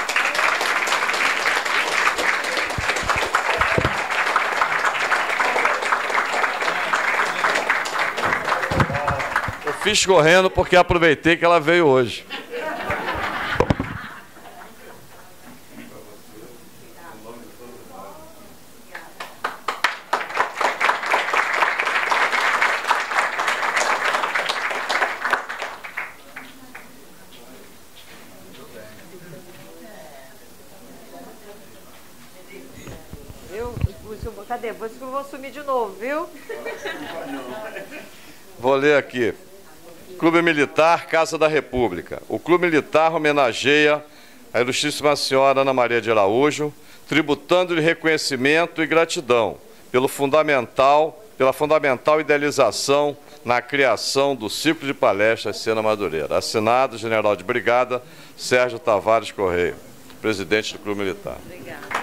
Eu fiz correndo porque aproveitei que ela veio hoje. Cadê? Depois que eu vou sumir de novo, viu? Vou ler aqui. Clube Militar, Casa da República. O Clube Militar homenageia a Ilustríssima Senhora Ana Maria de Araújo, tributando-lhe reconhecimento e gratidão pelo fundamental, pela fundamental idealização na criação do ciclo de palestras Sena Madureira. Assinado, General de Brigada Sérgio Tavares Correia, presidente do Clube Militar. Obrigada.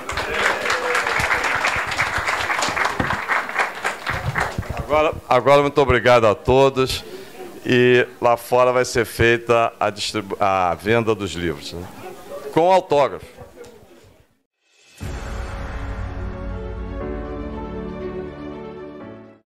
Agora, agora, muito obrigado a todos. E lá fora vai ser feita a, distribu- a venda dos livros, né? Com autógrafo.